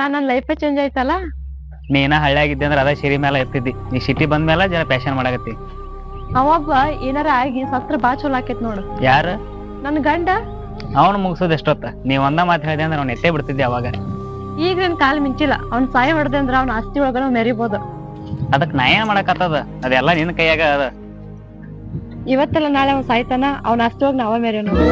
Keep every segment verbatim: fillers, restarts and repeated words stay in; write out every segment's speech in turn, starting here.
ನನ್ನ life change ಆಯ್ತಲ್ಲ. ನೀನ ಹಳ್ಳಿಯಾಗಿದ್ದೆ ಅಂದ್ರೆ ಅದ ಸಿರಿ ಮೇಲೆ ಇರ್ತಿದ್ದಿ. ನೀ ಸಿಟಿ ಬಂದ ಮೇಲೆ ಜನ ಪ್ಯಾಶನ್ ಮಾಡಕತ್ತಿ. ಅವೊಬ್ಬ ಏನಾರ ಆಗಿ ಸತ್ರ ಬಾ ಚಲೋ ಆಕೇತ್ ನೋಡು. ಯಾರ? ನನ್ ಗಂಡ. ಅವನು ಮುಗಿಸೋದ್ ಎಷ್ಟೊತ್ತ? ನೀವ್ ಒಂದ ಮಾತು ಹೇಳಿದೆ ಅಂದ್ರೆ ಅವ್ನ ಎತ್ತೇ ಬಿಡ್ತಿದ್ದೆ ಅವಾಗ. ಈಗ ನನ್ ಕಾಲ್ ಮಿಂಚಿಲ್ಲ. ಅವ್ನ್ ಸಾಯ ಹೊಡೆದೆ ಅಂದ್ರ ಅವ್ನ ಆಸ್ತಿ ಒಳಗ ಮೆರಿಬೋದು. ಅದಕ್ ನಾ ಏನ್ ಮಾಡಕತ್ತದ? ಅದೆಲ್ಲ ನಿನ್ ಕೈಯಾಗ ಅದ. ಇವತ್ತೆಲ್ಲ ನಾಳೆ ಅವ್ನ್ ಸಾಯ್ತಾನ. ಅವ್ನ ಆಸ್ತಿ ಒಳಗ ನಾವ ಮೆರಿ ನೋಡು.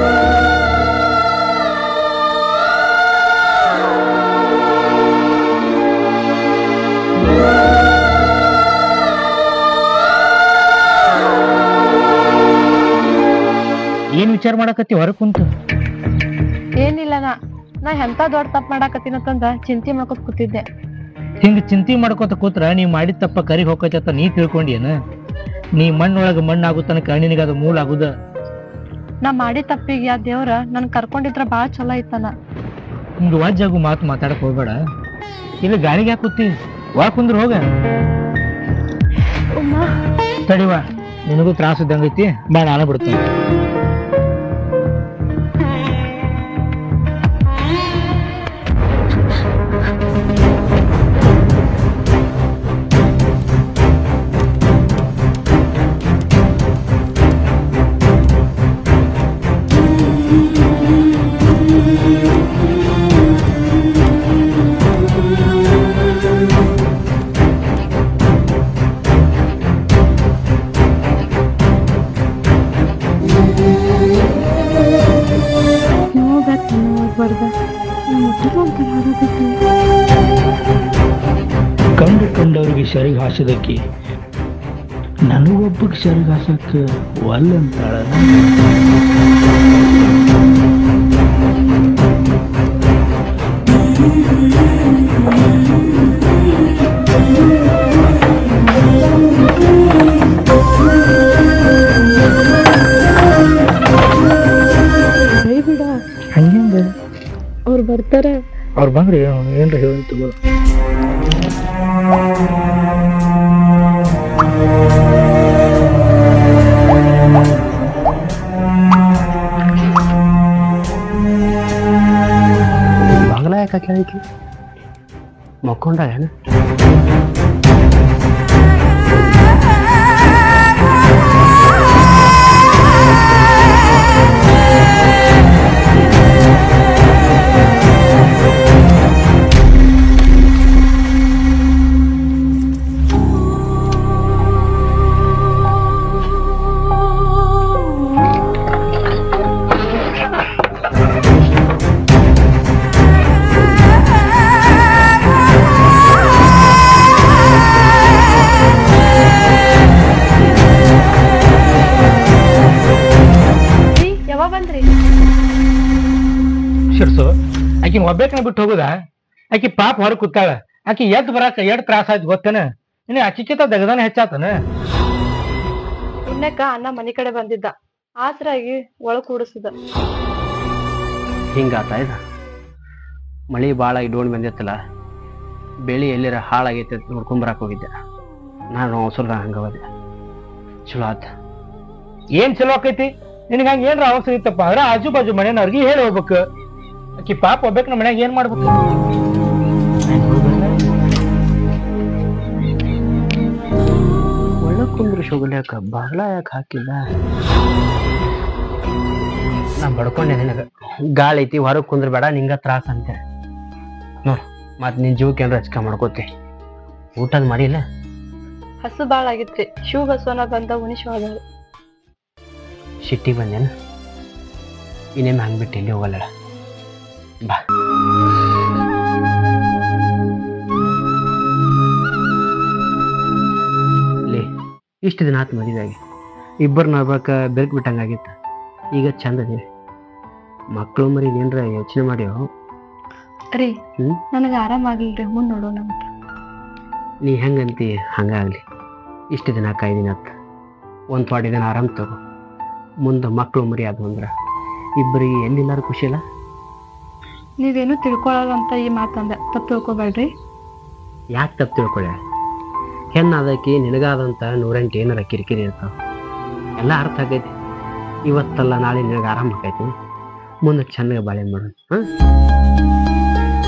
ಏನ್ ವಿಚಾರ ಮಾಡಕತ್ತಿ ಹೊರ ಕುಂತು? ಏನಿಲ್ಲ ನಾ ನಾ ಎಂತ ದೊಡ್ಡ ತಪ್ಪ ಮಾಡಾಕತ್ತೀನಂತಂದ ಚಿಂತೆ ಮಾಡ್ಕೊತ ಕೂತಿದ್ದೆ. ಹಿಂಗ ಚಿಂತೆ ಮಾಡ್ಕೊತ ಕೂತ್ರ ನೀ ಮಾಡಿದ ತಪ್ಪ ಕರಿ ಹೋಗತ್ತ ನೀ ತಿಳ್ಕೊಂಡೇನ? ನೀ ಮಣ್ಣೊಳಗ ಮಣ್ಣಾಗೋ ತನಕ ನಿನಗ ಅದು ಮೂಲ ಆಗುದ. ನಾ ಮಾಡಿ ತಪ್ಪಿಗೆ ಯಾ ದೇವ್ರ ನನ್ ಕರ್ಕೊಂಡಿದ್ರ ಬಾಳ ಚಲೋ ಐತನ. ಹಿಂಗ ವಾಜ್ಜಾಗು ಮಾತು ಮಾತಾಡಕ್ ಹೋಗ್ಬೇಡ. ಇಲ್ಲಿ ಗಾಳಿಗೆ ಹಾಕುತ್ತಿ ವಾ ಕುಂದ್ರ ಹೋಗ. ತಡಿವಾ, ನಿನಗೂ ತ್ರಾಸ ಇದ್ದಂಗೈತಿ. ಬಾ ನಾನು ಬಿಡ್ತೇನೆ. ಕಂಡು ಕಂಡವ್ರಿಗೆ ಶರಿಗೆ ಹಾಸದಕ್ಕೆ ನನಗೊಬ್ಬಕ್ಕೆ ಶರಿಗೆ ಹಾಸಕ್ಕೆ ಒಲ್ಲ ಅಂತಾಳ. ಬಿಡ ಹಂಗ ಅವ್ರು ಬರ್ತಾರ. ಅವ್ರು ಬಂದ್ರೆ ಏನ್ರ ಹೇಳಿ ತಗೋ. ಬಾಗ್ಲ ಯಾಕ ಕೇಳಿದ್ಲಿ? ಮಕ್ಕೊಂಡಾಗೇನ? ಶಿರ್ಸು ಆಕಿ ಒಬ್ಬೇಕನ ಬಿಟ್ಟು ಹೋಗುದ? ಆಕಿ ಪಾಪ ಹೊರ ಕೂತಾಳ. ಆಕಿ ಎದ್ ಬರಾಕ ಎಡ್ ತ್ರಾಸ ಆಯ್ತು ಗೊತ್ತೇನ? ಇನ್ನು ಆಕಿಕಿತ ದಗದಾನ ಹೆಚ್ಚಾತನ. ಇನ್ನಕ್ಕ ಅಣ್ಣ ಮನಿ ಕಡೆ ಬಂದಿದ್ದ. ಆಸರಾಗಿ ಒಳಗ್ ಕೂಡಿಸಿದ. ಹಿಂಗಾತ ಇದ? ಮಳಿ ಭಾಳ ಇಡ್ಕೊಂಡು ಬಂದಿತ್ತಲ್ಲ, ಬೆಳಿ ಎಲ್ಲಿರ ಹಾಳಾಗೈತೆ ನೋಡ್ಕೊಂಬರಕ್ ಹೋಗಿದ್ದೆ ನಾನು. ಅವಸರದ ಹಂಗವದೆ. ಚಲೋ ಆತ. ಏನ್ ಚಲೋ ಆಕೈತಿ? ನಿನಗ ಹಂಗ ಏನ್ರ ಅವಸರ ಇತ್ತಪ್ಪ ಅಂದ್ರ ಆಜು ಬಾಜು ಮನೆಯವ್ರಿಗೆ ಹೇಳಿ ಹೋಗ್ಬೇಕು. ಆಕಿ ಪಾಪ ಹೋಗ್ಬೇಕು. ನಮ್ಮ ಮನ್ಯಾಗ ಏನ್ ಮಾಡ್ಬೇಕು? ಒಳಗ್ ಕುಂದ್ರ ಶೋಗಲ್ಯಾಕ ಬಾಗ್ಲ ಯಾಕೆ ಹಾಕಿಲ್ಲ? ನಾ ಬಡ್ಕೊಂಡೆ ನಿನಗ. ಗಾಳಿ ಐತಿ ಹೊರಗ್ ಕುಂದ್ರ ಬೇಡ, ನಿಂಗ ತ್ರಾಸ ಅಂತೆ ನೋಡ್. ಮತ್ ನಿನ್ ಜೀವಕ್ಕೆ ಏನ್ರ ಹಚ್ಕ ಮಾಡ್ಕೋತಿ. ಊಟದ್ ಮಾಡಿಲ್ಲ? ಹಸು ಬಾಳ ಆಗಿತ್ರಿ. ಶಿವ ಬಸವನ ಬಂದ ಉಣಿಶ್ ಹೋದಳು. ಸಿಟ್ಟಿಗೆ ಬಂದೇನ? ಇನ್ನೇನು ಹಂಗ್ಬಿಟ್ಟು ಎಲ್ಲಿ ಹೋಗಲ್ಲ ಬಾ. ಲೇ, ಇಷ್ಟು ದಿನ ಆತು ಮದುವೆಯಾಗಿ. ಇಬ್ಬರು ನೋಡ್ಬೇಕ ಬೆರ್ಕ್ ಬಿಟ್ಟಂಗಾಗಿತ್ತು. ಈಗ ಚಂದ ಅದೀವಿ. ಮಕ್ಕಳು ಮರಿ ಏನ್ರ ಯೋಚನೆ ಮಾಡ್ಯೋ? ರೀ ನನಗೆ ಆರಾಮಾಗ್ಲಿಲ್ರಿ. ಮುಂದೆ ನೋಡೋಣ ಅಂತ. ನೀ ಹೆಂಗಂತಿ ಹಂಗಾಗ್ಲಿ. ಇಷ್ಟು ದಿನ ಕಾಯ್ದಿನ ಅತ್ತ. ಒಂದು ಥೋಡೆ ದಿನ ಆರಾಮ್ ತಗೋ. ಮುಂದೆ ಮಕ್ಕಳು ಮರಿ ಅದು ಅಂದ್ರೆ ಇಬ್ಬರಿಗೆ ಎಲ್ಲಿಲ್ಲಾರು ಖುಷಿ ಇಲ್ಲ. ನೀವೇನು ತಿಳ್ಕೊಳಲ್ಲ ಅಂತ ಈ ಮಾತಂದೆ. ತಪ್ಪು ತಿಳ್ಕೊಬೇಡ್ರಿ. ಯಾಕೆ ತಪ್ಪು ತಿಳ್ಕೊಳ್ಳೆ? ಹೆಣ್ಣಾದಕ್ಕೆ ನಿನಗಾದಂಥ ನೂರೆಂಟು ಏನಾರ ಕಿರಿಕಿರಿ ಇರ್ತಾವ. ಎಲ್ಲ ಅರ್ಥ ಆಗೈತಿ. ಇವತ್ತಲ್ಲ ನಾಳೆ ನಿನಗೆ ಆರಾಮ ಆಕೈತಿ. ಮುಂದೆ ಚೆನ್ನಾಗಿ ಬಾಳೆ ಮಾಡೋಣ. ಹಾಂ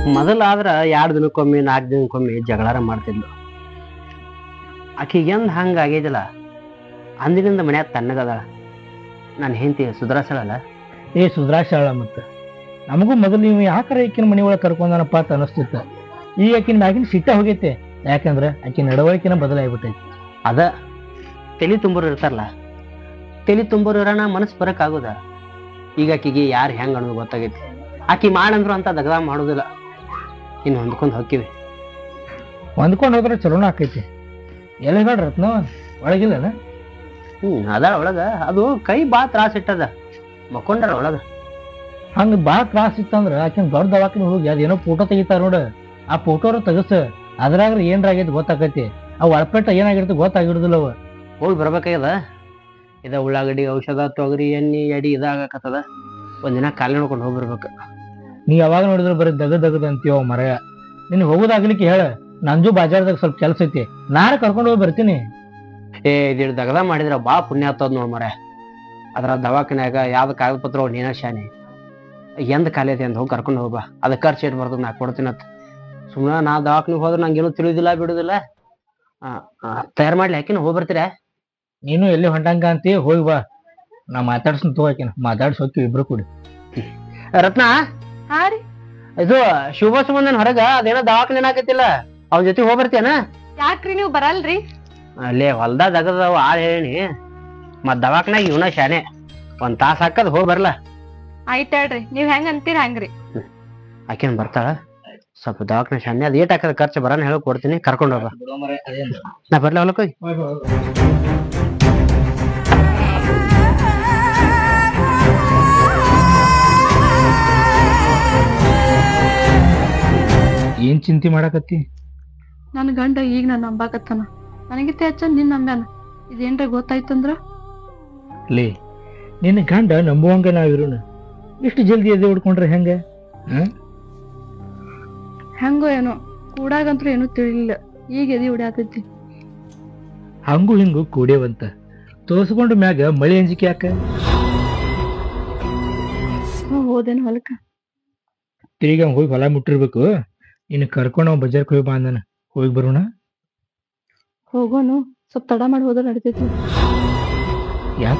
ಮೊದಲಾದ್ರ ಎರಡು ದಿನಕ್ಕೊಮ್ಮೆ ನಾಲ್ಕು ದಿನಕ್ಕೊಮ್ಮೆ ಜಗಳಾರ ಮಾಡ್ತಿದ್ಲು. ಆಕಿಗೆ ಎಂದ್ ಹಂಗ ಆಗಿದಿಲ್ಲ, ಅಂದಿನಿಂದ ಮನ್ಯಾಗ ತಣ್ಣಗದ. ನಾನು ಹೆಂಡತಿ ಸುಧಾರಿಸಲ್ಲ. ಏ ಸುಧಾರಿಸಾಳ ಮತ್ತ ನಮಗೂ ಮೊದಲು ನೀವು ಯಾಕಾರ ಆಕಿನ ಮನೆ ಒಳಗೆ ಕರ್ಕೊಂಡನಪ್ಪ ಅಂತ ಅನಿಸ್ತಿತ್ತ. ಈಗ ಆಕಿನ ಮ್ಯಾಗಿನ ಸಿಟ್ಟ ಹೋಗೈತೆ, ಯಾಕಂದ್ರೆ ಆಕಿನ ನಡವಳಿಕೆನ ಬದಲಾಗ್ಬಿಟ್ಟೈತಿ. ಅದ ತಲೆ ತುಂಬೋರು ಇರ್ತಾರಲ್ಲ, ತಲೆ ತುಂಬೋರು ಇರೋಣ ಮನಸ್ಸು ಬರಕ್ ಆಗುದ. ಈಗ ಆಕಿಗೆ ಯಾರು ಹೆಂಗ ಅನ್ನೋದು ಗೊತ್ತಾಗೈತಿ. ಆಕಿ ಮಾಡಂದ್ರು ಅಂತ ದಗದ ಮಾಡೋದಿಲ್ಲ. ಇನ್ನು ಹೊಂದ್ಕೊಂಡು ಹೋಗ್ತೀವಿ. ಹೊಂದ್ಕೊಂಡು ಹೋದ್ರೆ ಚಲೋನ ಆಕೈತಿ. ಎಲ್ಲಿ ಬೇಡ ರತ್ನ ಒಳಗಿಲ್ಲನ? ಹ್ಮ್ ಅದ ಒಳಗ. ಅದು ಕೈ ಬಾ ತ್ರಾಸ ಇಟ್ಟದ, ಮಕ್ಕೊಂಡಾರ ಒಳಗ. ಹಂಗ ಬಾಳ ತ್ರಾಸ ಇತ್ತಂದ್ರ ಆಕಿನ ದೊಡ್ಡ ದವಾಖಾನೆ ಹೋಗಿ ಅದೇನೋ ಫೋಟೋ ತೆಗಿತಾರ ನೋಡ, ಆ ಫೋಟೋರ ತೆಗಸ, ಅದ್ರಾಗ ಏನ್ರ ಆಗೈತಿ ಗೊತ್ತಾಕೈತಿ. ಅವ್ ಒಳಪೆಟ್ಟ ಏನಾಗಿರ್ತಿ ಗೊತ್ತಾಗಿರುದಿಲ್ಲ. ಅವ ಹೋಗಿ ಬರ್ಬೇಕಾಗ್ಯದ. ಇದ ಉಳ್ಳಾಗಡ್ಡಿ ಔಷಧ ತೊಗರಿ ಎಣ್ಣಿ ಎಡಿ ಇದಾಗಕತ್ತದ. ಒಂದಿನ ಕಾಲಿ ನೋಡ್ಕೊಂಡು ಹೋಗ್ಬರ್ಬೇಕು. ನೀ ಯಾವಾಗ ನೋಡಿದ್ರೆ ಬರೀ ದಗದ್ ದಗದ್ ಅಂತೀವ ಮರಯ. ನಿನ್ ಹೋಗುದಾಗ್ಲಿಕ್ಕೆ ಹೇಳ, ನಂಜು ಬಾಜಾರ್ದಾಗ ಸ್ವಲ್ಪ ಕೆಲಸ ಐತಿ, ನಾಳೆ ಕರ್ಕೊಂಡು ಹೋಗಿ ಬರ್ತೀನಿ. ಏ ಇದಿಡ್ ದಗದ ಮಾಡಿದ್ರ ಬಾ ಪುಣ್ಯ ಆಗ್ತದ ನೋಡ್ ಮರ. ಅದ್ರ ದವಾಖಾನ್ಯಾಗ ಯಾವ್ದು ಕಾಗದ ಪತ್ರ ನೀನ ಶಾನೆ ಎಂದ್ ಖಾಲಿ ಐತಿ ಅಂತ ಹೋಗಿ ಕರ್ಕೊಂಡು ಹೋಗ್ಬಾ. ಅದ ಖರ್ಚು ಇಟ್ಟು ಬರ್ತದ, ನಾ ಕೊಡ್ತೀನತ್. ಸುಮ್ಮನೆ ನಾ ದವಾಖಾನಿಗೆ ಹೋದ್ರೆ ನಂಗೇನು ತಿಳಿದಿಲ್ಲ ಬಿಡುದಿಲ್ಲ. ತಯಾರು ಮಾಡ್ಲಿ ಹಾಕಿನ ಹೋಗಿ ಬರ್ತೀರ? ನೀನು ಎಲ್ಲಿ ಹೊಂಟಂಗ ಅಂತಿ, ಹೋಗಿ ಬಾ. ನಾ ಮಾತಾಡ್ಸನ್ ತಗೋಕಿನ, ಮಾತಾಡ್ಸಿ ಹೋಗ್ತೀವಿ ಇಬ್ರು ಕೂಡಿ. ರತ್ನ, ಹಾ ರೀ ಇದು ಶುಭ ಸುಮಂದನ್ ಹೊರಗ ಅದೇನೋ ದವಾಖಾನೆ ಏನಾಗತ್ತಿಲ್ಲ, ಅವ್ರ ಜೊತೆ ಹೋಗಿ ಬರ್ತೀಯನ? ಯಾಕ್ರಿ ನೀವು ಬರಲ್ರಿ? ಅಲ್ಲೇ ಹೊಲ್ದಾಗ ದಗದವ ಆಳ್ ಹೇಳಿ, ಮತ್ ದವಾಖಾನ್ಯಾಗ ಇವನ ಶಾನೆ. ಒಂದ್ ತಾಸ ಹಾಕದ್ ಹೋಗಿ ಬರ್ಲ. ಆಯ್ತ್ ಹೇಳ್ರಿ, ನೀವ್ ಹೆಂಗ್ ಅಂತೀರ ಹಂಗ್ರಿ. ಆಕೆನ್ ಬರ್ತಾಳ. ಸ್ವಲ್ಪ ದವಾಖಾನೆ ಶಾನೆ ಅದ್ ಏಟ್ ಹಾಕದ ಖರ್ಚು ಬರೋಣ ಹೇಳಿ ಕೊಡ್ತೀನಿ, ಕರ್ಕೊಂಡು ಹೋಗ. ನಾ ಬರ್ಲ ಹೊಲಕ್ ಹೋಗಿ. ಏನ್ ಚಿಂತೆ ಮಾಡಾಕತ್ತಿ? ನನ್ ಗಂಡ ಈಗ ನಾನ್ ನಂಬಾಕತ್ತಾನ, ನನಗಿತ್ತ ಹೆಚ್ಚ ನಿನ್ ನಂಬ್ಯಾನ. ಇದೇನ್ರ ಗೊತ್ತಾಯ್ತಂದ್ರ? ಲೇ, ನಿನ್ನ ಗಂಡ ನಂಬುವಂಗ ನಾವಿರೋಣ, ಇಷ್ಟು ಜಲ್ದಿ ಎದೆ ಹೊಡ್ಕೊಂಡ್ರೆ ಹೆಂಗ? ಹೆಂಗೋ ಏನೋ, ಕೂಡಾಗಂತ್ರು ಏನೂ ತಿಳಿಲಿಲ್ಲ, ಈಗ ಎದಿ ಹೊಡ್ಯಾತೈತಿ. ಹಂಗು ಹಿಂಗು ಕೂಡೇವಂತ ತೋರ್ಸ್ಕೊಂಡ ಮ್ಯಾಗ ಮಳಿ ಅಂಜಿಕೆ ಯಾಕ? ಹೋದೇನು ಹೊಲಕ್ಕ? ತಿರುಗಿ ಹೋಗಿ ಹೊಲ ಮುಟ್ಟಿರ್ಬೇಕು. ಇನ್ನು ಕರ್ಕೊಂಡು ಅವ್ ಬಜಾರ್ಕ್ ಹೋಗಿ ಬಾ ಅಂದಾನ, ಹೋಗಿ ಬರೋಣ. ಹೋಗೋನು, ಸ್ವಲ್ಪ ತಡ ಮಾಡಿ ಹೋದ್ರೆ ನಡಿತೈತಿ. ಯಾಕ?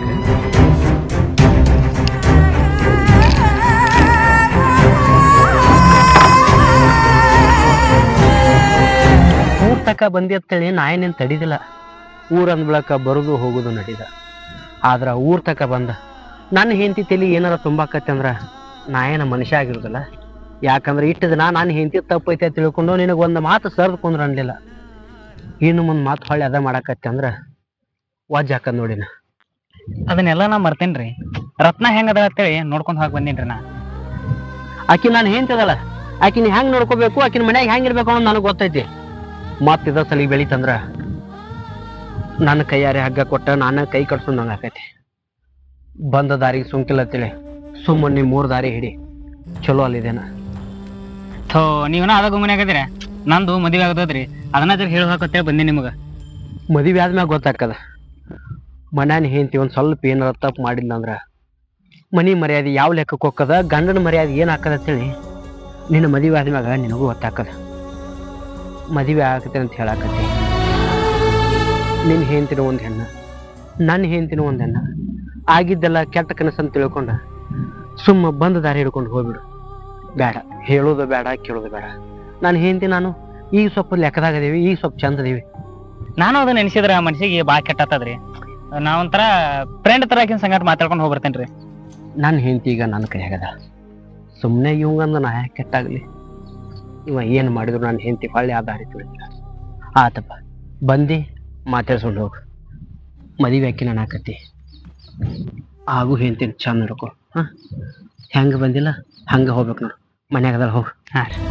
ಊರ್ ತಕ ಬಂದಿ ಅಂತೇಳಿ ನಾ ಏನೇನ್ ತಡಿದಿಲ್ಲ. ಊರ್ ಅಂದ್ಬಿಳಕ ಬರುದು ಹೋಗುದು ನಡೀದ. ಆದ್ರ ಊರ್ ತಕ ಬಂದ ನನ್ನ ಹೆಂಡತಿ ತಲಿ ಏನಾರ ತುಂಬಾಕತ್ತೆ ಅಂದ್ರ ನಾ ಏನ ಮನುಷ್ಯ ಆಗಿರುದಿಲ್ಲ. ಯಾಕಂದ್ರೆ ಇಷ್ಟ ದಿನ ನಾನು ಹೆಂಡತಿ ತಪ್ಪೈತೆ ತಿಳ್ಕೊಂಡು ನಿನಗ ಒಂದ್ ಮಾತು ಸರ್ದ್ ಕುಂದ್ರ ಅನ್ಲಿಲ್ಲ. ಇನ್ನು ಮುಂದ್ ಮಾತು ಹೊಳ್ಳಿ ಅದ ಮಾಡಾಕತ್ತೆ ಅಂದ್ರ ವಾಜ್ ಹಾಕದ್ ನೋಡಿನ. ಅದನ್ನೆಲ್ಲ ನಾ ಮರ್ತೇನ್ರಿ. ರತ್ನ ಹೆಂಗ ಅದ ಅಂತೇಳಿ ನೋಡ್ಕೊಂಡ್ ಹೋಗಿ ಬಂದೇನ್ರಿ ನಾ. ಆಕಿ ನಾನು ಹೆಂಡತಿದಲ್ಲ, ಆಕಿನ ಹೆಂಗ್ ನೋಡ್ಕೋಬೇಕು, ಆಕಿನ ಮನ್ಯಾಗ ಹೆಂಗ್ ಇರ್ಬೇಕು ಅನ್ನೋದು ನನಗ್ ಗೊತ್ತೈತಿ. ಮತ್ ಇದ ಸಲಿಗೆ ಬೆಳಿತಂದ್ರ ನನ್ನ ಕೈಯಾರೆ ಹಗ್ಗ ಕೊಟ್ಟ ನಾನ ಕೈ ಕಟ್ಸೊಂದಂಗ ಆಕೈತಿ. ಬಂದ ದಾರಿಗೆ ಸುಂಕಿಲ್ಲತ್ತಿಳಿ ಸುಮ್ಮನೆ ಮೂರ್ ದಾರಿ ಹಿಡಿ, ಚಲೋ ಅಲ್ಲಿದೇನ. ಥೋ ನೀವನ ಅದ ಗುಮ್ಮನೆ ಆಗದಿರ, ನಂದು ಮದುವೆ ಆಗದದ್ರಿ, ಅದನ್ನ ಜರ ಹೇಳಿ ಹಾಕತ್ತೇಳಿ ಬಂದೆ ನಿಮಗ. ಮದುವೆ ಆದ್ಮ್ಯಾಗ ಗೊತ್ತಾಕದ ಮನ್ಯಾನ ಹೆಂಡತಿ ಒಂದ್ ಸ್ವಲ್ಪ ಏನಾರ ತಪ್ಪು ಮಾಡಿಲ್ಲ ಅಂದ್ರ ಮನಿ ಮರ್ಯಾದೆ ಯಾವ ಲೆಕ್ಕಕ್ಕೆ ಹೋಗ್ಕದ, ಗಂಡನ ಮರ್ಯಾದೆ ಏನ್ ಹಾಕದ ಅಂತೇಳಿ ನಿನ್ನ ಮದುವೆ ಆದ್ಮ್ಯಾಗ ನಿನಗೂ ಗೊತ್ತಾಕದ. ಮದುವೆ ಆಗತ್ತೆ ಅಂತ ಹೇಳಾಕತ್ತಿ. ನಿನ್ ಹೆಂಡತಿನ ಒಂದ್ ಹೆಣ್ಣ, ನನ್ನ ಹೆಂಡತಿನ ಒಂದ್ ಹೆಣ್ಣ. ಆಗಿದ್ದೆಲ್ಲ ಕೆಟ್ಟ ಕನಸಂತ ತಿಳ್ಕೊಂಡ ಸುಮ್ಮ ಬಂದ ದಾರಿ ಹಿಡ್ಕೊಂಡು ಹೋಗ್ಬಿಡು. ಬೇಡ, ಹೇಳೋದು ಬೇಡ, ಕೇಳೋದು ಬೇಡ. ನಾನು ಹೆಂಡತಿ ನಾನು ಈಗ ಸ್ವಲ್ಪ ಲೆಕ್ಕದಾಗದೇವಿ, ಈಗ ಸ್ವಲ್ಪ ಚಂದದೇವಿ. ನಾನು ಅದನ್ನ ನೆನೆಸಿದ್ರ ಮನ್ಸಿಗೆ ಬಾಳ ಕೆಟ್ಟತ್ತದ್ರಿ. ನಾವೊಂಥರ ಫ್ರೆಂಡ್ ತರ ಆಕಿನ ಸಂಗಟ ಮಾತಾಡ್ಕೊಂಡು ಹೋಗ್ಬರ್ತೇನ್ರಿ. ನನ್ನ ಹೆಂಡತಿ ಈಗ ನನ್ನ ಕೈಯಾಗದ. ಸುಮ್ಮನೆ ಇವಂಗಂದ ನಾ ಯಾಕೆ ಕೆಟ್ಟಾಗ್ಲಿ? ಇವ ಏನು ಮಾಡಿದ್ರು ನನ್ನ ಹೆಂಡತಿ ಹೊಳ್ಳಿ ಆ ದಾರಿ ತುಳಿದಿಲ್ಲ. ಆತಪ್ಪ, ಬಂದು ಮಾತಾಡ್ಸ್ಕೊಂಡು ಹೋಗು. ಮದುವೆ ಹಾಕಿ ನಾನು ಹಾಕತ್ತಿ ಹಾಗೂ ಹೆಂಡತಿನ ಚಂದ ನೋಡ್ಕೊ. ಹಾಂ, ಹೆಂಗೆ ಬಂದಿಲ್ಲ ಹಂಗೆ ಹೋಗ್ಬೇಕು ನೋಡು. ಮನ್ಯಾಗದಲ್ಲ ಹೋಗು. ಹಾಂ ರೀ.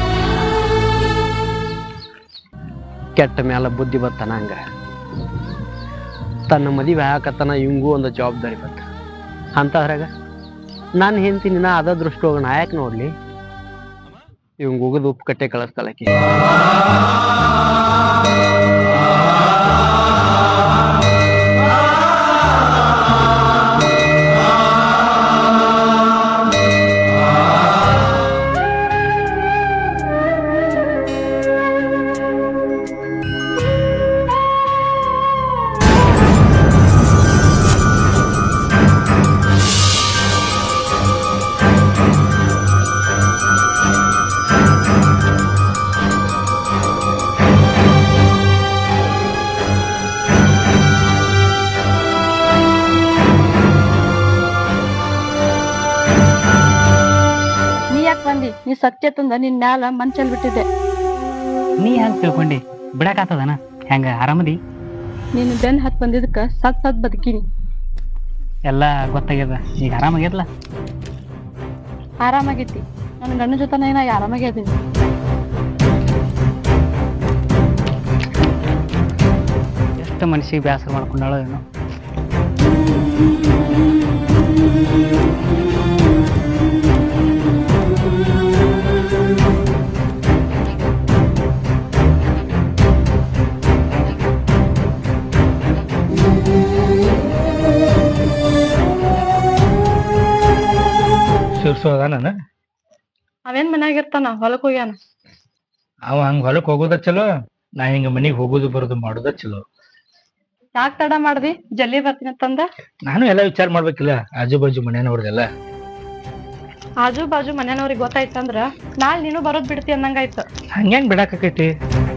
ಕೆಟ್ಟ ಮ್ಯಾಲ ಬುದ್ಧಿ ಬತ್ತಾನ ಹಂಗ. ತನ್ನ ಮದುವೆ ಹಾಕತ್ತನ ಇವಂಗೂ ಒಂದು ಜವಾಬ್ದಾರಿ ಬತ್ತ. ಅಂತದ್ರಾಗ ನಾನು ಹೆಂಡತಿ ನಿನ್ನ ಅದ ದೃಷ್ಟಿ ಹೋಗೋಣ ಯಾಕೆ ನೋಡ್ಲಿ? ಇವಂಗ ಹೋಗೋದು ಉಪ್ಪು ಕಟ್ಟೆ ಕಳಿಸ್ತಾಳಕಿ. ಸತ್ಯ ತಂದ ನಿನ್ ಮ್ಯಾಲ ಮನ್ಸಲ್ ಬಿಟ್ಟಿದ್ದೆ. ನೀ ಹೆಂಗ್ ತಿಳ್ಕೊಂಡಿ ಬಿಡಾಕತ್ತದನ ಹೆಂಗ ಆರಾಮದಿ? ನೀನು ಬೆನ್ ಹತ್ ಬಂದಿದ್ದಕ್ಕ ಸತ್ ಸತ್ ಬದುಕಿನಿ. ಎಲ್ಲ ಗೊತ್ತಾಗ್ಯದ, ಈಗ ಆರಾಮಾಗ್ಯದಲ್ಲ? ಆರಾಮಾಗೈತಿ. ನನ್ನ ಗಂಡ ಜೊತೆ ನಾ ಆರಾಮಾಗಿ ಅದೀನಿ. ಎಷ್ಟು ಮನ್ಸಿಗೆ ಬೇಸರ ಮಾಡ್ಕೊಂಡಾಳೋ ಏನೋ. ಶಿರ್ಸೋದ ನಾನು ಅವೇನ್ ಮನ್ಯಾಗ ಇರ್ತಾನ, ಹೊಲಕ್ ಹೋಗ್ಯಾನ. ಅವ ಹಂಗ ಹೊಲಕ್ ಹೋಗೋದ ಚಲೋ, ನಾ ಹಿಂಗ ಮನಿಗ್ ಹೋಗುದು ಬರೋದು ಮಾಡೋದ ಚಲೋ. ಯಾಕ್ ತಡ ಮಾಡ್ದಿ? ಜಲ್ದಿ ಬರ್ತೀನಿ ಅಂತಂದ. ನಾನು ಎಲ್ಲಾ ವಿಚಾರ ಮಾಡ್ಬೇಕಿಲ್ಲ, ಆಜು ಬಾಜು ಮನೆಯವ್ರದೆಲ್ಲ. ಆಜು ಬಾಜು ಮನೆಯವ್ರಿಗೆ ಗೊತ್ತಾಯ್ತಂದ್ರ ನಾಳೆ ನೀನು ಬರೋದ್ ಬಿಡ್ತಿ ಅನ್ನಂಗಾಯ್ತು. ಹಂಗ್ಯಾಂಗ್ ಬಿಡಾಕೈತಿ?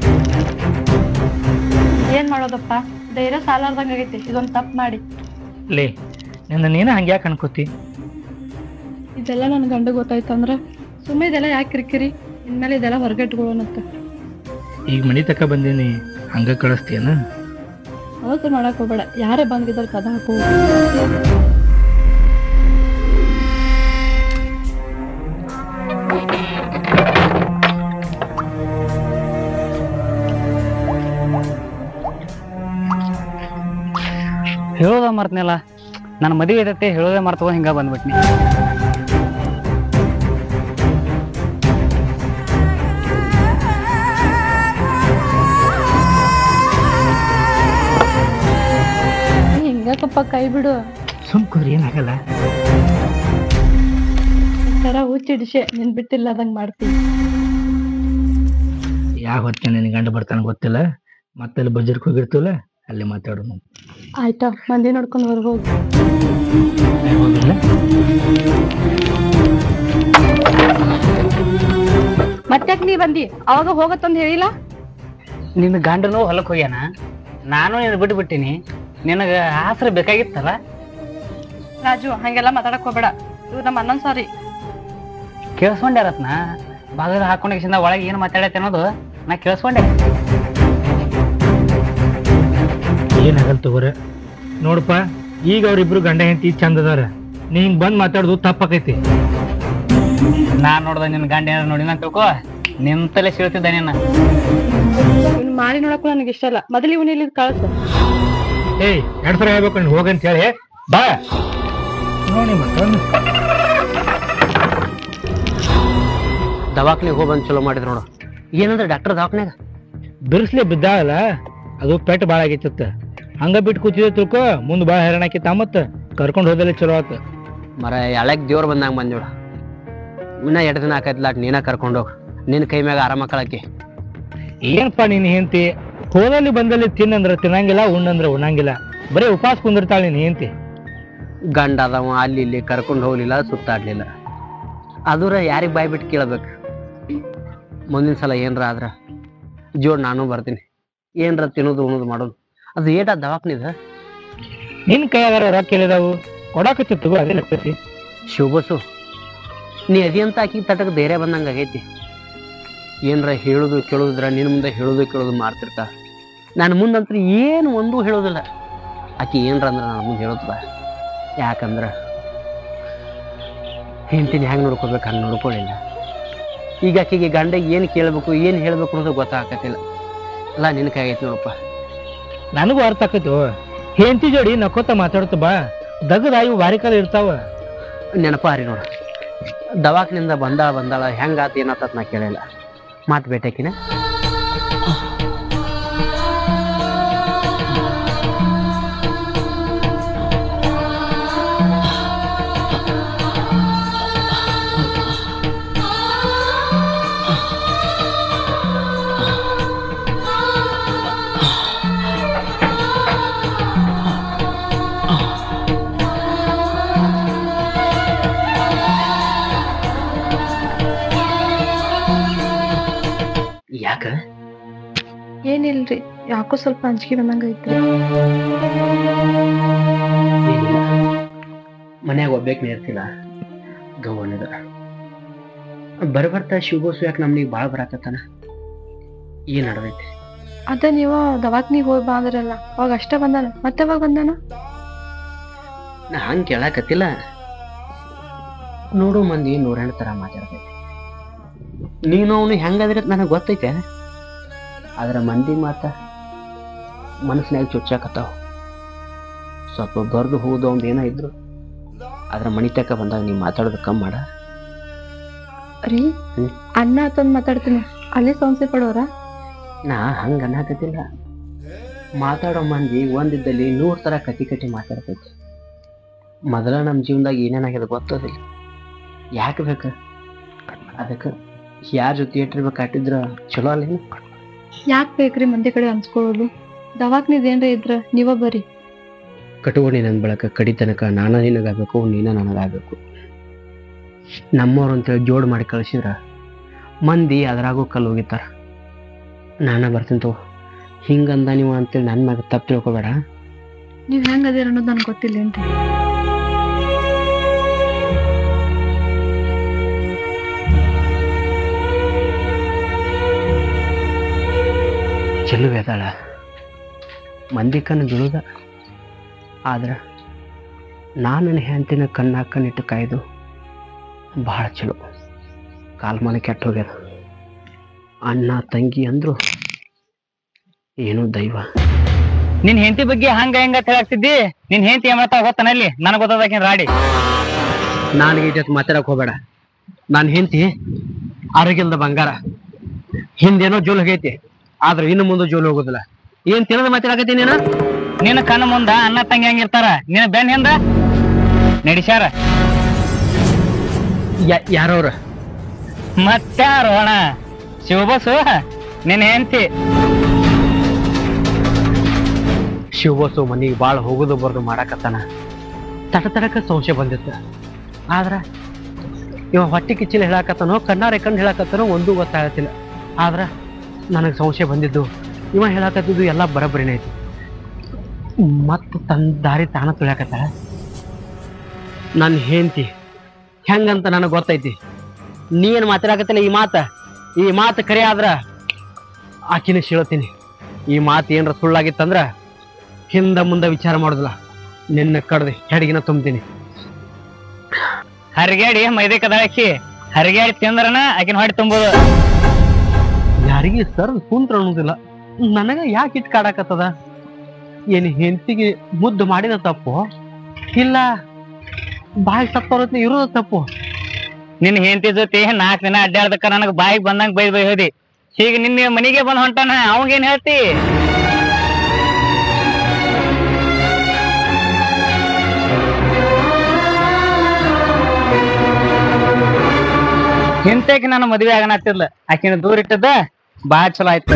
ಏನ್ ಮಾಡೋದಪ್ಪ, ಧೈರ್ಯ ಸಾಲಾರ್ದಂಗ ಆಗೈತಿ ಇದೊಂದ್ ತಪ್ಪು ಮಾಡಿ. ಲೇ ನಿನ್ನ ನೀನ ಹಂಗ್ಯಾಕ್ ಅನ್ಕೋತಿ? ಇದೆಲ್ಲ ನನ್ ಗಂಡ ಗೊತ್ತಾಯ್ತಂದ್ರ ಸುಮ್ಮನೆ ಇದೆಲ್ಲ ಯಾಕೆ ಕಿರಿಕಿರಿ, ಇನ್ಮೇಲೆ ಇದೆಲ್ಲ ಹೊರಗೆ ಇಟ್ಕೊಳ್ಳೋಣಂತ. ಈಗ ಮನಿ ತಕ ಬಂದೀನಿ, ಹಂಗ ಕಳಿಸ್ತೀಯನ? ಅವಸರ ಮಾಡಕ್ ಹೋಗ್ಬೇಡ, ಯಾರೇ ಬಂದಿದ್ರ ಕದ ಹಾಕೋ. ಹೇಳೋದ ಮರ್ತನಲ್ಲ, ನನ್ನ ಮದುವೆ ಐತೈತೆ ಹೇಳೋದೇ ಮರ್ತವ, ಹಿಂಗ ಬಂದ್ಬಿಟ್ನಿ. ಹಿಂಗಪ್ಪ ಕೈ ಬಿಡು. ಸುಮ್ಕೂರಿ, ಏನಾಗಲ್ಲ. ತರ ಹುಚ್ಚಿಡಿಸೆ ನಿನ್ ಬಿಟ್ಟಿಲ್ಲ ಅದಂಗ್ ಮಾಡ್ತೀನಿ. ಯಾವ ಹೊತ್ತಿಗೆ ನಿನ್ ಗಂಡ ಬರ್ತಾನ ಗೊತ್ತಿಲ್ಲ, ಮತ್ತೆಲ್ಲಿ ಬಜರ್ಕ್ ಹೋಗಿರ್ತೀವಲ್ಲ ಅಲ್ಲಿ ಮಾತಾಡೋಣ. ಆಯ್ತಾ, ಮಂದಿ ನೋಡ್ಕೊಂಡು ಹೊರಗೆ ಹೋಗಿ. ಹೋಗಿಲ್ಲ ಮತ್ತ್ಯಾಕ್ ನೀ ಬಂದಿ? ಅವಾಗ ಹೋಗತ್ತಂದ್ ಹೇಳಿಲ್ಲ? ನಿನ್ನ ಗಂಡನು ಹೊಲಕ್ ಹೋಗ್ಯಾನ, ನಾನು ನಿನ್ನ ಬಿಟ್ಟು ಬಿಟ್ಟಿನಿ. ನಿನಗ ಆಸರೆ ಬೇಕಾಗಿತ್ತಲ್ಲ. ರಾಜು, ಹಂಗೆಲ್ಲ ಮಾತಾಡಕ್ ಹೋಗ್ಬೇಡ. ಇವ್ ನಮ್ಮ ಅಣ್ಣನ್ ಸಾರಿ. ಕೇಳಿಸ್ಕೊಂಡ್ಯಾರತ್ನ ಬಾಗಿಲು ಹಾಕೊಂಡ ಒಳಗೆ ಏನ್ ಮಾತಾಡತ್ತೆ ಅನ್ನೋದು ನಾ ಕೇಳಿಸ್ಕೊಂಡೆ. ಏನಾಗಲ್ ತಗೋರ. ನೋಡಪ್ಪ, ಈಗ ಅವ್ರಿಬ್ರು ಗಂಡ ಹೆಂಡತಿ ಚಂದ ಅದಾರ, ನೀ ಹಿಂಗ್ ಬಂದ್ ಮಾತಾಡುದು ತಪ್ಪಾಕೈತಿ. ನಾನ್ ನೋಡ್ದ ನಿನ್ ಗಂಡ ಏನಾರ ನೋಡಿ ನಾ ತಿಳ್ಕೊ, ನಿಂತಲೇ ಸೀಳ್ತಿದ್ದ ನಿನ್ನ. ಇವ್ನು ಮಾರಿ ನೋಡಕ್ಕೂ ನನಗೆ ಇಷ್ಟ ಇಲ್ಲ. ಮೊದಲು ಇವನು ಇಲ್ಲಿ ಕಳ್ಸ. ಏಯ್, ಎರಡ್ ಸಲ ಹೇಳ್ಬೇಕು ಹೋಗಂತ ಹೇಳಿ ಬಾ ನೋಡಿ. ಮತ್ತ ದವಾಖಾನಿಗೆ ಹೋಗ್ಬಂದ್ ಚಲೋ ಮಾಡಿದ್ರು ನೋಡು. ಏನಂದ್ರೆ ಡಾಕ್ಟರ್ ದವಾಖಾನ್ಯಾಗ ಬಿರ್ಸ್ಲಿ ಬಿದ್ದಾಳಲ್ಲ, ಅದು ಪೆಟ್ಟು ಭಾಳ ಆಗೈತತ್ತ. ಹಂಗ ಬಿಟ್ಟು ಕೂತಿದ್ದೆ ತಿಳ್ಕೊ, ಮುಂದ್ ಭಾಳ ಹೈರಾಣ ಆಕಿತ್ತ. ಮತ್ತ ಕರ್ಕೊಂಡು ಹೋದಲ್ಲಿ ಚಲೋ ಆತ. ಮರ ಎಳಕ್ ದೇವ್ರ ಬಂದಂಗ ಬಂದಿವಳ. ಇನ್ನ ಎರಡು ದಿನ ಆಕೈತಿಲ್ಲ, ನೀನ ಕರ್ಕೊಂಡೋಗ್. ನಿನ್ ಕೈ ಮ್ಯಾಗ ಆರಾಮ ಕಳಕಿ. ಏನಪ್ಪಾ ನೀನ್ ಹೆಂಡತಿ ಹೋದಲ್ಲಿ ಬಂದಲ್ಲಿ ತಿನ್ನಂದ್ರ ತಿನ್ನಂಗಿಲ್ಲ, ಉಣ್ಣಂದ್ರ ಉಣ್ಣಂಗಿಲ್ಲ, ಬರೀ ಉಪವಾಸ ಕುಂದಿರ್ತಾಳ ನೀನ್ ಹೆಂಡತಿ. ಗಂಡ ಅದಾವ ಅಲ್ಲಿ ಇಲ್ಲಿ ಕರ್ಕೊಂಡು ಹೋಗ್ಲಿಲ್ಲ, ಸುತ್ತಾಡ್ಲಿಲ್ಲ. ಅದರ ಯಾರಿಗ್ ಬಾಯ್ ಬಿಟ್ಟು ಕೇಳ್ಬೇಕು. ಮುಂದಿನ ಸಲ ಏನ್ರ ಆದ್ರ ಜೋಡ್ ನಾನು ಬರ್ತೀನಿ. ಏನ್ರ ತಿನ್ನೋದು ಉಣೋದು ಮಾಡೋದು. ಅದು ಏಟ ದವಾಖಾನಿದ ನಿನ್ ಕೈಯಾಗಾರ ರೊಕ್ಕ ಎಲ್ಲಿದಾವು? ಕೊಡಾಕತ್ತಿ ತಗೋ, ಅದೇ ಲೆಕ್ಕತಿ. ಶಿವಬಸು, ನೀ ಅದಿ ಅಂತ ಆಕಿ ತಟಕ್ ಧೈರ್ಯ ಬಂದಂಗ ಆಗೈತಿ. ಏನ್ರ ಹೇಳುದು ಕೇಳೋದ್ರ ನಿನ್ ಮುಂದೆ ಹೇಳುದು ಕೇಳೋದು ಮಾಡ್ತಿರ್ತಾರ. ನಾನು ಮುಂದಂತ್ರ ಏನು ಒಂದೂ ಹೇಳೋದಿಲ್ಲ. ಆಕಿ ಏನ್ರ ಅಂದ್ರ ನಾನು ಮುಂದೆ ಹೇಳೋದಿಲ್ಲ. ಯಾಕಂದ್ರ ಹೆಂಡತಿನ ಹೆಂಗ್ ನೋಡ್ಕೋಬೇಕು ಹಂಗೆ ನೋಡ್ಕೊಳ್ಳಿಲ್ಲ. ಈಗ ಆಕಿಗೆ ಗಂಡ ಏನು ಕೇಳ್ಬೇಕು ಏನು ಹೇಳ್ಬೇಕು ಅನ್ನೋದು ಗೊತ್ತಾಗತ್ತಿಲ್ಲ. ಅಲ್ಲ ನಿನ್ನ ಕೈ ಆಗೈತಿ ನೋಡಪ್ಪ. ನನಗೂ ಅರ್ಥ ಆಕೈತು. ಹೆಂಡತಿ ಜೋಡಿ ನಕ್ಕೋತ ಮಾತಾಡ್ತ ಬಾ, ದಗದ ಇವು ಬಾರಿ ಕಾಲ ಇರ್ತಾವ. ನೆನಪ ಹರಿ ನೋಡ, ದವಾಖಾನಿಂದ ಬಂದಾಳ ಬಂದಾಳ ಹೆಂಗಾತ ಏನಾತ ನಾ ಕೇಳಿಲ್ಲ. ಮಾತು ಬೇಟಾಕಿನ ಯಾಕ? ಏನಿಲ್ರಿ, ಯಾಕೋ ಸ್ವಲ್ಪ ಅಂಜಿಕೆ ಬಂದಂಗ ಐತ್ರಿ. ಏನಿಲ್ಲ, ಮನ್ಯಾಗ ಒಬ್ಬೇಕ್ ಇರ್ತಿಲ್ಲ. ಗೌವನಿದ ಬರ್ಬರ್ತಾ ಶಿವಬೋಸು ಯಾಕೆ ನಮ್ನಿಗೆ ಭಾಳ ಬರಾಕತ್ತಾನ ಏನ್ ನಡ್ದೈತಿ? ಅದ ನೀವು ದವಾಖಾನಿಗೆ ಹೋಗಿ ಬಾ ಅಂದ್ರಲ್ಲ ಅವಾಗ ಅಷ್ಟ ಬಂದಾನ, ಮತ್ತೆ ಅವಾಗ ಬಂದಾನ? ನಾ ಹಂಗೆ ಕೇಳಾಕತ್ತಿಲ್ಲ. ನೋಡು ಮಂದಿ ನೂರೆಂಟು ತರ ಮಾತಾಡ್ತೈತಿ. ನೀನು ಅವನು ಹೆಂಗದಿರತ್ ನನಗೆ ಗೊತ್ತೈತೆ. ಆದ್ರ ಮಂದಿ ಮಾತ ಮನಸ್ಸಿನಾಗ ಚುಚ್ಚಾಕತ್ತಾವ. ಸ್ವಲ್ಪ ಬರ್ದು ಹೋಗುದು ಅವ್ನು ಏನೋ ಇದ್ರು ಆದ್ರ ಮನಿ ತಕ ಬಂದಾಗ ನೀವು ಮಾತಾಡೋದು ಕಮ್ಮಿ ಮಾಡ. ರೀ ಅಣ್ಣ ಅಂತಂದ್ ಮಾತಾಡ್ತೀನಿ, ಅಲ್ಲಿ ಸಂಸ್ಥೆ ಪಡೋರ? ನಾ ಹಂಗ ಅನ್ನಕತ್ತಿಲ್ಲ. ಮಾತಾಡೋ ಮಂದಿ ಒಂದಿದ್ದಲ್ಲಿ ನೂರ್ ತರ ಕತಿ ಕಟ್ಟಿ ಮಾತಾಡ್ತೈತಿ. ಮೊದಲ ನಮ್ಮ ಜೀವನದಾಗ ಏನೇನಾಗ್ಯದ ಗೊತ್ತೋದಿಲ್ಲ. ಯಾಕೆ ಬೇಕ ಅದಕ್ಕೆ ಯಾರ ಜೊತೆ ಇಟ್ಟಿರ್ಬೇಕಾಟಿದ್ರ ಚಲೋ ಅಲ್ಲೇನು? ಯಾಕೆ ಬೇಕ್ರಿ ಮಂದಿ ಕಡೆ ಅನ್ಸ್ಕೊಳ್ಳೋದು? ದವಾಖಾನಿದ್ ಏನ್ರ ಇದ್ರ ನೀವ ಬರ್ರಿ. ಕಟ್ಕೊಂಡು ನನ್ನ ಬಳಕ ಕಡಿ ತನಕ ನಾನ ನಿನಗಾಗಬೇಕು, ನೀನ ನನಗಾಗಬೇಕು. ನಮ್ಮವ್ರು ಅಂತೇಳಿ ಜೋಡ್ ಮಾಡಿ ಕಳ್ಸಿದ್ರ ಮಂದಿ ಅದ್ರಾಗೂ ಕಲ್ಲು ಹೋಗಿತ್ತಾರ. ನಾನ ಬರ್ತೀನಿ ತಗೋ. ಹಿಂಗಂದ ನೀವು ಅಂತೇಳಿ ನನ್ನ ಮ್ಯಾಗ ತಪ್ಪು ತಿಳ್ಕೊಬೇಡ. ನೀವ್ ಹೆಂಗ್ ಅದೇರ ಅನ್ನೋದು ನನ್ಗೆ ಗೊತ್ತಿಲ್ಲ ಏನ್ರಿ? ಚೆಲುವೆ ಅದಾಳ, ಮಂದಿ ಕಣ್ಣು ಬೀಳುದ. ಆದ್ರೆ ನಾನು ನನ್ನ ಹೆಂಡತಿನ ಕಣ್ಣು ಹಾಕನ್ನಿಟ್ಟು ಕಾಯ್ದು ಭಾಳ ಚಲೋ. ಕಾಲ್ಮಾನ ಕೆಟ್ಟ ಹೋಗ್ಯದ. ಅಣ್ಣ ತಂಗಿ ಅಂದ್ರು ಏನೋ ದೈವ. ನಿನ್ ಹೆಂಡತಿ ಬಗ್ಗೆ ಹಂಗ ಹೆಂಗ ಹೇಳಾಕ್ತಿದ್ದಿ? ನಿನ್ ಹೆಂಡತಿ ಏನ್ ಮಾಡ್ತಾ ಗೊತ್ತಾನಲ್ಲಿ ನನಗೆ ಗೊತ್ತಾದಕಿನ್ ರಾಡಿ. ನನಗೆ ಈ ಜೊತೆ ಮಾತಾಡಕ್ ಹೋಗ್ಬೇಡ. ನಾನು ಹೆಂಡತಿ ಆರೋಗ್ಯದ ಬಂಗಾರ. ಹಿಂದೇನೋ ಜೋಲ್ ಹೋಗೈತಿ, ಆದ್ರೆ ಇನ್ನು ಮುಂದೆ ಜೋಲ್ ಹೋಗೋದಿಲ್ಲ. ಏನ್ ತಿಳಿದ ಮಾತಾಡಕತ್ತಿ ನೀನು? ನಿನ್ನ ಕಣ್ಣು ಮುಂದ ಅಣ್ಣ ತಂಗಿ ಹಂಗಿರ್ತಾರ, ನಿನ್ನ ಬೆನ್ ಹಿಂದ ನಡಿಸ್ಯಾರ. ಯಾರವ್ರ? ಮತ್ತಾರು ಅಣ್ಣ? ಶಿವಬಸು ನಿನ್ನ ಹೆಂಡತಿ. ಶಿವಬಸು ಮನಿಗೆ ಭಾಳ ಹೋಗೋದು ಬರ್ದು ಮಾಡಾಕತ್ತಾನ. ತಟ ತಡಕ ಸಂಶಯ ಬಂದಿತ್ತು. ಆದ್ರ ಇವ ಹೊಟ್ಟೆ ಕಿಚ್ಚಿಲ ಹೇಳಾಕತ್ತಾನೋ ಕಣ್ಣಾರೆ ಕಣ್ಣು ಹೇಳಾಕತ್ತಾನೋ ಒಂದೂ ಗೊತ್ತಾಗತ್ತಿಲ್ಲ. ಆದ್ರ ನನಗೆ ಸಂಶಯ ಬಂದಿದ್ದು ಇವ ಹೇಳಾಕತ್ತಿದ್ದು ಎಲ್ಲ ಬರಬರಿನೇ ಐತಿ. ಮತ್ತ ತನ್ನ ದಾರಿ ತಾನ ತುಳ್ಯಾಕತ್ತಾಳ. ನನ್ನ ಹೆಂಡತಿ ಹೆಂಗಂತ ನನಗೆ ಗೊತ್ತೈತಿ. ನೀನ್ ಮಾತಾಡಕತ್ತಿಲ್ಲ ಈ ಮಾತ. ಈ ಮಾತು ಕರೆ ಆದ್ರ ಆಕಿನ ಶೀಳತೀನಿ. ಈ ಮಾತು ಏನ್ರ ಸುಳ್ಳಾಗಿತ್ತಂದ್ರ ಹಿಂದ ಮುಂದೆ ವಿಚಾರ ಮಾಡುದಿಲ್ಲ, ನಿನ್ನ ಕಡ್ದು ಹೆಡಗಿನ ತುಂಬ್ತೀನಿ. ಹರಿಗೇಡಿ ಮೈದೆ ಕದಾಕಿ ಹರಿಗೇಡಿ ತಿಂದ್ರನ ಆಕಿನ ಹೊಟ್ಟೆ ತುಂಬೋದು. ಯಾರಿಗೆ ಸರ್ ಕುಂತ್ರ ಅನ್ನೋದಿಲ್ಲ. ನನಗ ಯಾಕೆ ಇಟ್ ಕಾಡಾಕತ್ತದ? ಏನ್ ಹೆಂಡತಿಗೆ ಮುದ್ದು ಮಾಡಿದ ತಪ್ಪು, ಇಲ್ಲ ಬಾಯಿ ತಪ್ಪರತ್ನ ಇರೋದ ತಪ್ಪು? ನಿನ್ನ ಹೆಂಡತಿ ಜೊತೆ ನಾಲ್ಕು ದಿನ ಅಡ್ಡಾಡ್ದಕ್ಕ ನನಗೆ ಬಾಯಿಗೆ ಬಂದಂಗ ಬೈ ಬೈ ಹೋದಿ. ಈಗ ನಿನ್ನ ಮನಿಗೆ ಬಂದ್ ಹೊಂಟಾನ, ಅವಂಗೇನ್ ಹೇಳ್ತಿ? ಹಿಂತಕ್ಕೆ ನಾನು ಮದ್ವೆ ಆಗನತ್ತಿರ್ಲ, ಆಕಿನ ದೂರ ಇಟ್ಟದ ಬಾಳ ಚಲೋ ಆಯ್ತು.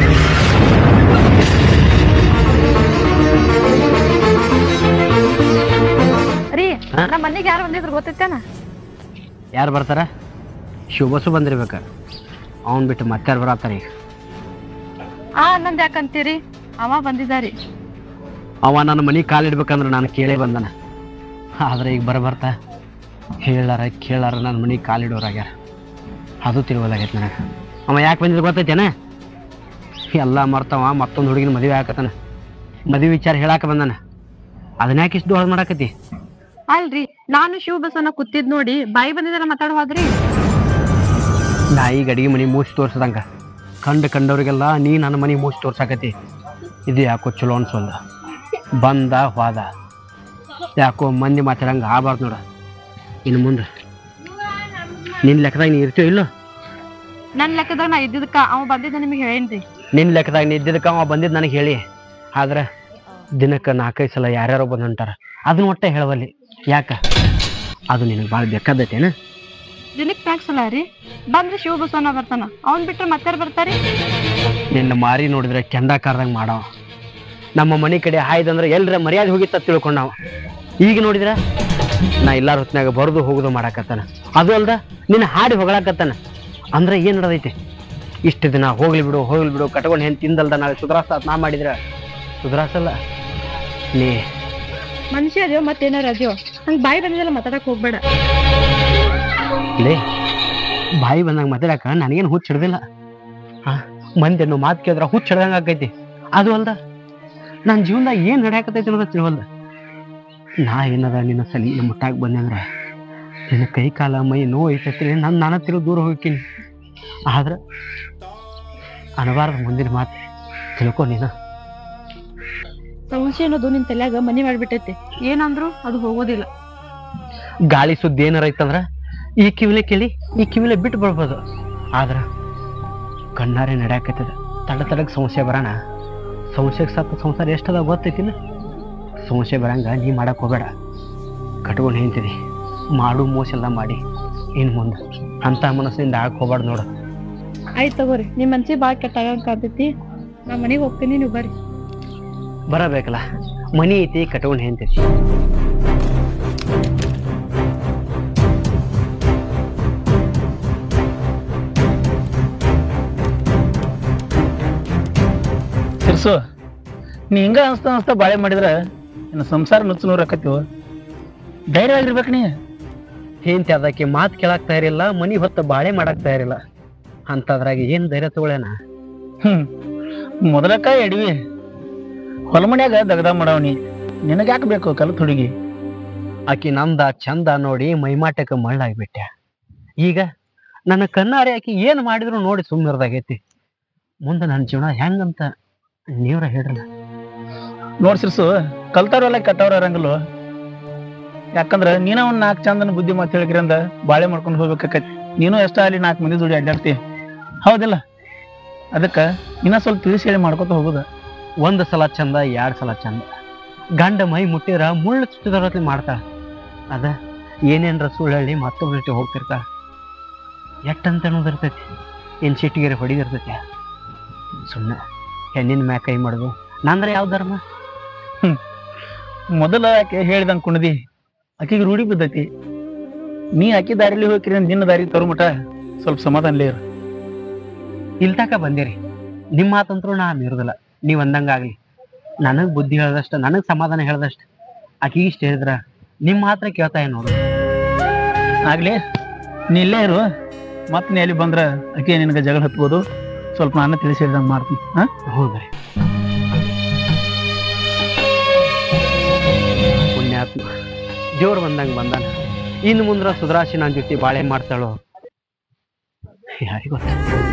ರೀ ನಮ್ಮ ಮನೆಗೆ ಯಾರು ಬಂದಿದ್ರು ಗೊತ್ತೈತೇನ? ಯಾರು ಬರ್ತಾರ? ಶಿವಬಸು ಬಂದಿರ್ಬೇಕ. ಅವನ್ ಬಿಟ್ಟು ಮತ್ತಾರು ಬರತ್ತಾರ ಈಗ? ಆ ನಂದ್ ಯಾಕಂತೀರಿ, ಅವ ಬಂದಿದ್ದಾರಿ. ಅವ ನನ್ನ ಮನಿ ಕಾಲಿಡ್ಬೇಕಂದ್ರ ನಾನು ಕೇಳೇ ಬಂದನ. ಆದ್ರೆ ಈಗ ಬರಬರ್ತಾ ಹೇಳಾರ ಕೇಳಾರ ನನ್ನ ಮನಿ ಕಾಲಿಡೋರಾಗ್ಯಾರ. ಅದು ತಿಳುವಲಾಗೈತೆ ನನಗೆ. ಅವ ಯಾಕೆ ಬಂದಿದ್ರು ಗೊತ್ತೈತೇನ? ಎಲ್ಲ ಮರ್ತವ ಮತ್ತೊಂದು ಹುಡುಗಿನ ಮದುವೆ ಹಾಕತ್ತಾನ. ಮದುವೆ ವಿಚಾರ ಹೇಳಾಕ ಬಂದಾನ. ಅದನ್ನ ಯಾಕೆ ಇಷ್ಟು ದೊಡ್ಡ ಮಾಡಾಕತಿ? ಅಲ್ರಿ ನಾನು ಶಿವ ಬಸವನ ಕೂತಿದ್ ನೋಡಿ ಬಾಯಿ ಬಂದಿದ್ದೆಲ್ಲ ಮಾತಾಡ ಹೋದ್ರಿ. ನಾ ಈಗ ಅಡಿಗೆ ಮನಿ ಮೂಸಿ ತೋರ್ಸದಂಗ ಕಂಡು ಕಂಡವ್ರಿಗೆಲ್ಲ ನೀ ನನ್ನ ಮನಿ ಮೂಸಿ ತೋರ್ಸಾಕತಿ. ಇದು ಯಾಕೋ ಚಲೋ ಅನ್ಸೋಲ್ಲ. ಬಂದ ಹೋದ ಯಾಕೋ ಮಂದಿ ಮಾತಾಡಂಗ ಆಬಾರ್ದು ನೋಡ. ಇನ್ನು ಮುಂದೆ ನಿನ್ ಲೆಕ್ಕದಾಗ ನೀ ಇರ್ತೀಯೋ ಇಲ್ಲೋ? ನನ್ ಲೆಕ್ಕದಾಗ ನಾ ಇದ್ದಿದ್ದಕ್ಕ ಅವ ಬಂದಿದ್ದ ನಿಮಗೆ ಹೇಳೇನ್ರಿ. ನಿನ್ ಲೆಕ್ಕದಾಗ ನೀ ಇದ್ದಿದ್ದಕ್ಕ ಅವ ಬಂದಿದ್ದು ನನಗೆ ಹೇಳಿ. ಆದ್ರೆ ದಿನಕ್ಕೆ ನಾಲ್ಕೈದು ಸಲ ಯಾರ್ಯಾರೋ ಬಂದು ಹೊಂಟಾರ, ಅದನ್ನ ಒಟ್ಟೆ ಹೇಳವಲ್ಲಿ. ಯಾಕ? ಅದು ನಿನಗೆ ಭಾಳ ಬೇಕಾದೈತೇನ? ದಿನಕ್ಕೆ ಟ್ಯಾಕ್ಸ್ ಅಲ್ಲ ರೀ. ಬಂದ್ರೆ ಶಿವ ಬಸವನ ಬರ್ತಾನ, ಅವ್ನ್ ಬಿಟ್ರೆ ಮತ್ತಾರು ಬರ್ತಾರಿ? ನಿನ್ನ ಮಾರಿ ನೋಡಿದ್ರೆ ಕೆಂಡಾಕಾರದಾಗ ಮಾಡವ. ನಮ್ಮ ಮನೆ ಕಡೆ ಹಾಯ್ದಂದ್ರೆ ಎಲ್ರ ಮರ್ಯಾದೆ ಹೋಗಿತ್ತ ತಿಳ್ಕೊಂಡವ. ಈಗ ನೋಡಿದ್ರ ನಾ ಎಲ್ಲಾರ ಹೊತ್ನಾಗ ಬರೋದು ಹೋಗುದು ಮಾಡಾಕತ್ತಾನ. ಅದು ಅಲ್ದ ನಿನ್ನ ಹಾಡಿ ಹೊಗಳಾಕತ್ತಾನ. ಅಂದ್ರೆ ಏನ್ ನಡದೈತಿ? ಇಷ್ಟು ದಿನ ಹೋಗ್ಲಿ ಬಿಡು ಹೋಗ್ಲಿ ಬಿಡು ಕಟ್ಕೊಂಡು ಹೆಂಗೆ ತಿಂದಲ್ದ ನಾಳೆ ಸುಧಾರಿಸ್ತಾ ನಾ ಮಾಡಿದ್ರ ಸುಧಾರಿಸಲ್ಲ. ನೀ ಮನುಷ್ಯ ಅದ್ಯೋ ಮತ್ತೇನಾರ ಅದ್ಯೋ ಹಂಗ ಬಾಯಿ ಬಂದಿದ್ದೆಲ್ಲ ಮಾತಾಡಕ್ ಹೋಗ್ಬೇಡ. ಲೇ ಬಾಯಿ ಬಂದಂಗ ಮಾತಾಡಕ ನನಗೇನು ಹುಚ್ಚ ಹಿಡ್ದಿಲ್ಲ. ಹಾ, ಮಂದಿ ಅನ್ನೋ ಮಾತು ಕೇಳಿದ್ರ ಹುಚ್ಚ ಹಿಡ್ದಂಗ ಆಕೈತಿ. ಅದು ಅಲ್ದ ನನ್ನ ಜೀವನದಾಗ ಏನ್ ನಡೆಯಾಕತೈತಿ ಅನ್ನೋದ ತಿಳ್ವಲ್ದ. ನಾ ಏನದ ನಿನ್ನ ಸಲಿ ನಮ್ಮ ಮುಟ್ಟಾಗ ಬಂದೆ ಅಂದ್ರ ನಿನ್ನ ಕೈ ಕಾಲ ಮೈ ನೋವು ಐತೈತಿ, ನಾನು ನಾನ ತಿರು ದೂರ ಹೋಗ್ತೀನಿ. ಆದ್ರ ಅನಬಾರ್ದು ಮುಂದಿನ ಮಾತು ತಿಳ್ಕೊ. ನೀನು ಸಮಸ್ಯೆ ಅನ್ನೋದು ನಿನ್ ತಲ್ಯಾಗ ಮನಿ ಮಾಡ್ಬಿಟ್ಟೈತಿ. ಏನಂದ್ರು ಅದು ಹೋಗೋದಿಲ್ಲ. ಗಾಳಿ ಸುದ್ದಿ ಏನಾರ ಐತಂದ್ರ ಈ ಕಿವಿಲೆ ಕೇಳಿ ಈ ಕಿವಿಲೆ ಬಿಟ್ಟು ಬರ್ಬೋದು. ಆದ್ರ ಕಣ್ಣಾರೆ ನಡೆಯಾಕತ್ತದ. ತಡ ತಡಕ್ ಸಮಸ್ಯೆ ಬರೋಣ. ಸಮಸ್ಯೆಗೆ ಸತ್ತ ಸಂಸಾರ ಎಷ್ಟದ ಗೊತ್ತೈತಿಲ್ಲ. ಸಮಸ್ಯೆ ಬರಂಗ ನೀ ಮಾಡಕ್ ಹೋಗ್ಬೇಡ. ಕಟ್ಕೊಂಡು ನಿಂತಿದಿ ಮಾಡು ಮೋಸ ಎಲ್ಲ ಮಾಡಿ ಇನ್ ಮುಂದೆ ಅಂತ ಮನಸ್ಸಿಂದ ಹಾಕ್ ಹೋಗ್ಬಾರ್ದು ನೋಡು. ಆಯ್ತು ತಗೋರಿ, ನಿಮ್ ಮನ್ಸಿಗೆ ಬಾಳ್ ಕೆಟ್ಟಾಗ ಕಾಣ್ತೈತಿ. ನಾ ಮನೆಗೆ ಹೋಗ್ತೀನಿ, ನೀವು ಬರ್ರಿ. ಬರಬೇಕಲ್ಲ, ಮನಿ ಐತಿ, ಕಟ್ಕೊಂಡು ನಿಂತೈತಿ. ತಿರ್ಸು, ನೀ ಹಿಂಗ ಅನ್ಸ್ತಾ ಅನ್ಸ್ತಾ ಬಾಳೆ ಮಾಡಿದ್ರ ಇನ್ನು ಸಂಸಾರ ನುಚ್ಚು ನೂರು ಆಕತ್ತೀವ. ಧೈರ್ಯ ಆಗಿರ್ಬೇಕು ನೀ. ಹೆಂಡತಿ ಅದಕ್ಕೆ ಮಾತು ಕೇಳಾಕ್ ತಯಾರಿಲ್ಲ, ಮನಿ ಹೊತ್ತ ಬಾಳೆ ಮಾಡಾಕ್ ತಯಾರಿಲ್ಲ. ಅಂತದ್ರಾಗ ಏನ್ ಧೈರ್ಯ ತಗೊಳ್ಳೇನ? ಹ್ಮ್ ಮೊದಲಕ್ಕ ಎಡವಿ ಹೊಲಮನ್ಯಾಗ ದಗದ ಮಾಡವನಿ. ನಿನಗ ಯಾಕೆ ಬೇಕು ಕಲ್ತ್ ಹುಡುಗಿ? ಆಕಿ ನಂದ ಚಂದ ನೋಡಿ ಮೈಮಾಟಕ್ಕೆ ಮಳ್ಳಾಗ್ಬಿಟ್ಟೆ. ಈಗ ನನ್ನ ಕಣ್ಣಾರೆ ಆಕಿ ಏನ್ ಮಾಡಿದ್ರು ನೋಡಿ ಸುಮ್ಮನಿರ್ದಾಗೈತಿ. ಮುಂದೆ ನನ್ನ ಜೀವನ ಹೆಂಗಂತ ನೀವ್ರ ಹೇಳ್ರಲ್ಲ. ನೋಡ್ಸಿರ್ಸು, ಕಲ್ತಾರಲ್ಲ ಕೆಟ್ಟವ್ರ ಇರಂಗಿಲ್ಲ. ಯಾಕಂದ್ರ ನೀನ ಒಂದ್ ನಾಲ್ಕು ಚಂದನ ಬುದ್ಧಿ ಮಾತು ಹೇಳಿಕ್ರಿಂದ ಬಾಳೆ ಮಾಡ್ಕೊಂಡು ಹೋಗ್ಬೇಕಾಕತಿ. ನೀನು ಎಷ್ಟ ಅಲ್ಲಿ ನಾಲ್ಕು ಮಂದಿ ಜೋಡಿ ಅಡ್ಡಾಡ್ತಿ, ಹೌದಿಲ್ಲ? ಅದಕ್ಕ ಇನ್ನ ಸ್ವಲ್ಪ ತಿಳಿಸಿ ಹೇಳಿ ಮಾಡ್ಕೊತ ಹೋಗುದ. ಒಂದ್ ಸಲ ಚಂದ, ಎರಡ್ ಸಲ ಚಂದ. ಗಂಡ ಮೈ ಮುಟ್ಟಿದ್ರ ಮುಳ್ಳು ಚುಚ್ಚಿದವ್ರತ್ಲಿ ಮಾಡ್ತಾಳ. ಅದ ಏನೇನ್ರ ಸುಳ್ಳು ಹೇಳಿ ಮತ್ತೊಬ್ಬ ಜೊತೆ ಹೋಗ್ತಿರ್ತಾಳ. ಎಟ್ಟಂತ ಅನ್ನೋದಿರ್ತೈತಿ, ಏನ್ ಸಿಟ್ಟಿಗೆರೆ ಹೊಡಿದಿರ್ತೈತಿ. ಸುಮ್ಮನೆ ಹೆಣ್ಣಿನ ಮ್ಯಾಗ ಕೈ ಮಾಡುದು ನಂದ್ರ ಯಾವ ಧರ್ಮ? ಹ್ಮ್ ಮೊದಲ ಆಕೆ ಹೇಳಿದಂಗ ಕುಣದಿ ಆಕೆಗೆ ರೂಢಿ ಬಿದ್ದೈತಿ. ನೀ ಆಕಿ ದಾರಿಲಿ ಹೋಗ್ರಿ, ನಿನ್ನ ದಾರಿ ತರು ಮಟ ಸ್ವಲ್ಪ ಸಮಾಧಾನಲೇ ಇರು. ಇಲ್ತಾಕ ಬಂದಿರಿ, ನಿಮ್ಮ ಮಾತಂತ್ರು ನಾ ಮೀರುದಿಲ್ಲ. ನೀವ್ ಅಂದಂಗಾಗ್ಲಿ. ನನಗ್ ಬುದ್ಧಿ ಹೇಳ್ದಷ್ಟ, ನನಗ್ ಸಮಾಧಾನ ಹೇಳ್ದಷ್ಟ ಆಕಿಗೆ ಇಷ್ಟ ಹೇಳಿದ್ರ ನಿಮ್ ಮಾತ್ರ ಕೇಳ್ತಾ ನೋಡು. ಆಗ್ಲಿ, ನೀ ಇಲ್ಲೇ ಇರು. ಮತ್ ನೀ ಅಲ್ಲಿ ಬಂದ್ರ ಆಕೆ ನಿನಗೆ ಜಗಳ ಹತ್ಬೋದು. ಸ್ವಲ್ಪ ನಾನು ತಿಳಿಸಿ ಹೇಳಿದಂಗ ಮಾಡ್ತೀನಿ. ಹಾ ಹೌದ್ರಿ. ಪುಣ್ಯಾತ್ಮ ಜೋರ್ ಬಂದಂಗ ಬಂದಾನ. ಇನ್ನು ಮುಂದ್ರ ಸುಧರಾಶಿ ನನ್ನ ಜೊತೆ ಬಾಳೆ ಮಾಡ್ತಾಳೋ ಯಾರಿಗ ಗೊತ್ತ.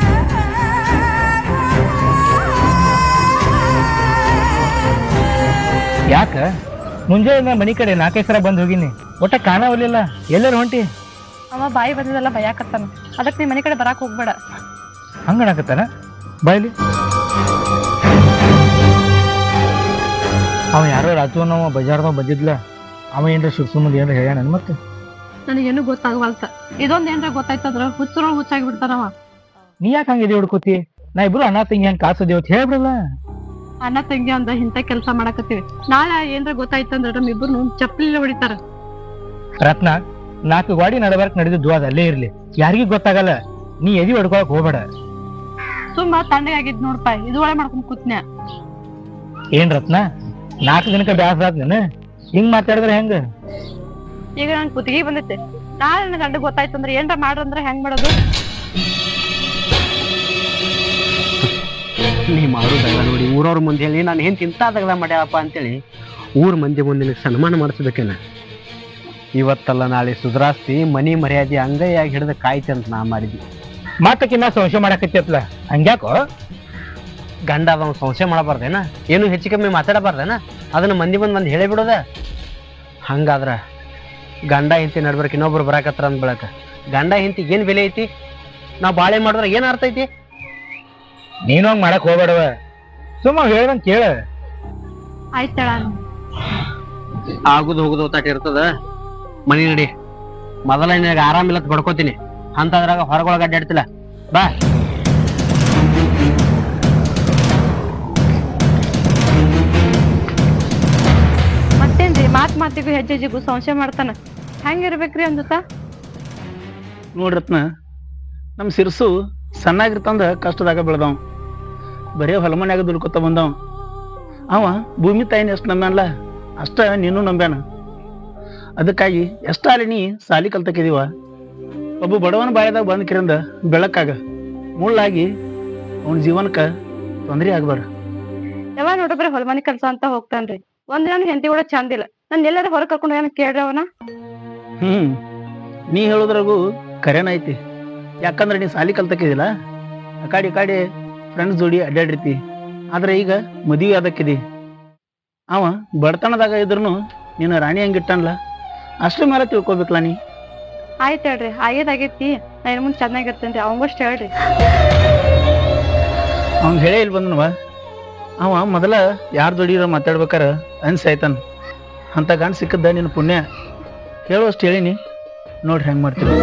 ಯಾಕ ಮುಂಜಾನೆ ಮನಿ ಕಡೆ ನಾಲ್ಕೈದು ಸಲ ಬಂದ್ ಹೋಗಿನಿ, ಒಟ್ಟ ಕಾಣವಲಿಲ್ಲ. ಎಲ್ಲರೂ ಹೊಂಟಿ? ಅವ ಬಾಯಿ ಬಂದಿದ್ದೆಲ್ಲ ಭಯಾಕತ್ತಾನ. ಅದಕ್ಕೆ ನೀ ಮನೆ ಕಡೆ ಬರಾಕ್ ಹೋಗ್ಬೇಡ. ಹಂಗಣಕತ್ತಾನ ಬಾಯ್ಲಿ. ಅವ ಯಾರೋ ರಾಜು ಅನ್ನೋ ಬಜಾರ್ದಾಗ ಬಂದಿದ್ಲ. ಅವ ಏನ್ರ ಶಿಕ್ಷ ಮುಂದೆ ಏನ್ರ ಹೇಳ್ಯಾನ ಮತ್ತೆ? ನನಗೇನು ಗೊತ್ತಾಗವಲ್ತ. ಇದೊಂದ್ ಏನ್ರ ಗೊತ್ತಾಯ್ತಂದ್ರ ಹುಚ್ಚರು ಹುಚ್ಚಾಗಿ ಬಿಡ್ತಾನವ. ನೀ ಯಾಕೆ ಹಂಗೆ ಹುಡ್ಕೋತಿ? ನಾ ಇಬ್ರು ಅಣ್ಣ ತಂಗಿ ಹಂಗ ಕಾಸದೇವತ್ ಹೇಳ್ಬಿಡಲ್ಲ. ಅಣ್ಣ ತಂಗಿ ಅಂದ ಇಂತ ಕೆಲ್ಸ ಮಾಡಾಕತ್ತೀವಿ. ನಾಳೆ ಏನ್ರ ಗೊತ್ತಾಯ್ತಂದ್ರ ನಮ್ ಇಬ್ರು ಚಪ್ಪಲಿ ಹೊಡಿತಾರ. ರತ್ನ, ನಾಲ್ಕು ಗಾಡಿ ನಡಬಾರಕ್ ನಡೆದಿದ್ದು ಅದ ಅಲ್ಲೇ ಇರ್ಲಿ, ಯಾರಿಗೂ ಗೊತ್ತಾಗಲ್ಲ. ನೀ ಎದಿ ಹೊಡ್ಕೊಳಕ್ ಹೋಗ್ಬೇಡ. ಸುಮ್ಮ ತಣ್ಣಗಾಗಿದ್ ನೋಡ್ಪ, ಇದು ಒಳ್ಳೆ ಮಾಡ್ಕೊಂಡ್ ಕೂತ್ನ್ಯ. ಏನ್ ರತ್ನ, ನಾಲ್ಕು ದಿನಕ್ಕೆ ಬ್ಯಾಸ ಆದ್ ನೀನು ಹಿಂಗ್ ಮಾತಾಡಿದ್ರೆ ಹೆಂಗ? ಈಗ ನನ್ ಕುತ್ತಿಗೆ ಬಂದೈತೆ. ನಾಳೆ ನನ್ ಗಂಡ ಗೊತ್ತಾಯ್ತಂದ್ರ ಏನ್ರ ಮಾಡ್ರಂದ್ರ ಹೆಂಗ್ ಮಾಡೋದು? ನೀ ಮಾಡೋದಲ್ಲ ನೋಡಿ, ಊರವ್ರ ಮುಂದೆ ಹೇಳಿ ನಾನು ಏನ್ ತಿಂತಾದಾಗದ ಮಾಡ್ಯಾಳಪ್ಪ ಅಂತೇಳಿ ಊರ್ ಮಂದಿ ಮುಂದೆ ನಿನಗೆ ಸನ್ಮಾನ ಮಾಡಿಸ್ಬೇಕೇನ? ಇವತ್ತಲ್ಲ ನಾಳೆ ಸುಧರಾಸ್ತಿ ಮನಿ ಮರ್ಯಾದೆ ಅಂಗೈಯಾಗಿ ಹಿಡಿದ ಕಾಯ್ತಿ ಅಂತ ನಾ ಮಾಡಿದ್ವಿ. ಮಾತಕ್ಕಿನ್ನ ಸಂಶಯ ಮಾಡಕತ್ತಲ್ಲ, ಹಂಗ್ಯಾಕೋ? ಗಂಡ ಅದವ್ ಸಂಶಯ ಮಾಡಬಾರ್ದೇನ? ಏನು ಹೆಚ್ಚು ಕಮ್ಮಿ ಮಾತಾಡಬಾರ್ದೇನ? ಅದನ್ನ ಮಂದಿ ಬಂದ್ ಬಂದು ಹೇಳಿ ಬಿಡೋದ? ಹಂಗಾದ್ರ ಗಂಡ ಹಿಂತಿ ನಡ್ಬರ್ಕ ಇನ್ನೊಬ್ರು ಬರಾಕತ್ರ ಅಂದ್ ಬೆಳಕ ಗಂಡ ಹಿಂತಿ ಏನ್ ಬೆಲೆ ಐತಿ? ನಾವ್ ಬಾಳೆ ಮಾಡಿದ್ರ ಏನ್ ಅರ್ಥ ಐತಿ? ನೀನು ಹಂಗ್ ಮಾಡಕ್ ಹೋಗ್ಬೇಡವ, ಸುಮ್ಮ ಹೇಳ್ದಂಗ್ ಕೇಳ. ಆಯ್ತಳ, ಆಗುದು ಹೋಗುದು ತಾಟ ಇರ್ತದ. ಮನಿ ನಡಿ, ಮೊದಲ ನಿನಗೆ ಆರಾಮಿಲ್ಲತ್ ಬಡ್ಕೋತೀನಿ. ಅಂತದ್ರಾಗ ಹೊರಗೊಳಗ ಅಡ್ಡಾಡ್ತಿಲ್ಲ ಬಾ. ಮತ್ತೇನ್ರಿ ಮಾತ್ ಮಾತಿಗೂ ಹೆಜ್ಜೆ ಹೆಜ್ಜೆಗೂ ಸಂಶಯ ಮಾಡ್ತಾನ. ಹೆಂಗಿರ್ಬೇಕ್ರಿ ಅಂದತ? ನೋಡ್ರತ್ನ, ನಮ್ ಸಿರ್ಸು ಸಣ್ಣಾಗಿರ್ತಂದ ಕಷ್ಟದಾಗ ಬೆಳೆದವ್, ಬರೇ ಹೊಲಮನ್ಯಾಗ ದುಡ್ಕೊತ ಬಂದವ್. ಅವ ಭೂಮಿ ತಾಯಿನ ಎಷ್ಟು ನಂಬ್ಯಾನಲ್ಲ ಅಷ್ಟ ನೀನು ನಂಬ್ಯಾನ. ಅದಕ್ಕಾಗಿ ಎಷ್ಟ ಅಲ್ಲಿ ನೀ ಸಾಲಿ ಕಲ್ತಕ್ಕಿದೀವ, ಒಬ್ಬ ಬಡವನ ಬಾಯದಾಗ ಬಂದ್ ಕಿರಂದ ಬೆಳಕಾಗ ಮುಳ್ಳಾಗಿ ಅವನ ಜೀವನಕ್ಕ ತೊಂದರೆ ಆಗ್ಬಾರ. ಯಾವಾಗ ನೋಡಿದ್ರೆ ಹೊಲಮನಿ ಕೆಲ್ಸ ಅಂತ ಹೋಗ್ತಾನ್ರಿ. ಒಂದಿನ ಹೆಂಡತಿ ಕೂಡ ಚಂದ ಇಲ್ಲ. ನನ್ ಎಲ್ಲಾರ ಹೊರ ಕರ್ಕೊಂಡು ಏನ ಕೇಳ್ರಿ ಅವನ. ಹ್ಮ್ ನೀ ಹೇಳುದ್ರಾಗು ಕರೆನ ಐತಿ. ಯಾಕಂದ್ರೆ ನೀ ಸಾಲಿ ಕಲ್ತಕ್ಕಿದಿಲ್ಲ, ಆ ಕಾಡಿ ಕಾಡಿ ಫ್ರೆಂಡ್ಸ್ ಜೋಡಿ ಅಡ್ಡಾಡಿರ್ತಿ. ಆದ್ರೆ ಈಗ ಮದುವೆ ಅದಕ್ಕಿದಿ. ಅವ ಬಡತನದಾಗ ಇದ್ರೂ ನೀನು ರಾಣಿ ಹಂಗಿಟ್ಟನ್ಲ, ಅಷ್ಟ್ರ ಮೇಲೆ ತಿಳ್ಕೊಬೇಕಲ್ಲ ನೀ. ಆಯ್ತು ಹೇಳ್ರಿ, ಆಗೇದಾಗೈತಿ. ನಾ ಇನ್ ಮುಂದೆ ಚೆನ್ನಾಗಿರ್ತೇನ್ರಿ. ಅವಂಗಷ್ಟು ಹೇಳ್ರಿ. ಅವ್ನ್ ಹೇಳೇ ಇಲ್ಲಿ ಬಂದನವ. ಅವ ಮೊದಲ ಯಾರ ಜೋಡಿರ ಮಾತಾಡ್ಬೇಕಾರ ಅನ್ಸಾಯ್ತಾನ. ಅಂತ ಗಂಡ ಸಿಕ್ಕದ್ದ ನಿನ್ನ ಪುಣ್ಯ. ಹೇಳುವಷ್ಟು ಹೇಳಿನಿ, ನೋಡ್ರಿ ಹೆಂಗ್ ಮಾಡ್ತೀವಿ.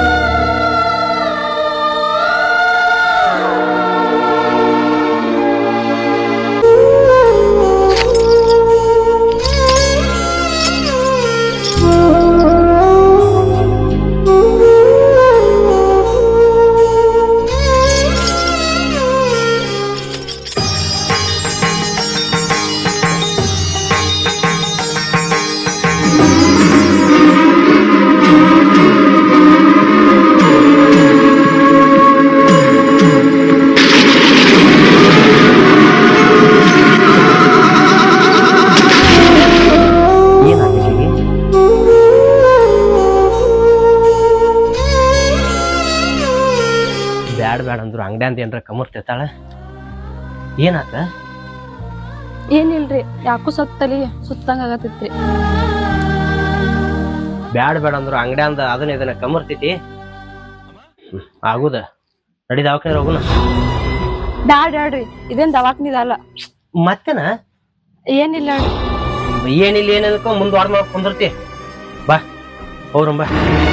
ಬ್ಯಾಡ ಬ್ಯಾಡ ಅಂದ್ರು ಅಂಗಡಿ ಅಂತ ಏನ್ರ ಕಮರ್ತಿರ್ತಾಳ. ಏನಾತ? ಏನಿಲ್ರಿ, ಯಾಕೋ ಸತ್ತಲಿ ಸುತ್ತಂಗ ಆಗತೈತ್ರಿ. ಬ್ಯಾಡ ಬ್ಯಾಡ ಅಂದ್ರು ಅಂಗಡಿ ಅಂದ ಅದನ್ನ ಇದನ್ನ ಕಮರ್ತೈತಿ. ಆಗುದ ನಡಿ ದವಾಖಾನೆ ಹೋಗುನ. ಬ್ಯಾಡ ಹೇಳ್ರಿ, ಇದೇನ್ ದವಾಖಾನಿದಲ್ಲ. ಮತ್ತೇನ? ಏನಿಲ್ಲ ಹೇಳ್ರಿ. ಏನಿಲ್ಲ ಏನದಕ್ಕ ಮುಂದ್ ವಾರ ಮಾಡಿ ಕುಂದಿರ್ತಿ. ಬಾ ಹೋಗ್ರಂಬ.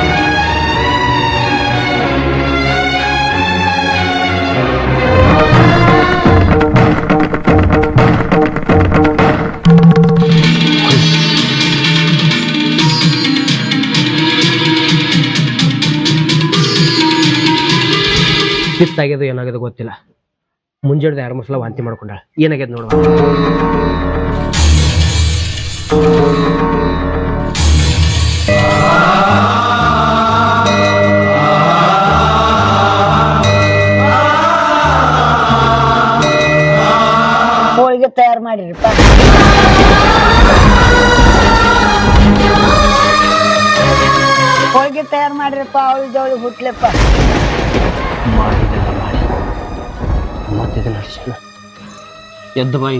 ಕಿತ್ತಾಗ್ಯದು ಏನಾಗ್ಯದ ಗೊತ್ತಿಲ್ಲ. ಮುಂಜಾನೆ ಎರಡು ಮೂರು ಸಲ ವಾಂತಿ ಮಾಡ್ಕೊಂಡಾಳ. ಏನಾಗ್ಯದ ನೋಡುವ. ಹೋಳಿಗೆ ತಯಾರು ಮಾಡಿರಿಪ್ಪ. ಹೋಳಿಗೆ ತಯಾರು ಮಾಡಿರಪ್ಪ. ಅವಳಿ ಜವಳಿ ಹುಟ್ಲಪ್ಪ. ಮಾಡಿದೆಲ್ಲ ಮಾಡಿ ಮತ್ತಿದ ನಡ್ಸೋಣ. ಎದ್ದು ಬಾ ಈಗ.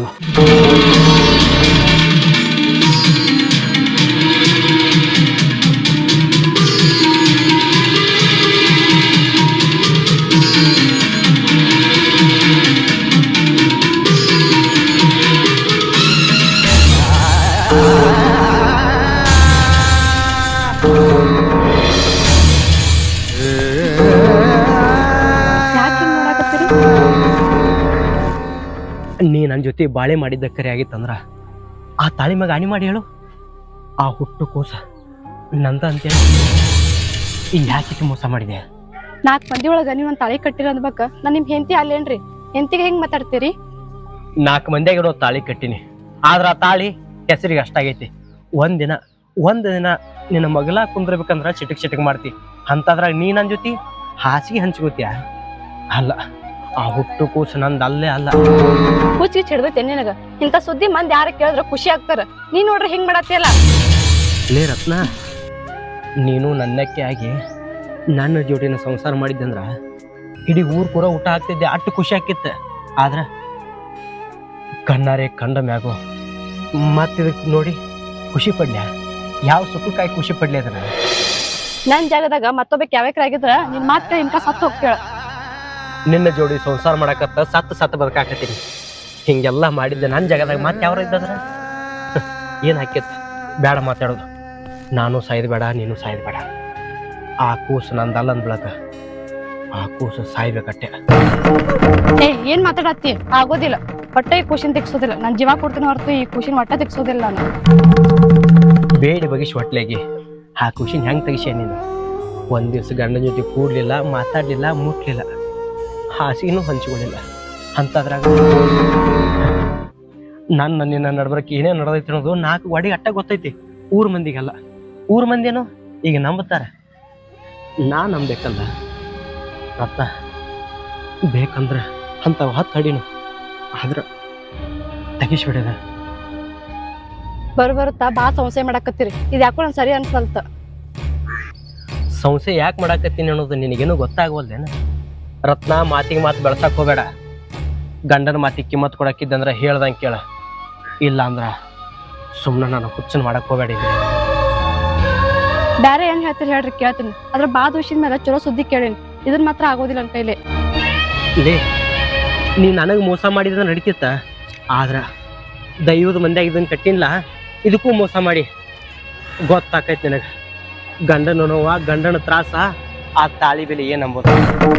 ನೀ ನನ್ನ ಜೊತೆ ಬಾಳೆ ಮಾಡಿದ್ದ ಕರೆ ಆಗಿತ್ತಂದ್ರ ಆ ತಾಳಿ ಮ್ಯಾಗ ಆಣಿ ಮಾಡಿ ಹೇಳು. ಆ ಹುಟ್ಟು ಕೋಸ ನಂದ ಅಂತೇಳಿ ಯಾಕೆ ಮೋಸ ಮಾಡಿದೆ? ನಾಲ್ಕು ಮಂದಿ ಒಳಗ ನೀವ್ ಒಂದ್ ತಾಳಿ ಕಟ್ಟಿರ ಅಂದ್ಬೇಕ. ನಾನ್ ನಿಮ್ ಹೆಂಡತಿ ಅಲ್ಲೇನ್ರಿ? ಹೆಂಡತಿಗೆ ಹೆಂಗ್ ಮಾತಾಡ್ತೀರಿ? ನಾಲ್ಕು ಮಂದಿಯಾಗಿರೋ ತಾಳಿ ಕಟ್ಟಿನಿ, ಆದ್ರ ಆ ತಾಳಿ ಹೆಸರಿಗೆ ಅಷ್ಟಾಗೈತಿ. ಒಂದಿನ ಒಂದ್ ದಿನ ನಿನ್ನ ಮಗಲ ಕುಂದ್ರಬೇಕಂದ್ರ ಚಿಟಕ್ ಚಿಟಕ್ ಮಾಡ್ತಿ. ಅಂತದ್ರಾಗ ನೀ ನನ್ನ ಜೊತೆ ಹಾಸಿಗೆ ಹಂಚ್ಕೋತಿಯ? ಅಲ್ಲ, ಆ ಹುಟ್ಟು ಕೂಸು ನಂದ ಅಲ್ಲೇ ಅಲ್ಲ. ಹುಚ್ಚಿ ಹಿಡ್ದೈತೆ ನಿನಗ. ಇಂತ ಸುದ್ದಿ ಮಂದಿ ಯಾರ ಕೇಳಿದ್ರ ಖುಷಿ ಆಗ್ತಾರ. ನೀ ನೋಡ್ರಿ ಹೆಂಗ್ ಮಾಡತ್ತಿಯಲ್ಲ. ಲೇ ರತ್ನ, ನೀನು ನನ್ನಕ್ಕೆ ಆಗಿ ನನ್ನ ಜೋಡಿನ ಸಂಸಾರ ಮಾಡಿದ್ದಂದ್ರ ಇಡೀ ಊರ್ ಪೂರ ಊಟ ಆಗ್ತಿದ್ದೆ, ಅಷ್ಟು ಖುಷಿ ಆಕಿತ್ತ. ಆದ್ರ ಕಣ್ಣಾರೆ ಕಂಡ ಮ್ಯಾಗೋ ಮತ್ತಿದಕ್ ನೋಡಿ ಖುಷಿ ಪಡ್ಲ್ಯಾ? ಯಾವ ಸುಖಕ್ಕಾಗಿ ಖುಷಿ ಪಡ್ಲಿ ಅದನ್ನ? ನನ್ ಜಾಗದಾಗ ಮತ್ತೊಬ್ಬ ಯಾವ್ಯಾಕ್ರಾಗಿದ್ರ ನಿನ್ ಮಾತ್ರ ಇಂಕ ಸತ್ತು ಹೋಗ್ತೇಳ. ನಿನ್ನ ಜೋಡಿ ಸಂಸಾರ ಮಾಡಕತ್ತ ಸತ್ತು ಸತ್ತು ಬದುಕಾಕತ್ತೀನಿ. ಹಿಂಗೆಲ್ಲ ಮಾಡಿದ್ದೆ ನನ್ನ ಜಾಗದಾಗ ಮತ್ತೆ ಯಾವ್ರ ಇದ್ದದ್ರ ಏನ್ ಹಾಕಿತ್? ಬೇಡ ಮಾತಾಡೋದು. ನಾನು ಸಾಯ್ದು ಬೇಡ, ನೀನು ಸಾಯ್ದು ಬೇಡ. ಆ ಕೂಸು ನಂದಲ್ಲ ಅಂದ್ಬಿಳಕ ಆ ಕೂಸು ಸಾಯ್ಬೇಕಟ್ಟೆ. ಏ ಏನ್ ಮಾತಾಡತ್ತಿ? ಆಗೋದಿಲ್ಲ. ಹೊಟ್ಟೆ ಈ ಖುಷಿನ ತೆಗ್ಸೋದಿಲ್ಲ. ನನ್ ಜೀವ ಕೊಡ್ತೀನಿ ಹೊರತು ಈ ಖುಷಿನ ಹೊಟ್ಟೆ ತೆಗ್ಸೋದಿಲ್ಲ ನಾನು. ಬೇಡಿ ಬಗಿಸಿ ಹೊಟ್ಲೆಗೆ ಆ ಖುಷಿನ ಹೆಂಗ್ ತೆಗಿಸ್ಯ ನೀನು? ಒಂದ್ ದಿವ್ಸ ಗಂಡನ ಜೊತೆ ಕೂಡ್ಲಿಲ್ಲ, ಮಾತಾಡ್ಲಿಲ್ಲ, ಮುಟ್ಲಿಲ್ಲ, ಹಾಸಿಗೆನೂ ಹಂಚಿಕೊಳ್ಳಿಲ್ಲ. ಅಂತದ್ರಾಗ ನನ್ನ ನಿನ್ನ ನಡ್ಬರಕ್ಕೆ ಏನೇ ನಡೆದೈತಿ ಅನ್ನೋದು ನಾಲ್ಕು ವಾಡಿ ಅಟ್ಟ ಗೊತ್ತೈತಿ. ಊರ್ ಮಂದಿಗಲ್ಲ. ಊರ್ ಮಂದಿನೂ ಈಗ ನಂಬುತ್ತಾರ. ನಾ ನಂಬೇಕಲ್ಲ ರತ್ನ ಬೇಕಂದ್ರೆ ಅಂಥವು ಹತ್ತು ಅಡಿನು ಆದ್ರೆ ತೆಗಿಸ್ಬಿಡಿದ ಬರ್ ಬರುತ್ತಾ ಬಾ ಸಂಶಯ ಮಾಡಾಕತ್ತೀರಿ ಇದು ಯಾಕೋ ನಂಗೆ ಸರಿ ಅನ್ಸಲ್ತ. ಸಂಶಯ ಯಾಕೆ ಮಾಡಾಕತ್ತೀನಿ ಅನ್ನೋದು ನಿನಗೇನು ಗೊತ್ತಾಗವಲ್ದೇನ? ರತ್ನ ಮಾತಿಗೆ ಮಾತು ಬೆಳ್ಸಕ್ ಹೋಗಬೇಡ. ಗಂಡನ ಮಾತಿಗೆ ಕಿಮ್ಮತ್ ಕೊಡಕ್ಕಿದ್ದಂದ್ರೆ ಹೇಳ್ದಂಗೆ ಕೇಳ, ಇಲ್ಲ ಅಂದ್ರ ಸುಮ್ಮನೆ ನಾನು ಹುಚ್ಚನ್ ಮಾಡಕ್ ಹೋಗಬೇಡ. ಇಲ್ಲಿ ಬೇರೆ ಏನ್ ಹೇಳ್ತೀರಿ ಹೇಳ್ರಿ ಕೇಳ್ತೀನಿ. ಅದ್ರ ಬಾ ದೋಷಿದ ಮೇಲೆ ಚಲೋ ಸುದ್ದಿ ಕೇಳೀನಿ, ಇದನ್ ಮಾತ್ರ ಆಗೋದಿಲ್ಲ ನನ್ನ ಕೈಲಿ. ಲೇ ನೀ ನನಗೆ ಮೋಸ ಮಾಡಿದ್ರೆ ನಡೀತಿತ್ತ, ಆದ್ರ ದೈವದ ಮಂದಿಯಾಗ ಇದನ್ನ ಕಟ್ಟಿಲ್ಲ, ಇದಕ್ಕೂ ಮೋಸ ಮಾಡಿ ಗೊತ್ತಾಕೈತಿ ನಿನಗೆ. ಗಂಡನ ನೋವ ಗಂಡನ ತ್ರಾಸ ಆ ತಾಳಿ ಬೆಲೆ ಏನಂಬೋದು.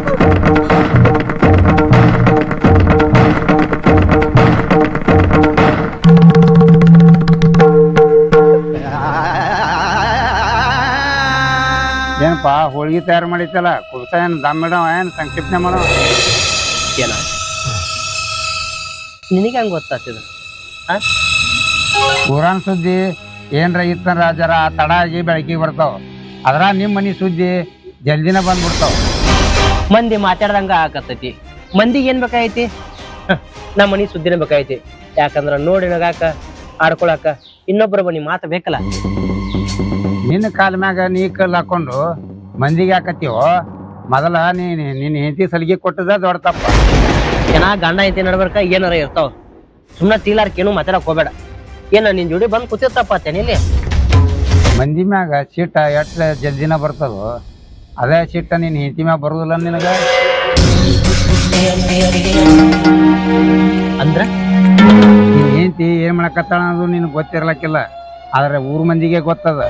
ಏನಪ್ಪಾ ಹೋಳಿಗೆ ತಯಾರು ಮಾಡಿತ್ತಲ್ಲ, ಕುಬ್ಸ ಏನು ದಮ್ ಇಡವ ಏನು ಸಂಕ್ಷಿಪ್ತ ಮಾಡವ ಏನ ನಿನಗೆ ಹಂಗೆ ಗೊತ್ತಾಗ್ತದ? ಊರಾನ್ ಸುದ್ದಿ ಏನ್ರ ಇತ್ತಂದ್ರ ಜರ ತಡ ಆಗಿ ಬೆಳಕಿಗೆ ಬರ್ತಾವ. ಅದ್ರ ನಿಮ್ಮ ಮನಿ ಸುದ್ದಿ ಜಲ್ದಿನ ಬಂದ್ಬಿಡ್ತಾವ. ಮಂದಿ ಮಾತಾಡ್ದಂಗ ಆಕತ್ತೈತಿ. ಮಂದಿಗೆ ಏನ್ ಬೇಕಾಗೈತಿ? ನಮ್ಮ ಮನಿ ಸುದ್ದಿನ ಬೇಕಾಗೈತಿ. ಯಾಕಂದ್ರ ನೋಡಿ ನಗಾಕ ಆಡ್ಕೊಳಕ ಇನ್ನೊಬ್ಬರ ಮನಿ ಮಾತು ಬೇಕಲ್ಲ. ನಿನ್ನ ಕಾಲ ಮ್ಯಾಗ ನೀ ಕಲ್ ಹಾಕೊಂಡು ಮಂದಿಗೆ ಹಾಕತ್ತೀವೋ, ಮೊದಲ ನೀ ನಿನ್ನ ಹೆಂಡತಿ ಸಲಿಗೆ ಕೊಟ್ಟದ ದೊಡ್ಡ ತಪ್ಪ. ಏನ ಗಂಡ ಐತಿ ನಡ್ಬರ್ಕ ಏನಾರ ಇರ್ತಾವ. ಸುಮ್ಮನೆ ತೀಲಾರ್ಕೇನು ಮಾತಾಡಕ್ ಹೋಗ್ಬೇಡ. ಏನ ನಿನ್ ಜೋಡಿ ಬಂದ್ ಕೂತಿರ್ತಪ್ಪತ್ತೇನಿ ಇಲ್ಲಿ. ಮಂದಿ ಮ್ಯಾಗ ಸಿಟ್ಟ ಎಟ್ಟ ಜಲ್ದಿನ ಬರ್ತದೋ, ಅದೇ ಸಿಟ್ಟ ನಿನ್ನ ಹೆಂಡತಿ ಮ್ಯಾಗ ಬರುದಿಲ್ಲ ನಿನಗ. ಅಂದ್ರ ನಿನ್ ಹೆಂಡತಿ ಏನ್ ಮಾಡಕತ್ತಾಳ ಅನ್ನೋದು ನಿನಗೆ ಗೊತ್ತಿರ್ಲಕ್ಕಿಲ್ಲ, ಆದ್ರೆ ಊರ್ ಮಂದಿಗೆ ಗೊತ್ತದ.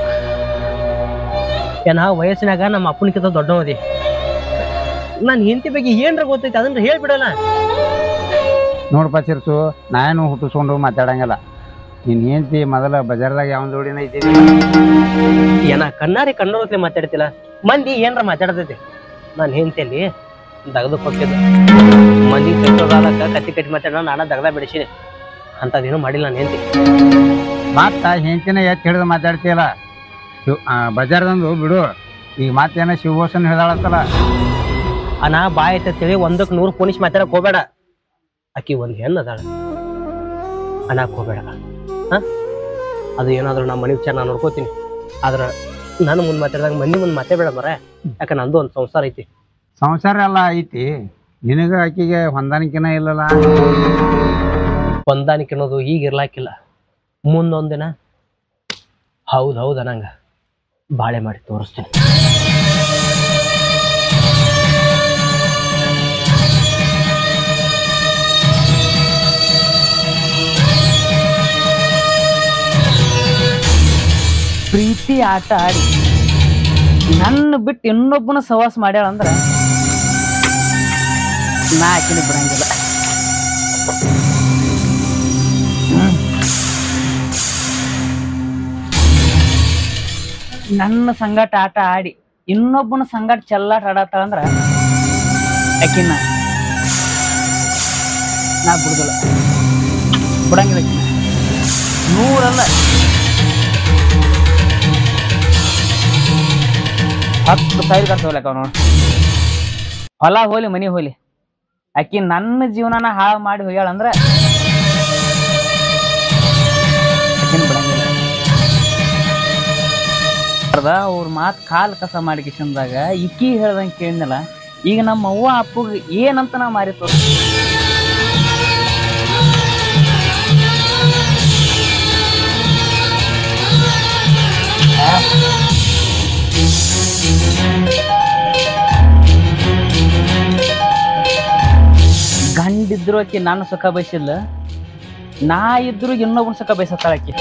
ಏನ ವಯಸ್ಸಿನಾಗ ನಮ್ಮ ಅಪ್ಪನಿಕಿಂತ ದೊಡ್ಡವದಿ. ನನ್ ಹೆಂಡತಿ ಬಗ್ಗೆ ಏನ್ರ ಗೊತ್ತೈತಿ ಅದನ್ನ ಹೇಳ್ಬಿಡಲ್ಲ. ನೋಡ್ಪ ಚಿರ್ಸು, ನಾನೇನು ಹುಟ್ಟಿಸ್ಕೊಂಡು ಮಾತಾಡಂಗಿಲ್ಲ. ನಿನ್ ಹೆಂಡತಿ ಮೊದಲ ಬಜಾರ್ದಾಗ ಯಾವ ಜೋಡಿನ ಇದ್ದೀವಿ. ಏನ ಕಣ್ಣಾರಿ ಕಣ್ಣೋತ್ಲೆ ಮಾತಾಡ್ತಿಲ್ಲ. ಮಂದಿ ಏನ್ರ ಮಾತಾಡ್ತೈತಿ. ನಾನು ಹೆಂಡತಿಯಲ್ಲಿ ದಗದ ಕೊಟ್ಟಿದ್ದ ಮಂದಿ ಕಟ್ಟೋದಾಲಕ್ಕ ಕತ್ತಿ ಕಟ್ಟಿ ಮಾತಾಡೋ ನಾನ ದಗದ ಬಿಡಿಸಿನಿ. ಅಂತದೇನು ಮಾಡಿಲ್ಲ ನಾನು ಹೆಂಡತಿ. ಮತ್ತ ಹೆಂಡತಿನ ಎತ್ ಹಿಡಿದು ಮಾತಾಡ್ತೀಯಲ್ಲ, ಬಜಾರ್ದಂದು ಬಿಡು. ಈಗ ಮತ್ತೇನ ಶಿವಭೂಷಣ್ ಹೇಳ್ದಾಳತ್ತಲ್ಲ, ಅನ ಬಾಯ್ ಐತೇಳಿ ಒಂದಕ್ಕೆ ನೂರು ಪೋಣಿಸ್ ಮಾತಾಡಕ್ ಹೋಗ್ಬೇಡ. ಆಕಿ ಒಂದ್ ಹೆಣ್ಣು ಅದಾಳ ಅನ್ನಕ್ ಹೋಗ್ಬೇಡ. ಹ ಅದು ಏನಾದ್ರು ನಮ್ಮ ಮನೆ ವಿಚಾರ ನಾನು ನೋಡ್ಕೋತೀನಿ. ಆದ್ರ ನಾನು ಮುಂದ್ ಮಾತಾಡಿದಾಗ ಮಂದಿ ಮುಂದ್ ಮಾತಾಡ್ಬೇಡ ಮರ. ಯಾಕ ನಂದು ಒಂದ್ ಸಂಸಾರ ಐತಿ. ಸಂಸಾರ ಎಲ್ಲ ಐತಿ, ನಿನಗ ಆಕಿಗೆ ಹೊಂದಾಣಿಕೆನ ಇಲ್ಲಲ್ಲ. ಹೊಂದಾಣಿಕೆ ಅನ್ನೋದು ಈಗ ಇರ್ಲಾಕಿಲ್ಲ, ಮುಂದೊಂದಿನ ಹೌದ್ ಹೌದ ನಂಗ ಬಾಳೆ ಮಾಡಿ ತೋರಿಸ್ತೀನಿ. ಪ್ರೀತಿ ಆಟ ಆಡಿ ನನ್ನ ಬಿಟ್ಟು ಇನ್ನೊಬ್ಬನ ಸವಾಸ ಮಾಡ್ಯಾಳ ಅಂದ್ರ ನಾ ಆಕಿನ ಬಿಡಂಗಿಲ್ಲ. ನನ್ನ ಸಂಗಾಟ ಆಟ ಆಡಿ ಇನ್ನೊಬ್ಬನ ಸಂಗಾಟ ಚೆಲ್ಲಾಟ ಆಡತ್ತಾಳ ಅಂದ್ರ ಆಕಿನ ನಾ ಬಿಡುದಿಲ್ಲ, ಬಿಡಂಗಿಲ್ಲ. ಆಕಿನ ನೂರಲ್ಲ ಹತ್ತು ಸಾವಿರ ಕಟ್ತವಲ್ಲ ಅವ ನೋಡ್. ಹೊಲ ಹೋಲಿ ಮನಿ ಹೋಲಿ, ಆಕಿ ನನ್ನ ಜೀವನನ ಹಾಳು ಮಾಡಿ ಹೋಗ್ಯಾಳ ಅಂದ್ರ ಆಕಿನ ಬಿಡಂಗಿಲ್ಲ. ಅವ್ರ ಮಾತ್ ಕಾಲ್ ಕಸ ಮಾಡಿ ಕಿಶನ್ದಾಗ ಇಕ್ಕಿ ಹೇಳ್ದಂಗ ಕೇಳಿದ್ನಲ್ಲ. ಈಗ ನಮ್ಮ ಅವ್ವ ಅಪ್ಪಗ ಏನಂತ ನಾ ಮಾರಿ ತೋರ್ ಗಂಡಿದ್ರು ಆಕಿ ನಾನು ಸುಖ ಬಯಸಿಲ್ಲ, ನಾ ಇದ್ರು ಇನ್ನೊಬ್ಬನ ಸುಖ ಬಯಸತ್ತಾಳ ಆಕಿ.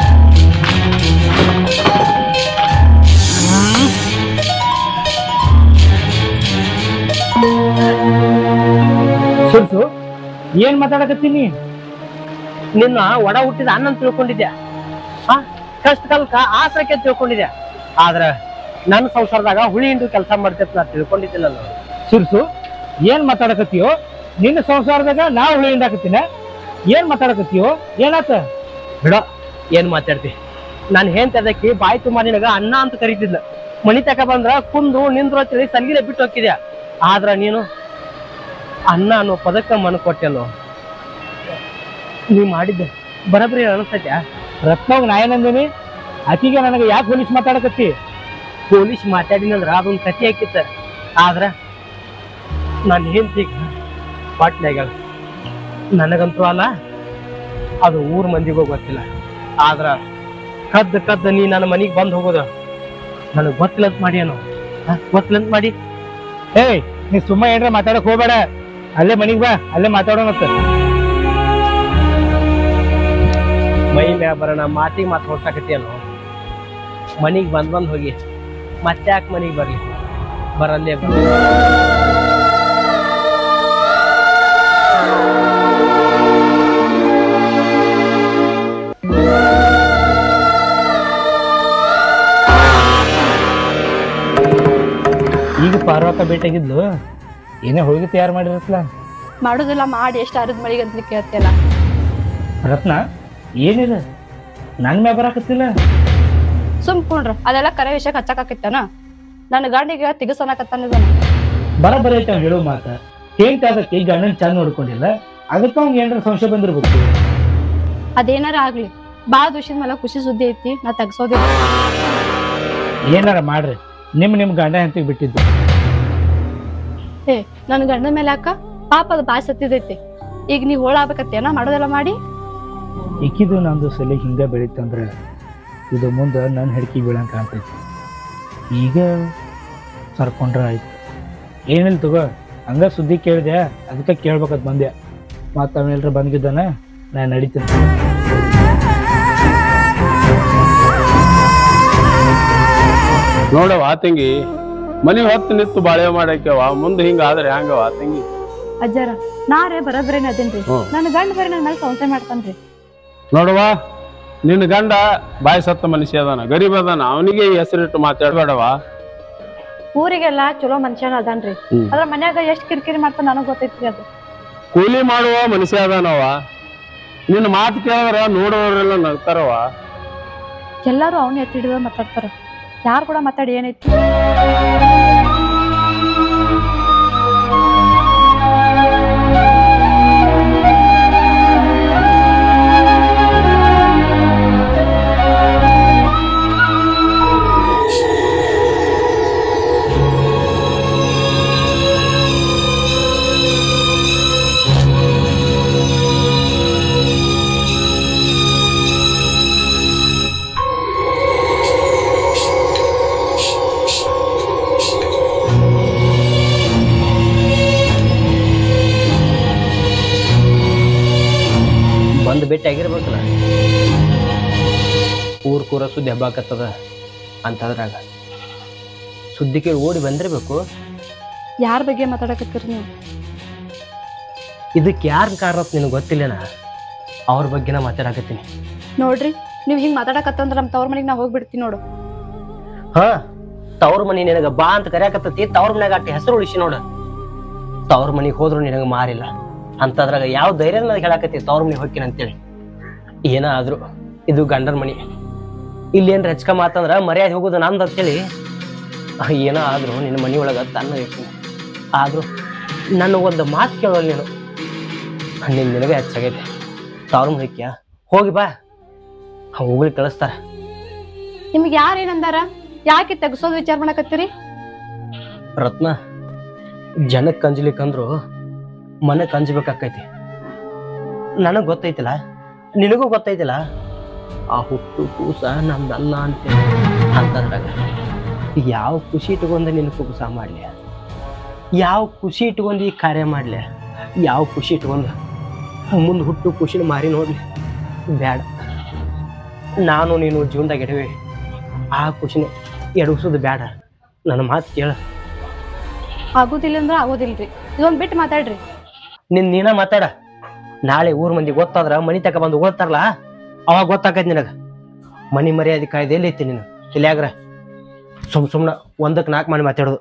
ಸುರ್ಸು ಏನ್ ಮಾತಾಡಕತ್ತೀನಿ? ನಿನ್ನ ಒಡ ಹುಟ್ಟಿದ ಅನ್ನ ತಿಳ್ಕೊಂಡಿದ್ಯಾ? ಆ ಕಷ್ಟ ಕಾಲಕ್ಕ ಆಸರಕ್ಕೆ ತಿಳ್ಕೊಂಡಿದ್ಯಾ? ಆದ್ರ ನನ್ನ ಸಂಸಾರದಾಗ ಹುಳಿ ಹಿಂಡು ಕೆಲಸ ಮಾಡ್ತೈತಿ ನಾ ತಿಳ್ಕೊಂಡಿದ್ದಿಲ್ಲ. ನಾನು ಸುರ್ಸು ಏನ್ ಮಾತಾಡಕತ್ತೀಯೋ? ನಿನ್ನ ಸಂಸಾರದಾಗ ನಾ ಹುಳಿ ಹಿಂಡಾಕತ್ತೀನ? ಏನ್ ಮಾತಾಡಕತ್ತೀಯೋ? ಏನಾತ? ಬಿಡ, ಏನ್ ಮಾತಾಡ್ತಿ? ನಾನು ಹೇಳ್ತದಕ್ಕೆ ಬಾಯಿ ತುಂಬ ನಿನಗ ಅನ್ನ ಅಂತ ಕರೀತಿದ್ಲ. ಮನಿ ತಕ ಬಂದ್ರ ಕುಂದು ನಿಂದ್ರು ಅಂತೇಳಿ ಸಂಗಿಲೆ ಬಿಟ್ಟು ಹೋಗಿದ್ಯಾ. ಆದ್ರ ನೀನು ಅನ್ನ ಅನ್ನೋ ಪದಕ್ಕ ಮನ ಕೊಟ್ಟೆಲ್ಲೋ. ನೀ ಮಾಡಿದ್ದೆ ಬರಬ್ರಿ ಅನಿಸ್ತೈತ್ಯಾ? ರತ್ನಾಗ್ ನಾ ಏನಂದೇನಿ? ಆಕಿಗೆ ನನಗೆ ಯಾಕೆ ಪೊಲೀಸ್ ಮಾತಾಡಕತ್ತಿ? ಪೊಲೀಸ್ ಮಾತಾಡಿನಂದ್ರ ಅದೊಂದು ಕತಿ ಹಾಕಿತ್ತ. ಆದ್ರ ನಾನು ಹೆಂಡ್ತಿಗ ಪಾಟ್ನಾಗ ನನಗಂತೂ ಅಲ್ಲ, ಅದು ಊರ್ ಮಂದಿಗೂ ಗೊತ್ತಿಲ್ಲ. ಆದ್ರ ಕದ್ದ ಕದ್ದ ನೀ ನನ್ನ ಮನಿಗ್ ಬಂದ್ ಹೋಗೋದ ನನಗ್ ಗೊತ್ತಿಲ್ಲಂತ ಮಾಡಿ ಏನೋ ಗೊತ್ತಿಲ್ಲಂತ ಮಾಡಿ. ಏಯ್ ನೀ ಸುಮ್ಮ ಏನ್ರ ಮಾತಾಡಕ್ ಹೋಗ್ಬೇಡ, ಅಲ್ಲೇ ಮನಿಗ್ ಬಾ, ಅಲ್ಲೇ ಮಾತಾಡೋಣತ್ತ. ಮೈ ಮ್ಯಾಗ ಬರೋಣ ಮಾತಿಗೆ ಮಾತು ಹೊಡ್ಸಾಕತ್ತೇನು? ಮನಿಗ್ ಬಂದ್ ಬಂದ್ ಹೋಗಿ ಮತ್ತೆ ಯಾಕೆ ಮನಿಗ್ ಬರ್ಲಿ? ಬರಲ್ಲೇ ಬರ. ಈಗ ಪಾರ್ವಕ್ಕ ಭೇಟಿಯಾಗಿದ್ಲು, ಏನೇ ಹೋಳಿಗೆ ತಯಾರು ಮಾಡಿರತ್ಲ? ಮಾಡೋದಿಲ್ಲ, ಮಾಡಿ ಎಷ್ಟು ಅರ್ಧ ಮಳಿಗೆ ಅಂತ ಕೇಳ್ತಿಲ್ಲ. ರತ್ನ ಏನಿದೆ ನನ್ ಮ್ಯಾಗ ಬರಾಕತ್ತಿಲ್ಲ? ಸುಮ್ ಕುಂಡ್ರ, ಅದೆಲ್ಲ ಕರೆ ವಿಷಯಕ್ಕೆ ಹಚ್ಚಕಾಕಿತ್ತಾನ. ನನ್ನ ಗಂಡಿಗೆ ತಿಗಸನಕತ್ತಾನ. ಬರಬರ ಐತೆ ಅವ್ನು ಹೇಳೋ ಮಾತ. ಹೇಂತ ಅದಕ್ಕೆ ಗಂಡನ್ ಚಂದ ನೋಡ್ಕೊಂಡಿಲ್ಲ, ಅದಕ್ಕೆ ಅವ್ನಿಗೆ ಏನಾರ ಸಂಶಯ ಬಂದಿರ್ಬೇಕು. ಅದೇನಾರ ಆಗ್ಲಿ, ಬಾಳ ದಿವಸದ ಮೇಲೆ ಖುಷಿ ಸುದ್ದಿ ಐತಿ, ನಾ ತೆಗ್ಸೋದಿಲ್ಲ. ಏನಾರ ಮಾಡ್ರಿ, ನಿಮ್ ನಿಮ್ ಗಂಡ ಹೆಂಡತಿಗೆ ಬಿಟ್ಟಿದ್ದು. ಏ ನನ್ ಗಂಡನ ಮೇಲೆ ಅಕ್ಕ ಪಾಪ ಅದು ಬಾಯ್ ಸತ್ತಿದೈತಿ. ಈಗ ನೀವ್ ಹೋಳಾಗಬೇಕತ್ತೇನ ಮಾಡೋದೆಲ್ಲ ಮಾಡಿ. ಇಕ್ಕಿದು ನಂದು ಸಲಿ ಹಿಂಗ ಬೆಳೀತಂದ್ರ ಇದು ಮುಂದೆ ನನ್ನ ಹಿಡ್ಕಿ ಬೀಳಂಗ ಕಾಣ್ತೈತಿ. ಈಗ ಸರ್ಕೊಂಡ್ರ ಆಯ್ತು. ಏನಿಲ್ಲ ತಗೋ, ಹಂಗ ಸುದ್ದಿ ಕೇಳಿದೆ, ಅದಕ್ಕೆ ಕೇಳ್ಬೇಕಂತ ಬಂದೆ. ಮತ್ತ ಅವನೆಲ್ರ ಬಂದಿದ್ದಾನ, ನಾನು ನಡೀತೀನಿ. ನೋಡವ ತಂಗಿ, ಮನಿ ಹೊತ್ತು ನಿತ್ತು ಬಾಳೆ ಮಾಡಾಕ್ಯವ, ಮುಂದೆ ಹಿಂಗ ಆದ್ರೆ ಹಂಗವ ತಂಗಿ? ಅಜ್ಜಾರ ನಾರೇ ಬರಬ್ರೇನ ಅದೇನ್ರಿ, ನನ್ ಗಂಡ ಬರೀ ನನ್ನ ಮೇಲೆ ಸಂಶಯ ಮಾಡ್ತಾನ್ರಿ. ನೋಡವ, ನಿನ್ನ ಗಂಡ ಬಾಯಿ ಸತ್ತ ಮನುಷ್ಯ ಅದಾನ, ಗರೀಬ್ ಅದಾನ, ಅವನಿಗೆ ಹೆಸರಿಟ್ಟು ಮಾತಾಡ್ಬೇಡವ. ಊರಿಗೆಲ್ಲ ಚಲೋ ಮನುಷ್ಯನ ಅದಾನ್ರಿ, ಅದ್ರ ಮನ್ಯಾಗ ಎಷ್ಟ್ ಕಿರಿಕಿರಿ ಮಾಡ್ತಾನ ನನಗ್ ಗೊತ್ತೈತ್ರಿ. ಅದು ಕೂಲಿ ಮಾಡುವ ಮನುಷ್ಯ ಅದಾನವ. ನಿನ್ನ ಮಾತು ಕೇಳಿದ್ರ ನೋಡೋರೆಲ್ಲ ನಗ್ತಾರವ. ಎಲ್ಲಾರು ಅವನ ಎತ್ತಿ ಹಿಡಿದ ಮಾತಾಡ್ತಾರ, ಯಾರು ಕೂಡ ಮಾತಾಡಿ ಏನೈತಿ? ಬಂದು ಭೇಟಿ ಆಗಿರ್ಬೇಕಲ್ಲ. ಊರ್ ಕೂರ ಸುದ್ದಿ ಹಬ್ಬಾಕತ್ತದ ಅಂತದ್ರಾಗ ಸುದ್ದಿ ಕೇಳಿ ಓಡಿ ಬಂದಿರ್ಬೇಕು. ಯಾರ ಬಗ್ಗೆ ಮಾತಾಡಕತ್ತೀರಿ ನೀವು? ಇದಕ್ಕೆ ಯಾರ ಕಾರಣ ನಿನಗೆ ಗೊತ್ತಿಲ್ಲನ? ಅವ್ರ ಬಗ್ಗೆ ನಾ ಮಾತಾಡಕತ್ತೀನಿ. ನೋಡ್ರಿ, ನೀವ್ ಹಿಂಗ್ ಮಾತಾಡಕತ್ತಂದ್ರ ನಮ್ ತವ್ರ ಮನೆಗ್ ನಾ ಹೋಗ್ಬಿಡ್ತೀನಿ ನೋಡು. ಹಾ, ತವ್ರ ಮನಿ ನಿನಗ ಬಾ ಅಂತ ಕರ್ಯಾಕತ್ತತಿ, ತವ್ರ ಮನ್ಯಾಗ ಅಟ್ಟಿ ಹೆಸರು ಉಳಿಸಿ ನೋಡ. ತವ್ರ ಮನಿಗೆ ಹೋದ್ರು ನಿನಗ ಮಾರಿಲ್ಲ ಅಂತದ್ರಾಗ ಯಾವ ಧೈರ್ಯ ನನಗೆ ಹೇಳಾಕತ್ತಿ ತವ್ರ ಮನಿಗೆ ಹೋಗ್ತೀನಿ ಅಂತೇಳಿ. ಏನ ಆದ್ರು ಇದು ಗಂಡನ ಮನಿ, ಇಲ್ಲಿ ಏನ್ರ ಹೆಚ್ಕ ಮಾತಂದ್ರ ಮರ್ಯಾದೆ ಹೋಗುದು ನಂದು ಅಂತೇಳಿ ಏನ ಆದ್ರು ನಿನ್ನ ಮನಿ ಒಳಗ ತನ್ನ ಇರ್ತೀನಿ. ಆದ್ರೂ ನನ್ನ ಒಂದು ಮಾತು ಕೇಳೋಲ್ಲ ನೀನು. ನಿನ್ ನಿನಗೆ ಹೆಚ್ಚಾಗೈತೆ. ತವ್ರ ಮನಿಕ್ಯ ಹೋಗಿ ಬಾ, ಹೋಗ್ಲಿ ಕಳಿಸ್ತಾರ. ನಿಮ್ಗೆ ಯಾರೇನಂದಾರ? ಯಾಕೆ ತೆಗ್ಸೋದ್ ವಿಚಾರ ಮಾಡಕತ್ತೀರಿ? ರತ್ನ, ಜನಕ್ಕೆ ಕಂಜ್ಲಿಕ್ಕಂದ್ರು ಮನೆ ಕಂಜ್ಬೇಕಾಕೈತಿ. ನನಗ್ ಗೊತ್ತೈತಿಲ್ಲ, ನಿನಗೂ ಗೊತ್ತೈತಿಲ್ಲ, ಆ ಹುಟ್ಟು ಕೂಸ ನಮ್ದಲ್ಲ ಅಂತೇಳಿ. ಅಂತಂದಾಗ ಯಾವ ಖುಷಿ ಇಟ್ಕೊಂಡ ನಿನ್ನ ಕುಬಸ ಮಾಡ್ಲಿ, ಯಾವ ಖುಷಿ ಇಟ್ಕೊಂಡು ಈ ಕಾರ್ಯ ಮಾಡ್ಲಿ, ಯಾವ ಖುಷಿ ಇಟ್ಕೊಂಡು ಮುಂದೆ ಹುಟ್ಟು ಖುಷಿನ ಮಾರಿ ನೋಡ್ಲಿ? ಬ್ಯಾಡ. ನಾನು ನೀನು ಜೀವನದಾಗ ಎಡವೆ ಆ ಖುಷಿನೇ ಎಡಗಿಸೋದು ಬ್ಯಾಡ. ನನ್ನ ಮಾತು ಕೇಳ. ಆಗೋದಿಲ್ಲ ಅಂದ್ರೆ ಆಗೋದಿಲ್ರಿ, ಇದೊಂದ್ ಬಿಟ್ಟು ಮಾತಾಡ್ರಿ. ನಿನ್ ನೀನ ಮಾತಾಡ. ನಾಳೆ ಊರ್ ಮಂದಿ ಗೊತ್ತಾದ್ರ ಮನಿ ತಕ ಬಂದು ಓದ್ತಾರಲ್ಲ, ಅವಾಗ ಗೊತ್ತಾಕೈತಿ ನಿನಗ ಮನಿ ಮರ್ಯಾದೆ ಕಾಯ್ದೆ ಎಲ್ಲಿ ಐತಿ. ನೀನು ಇಲ್ಯಾಗ್ರ ಸುಮ್ ಸುಮ್ನ ಒಂದಕ್ಕೆ ನಾಲ್ಕು ಮಾಡಿ ಮಾತಾಡೋದು.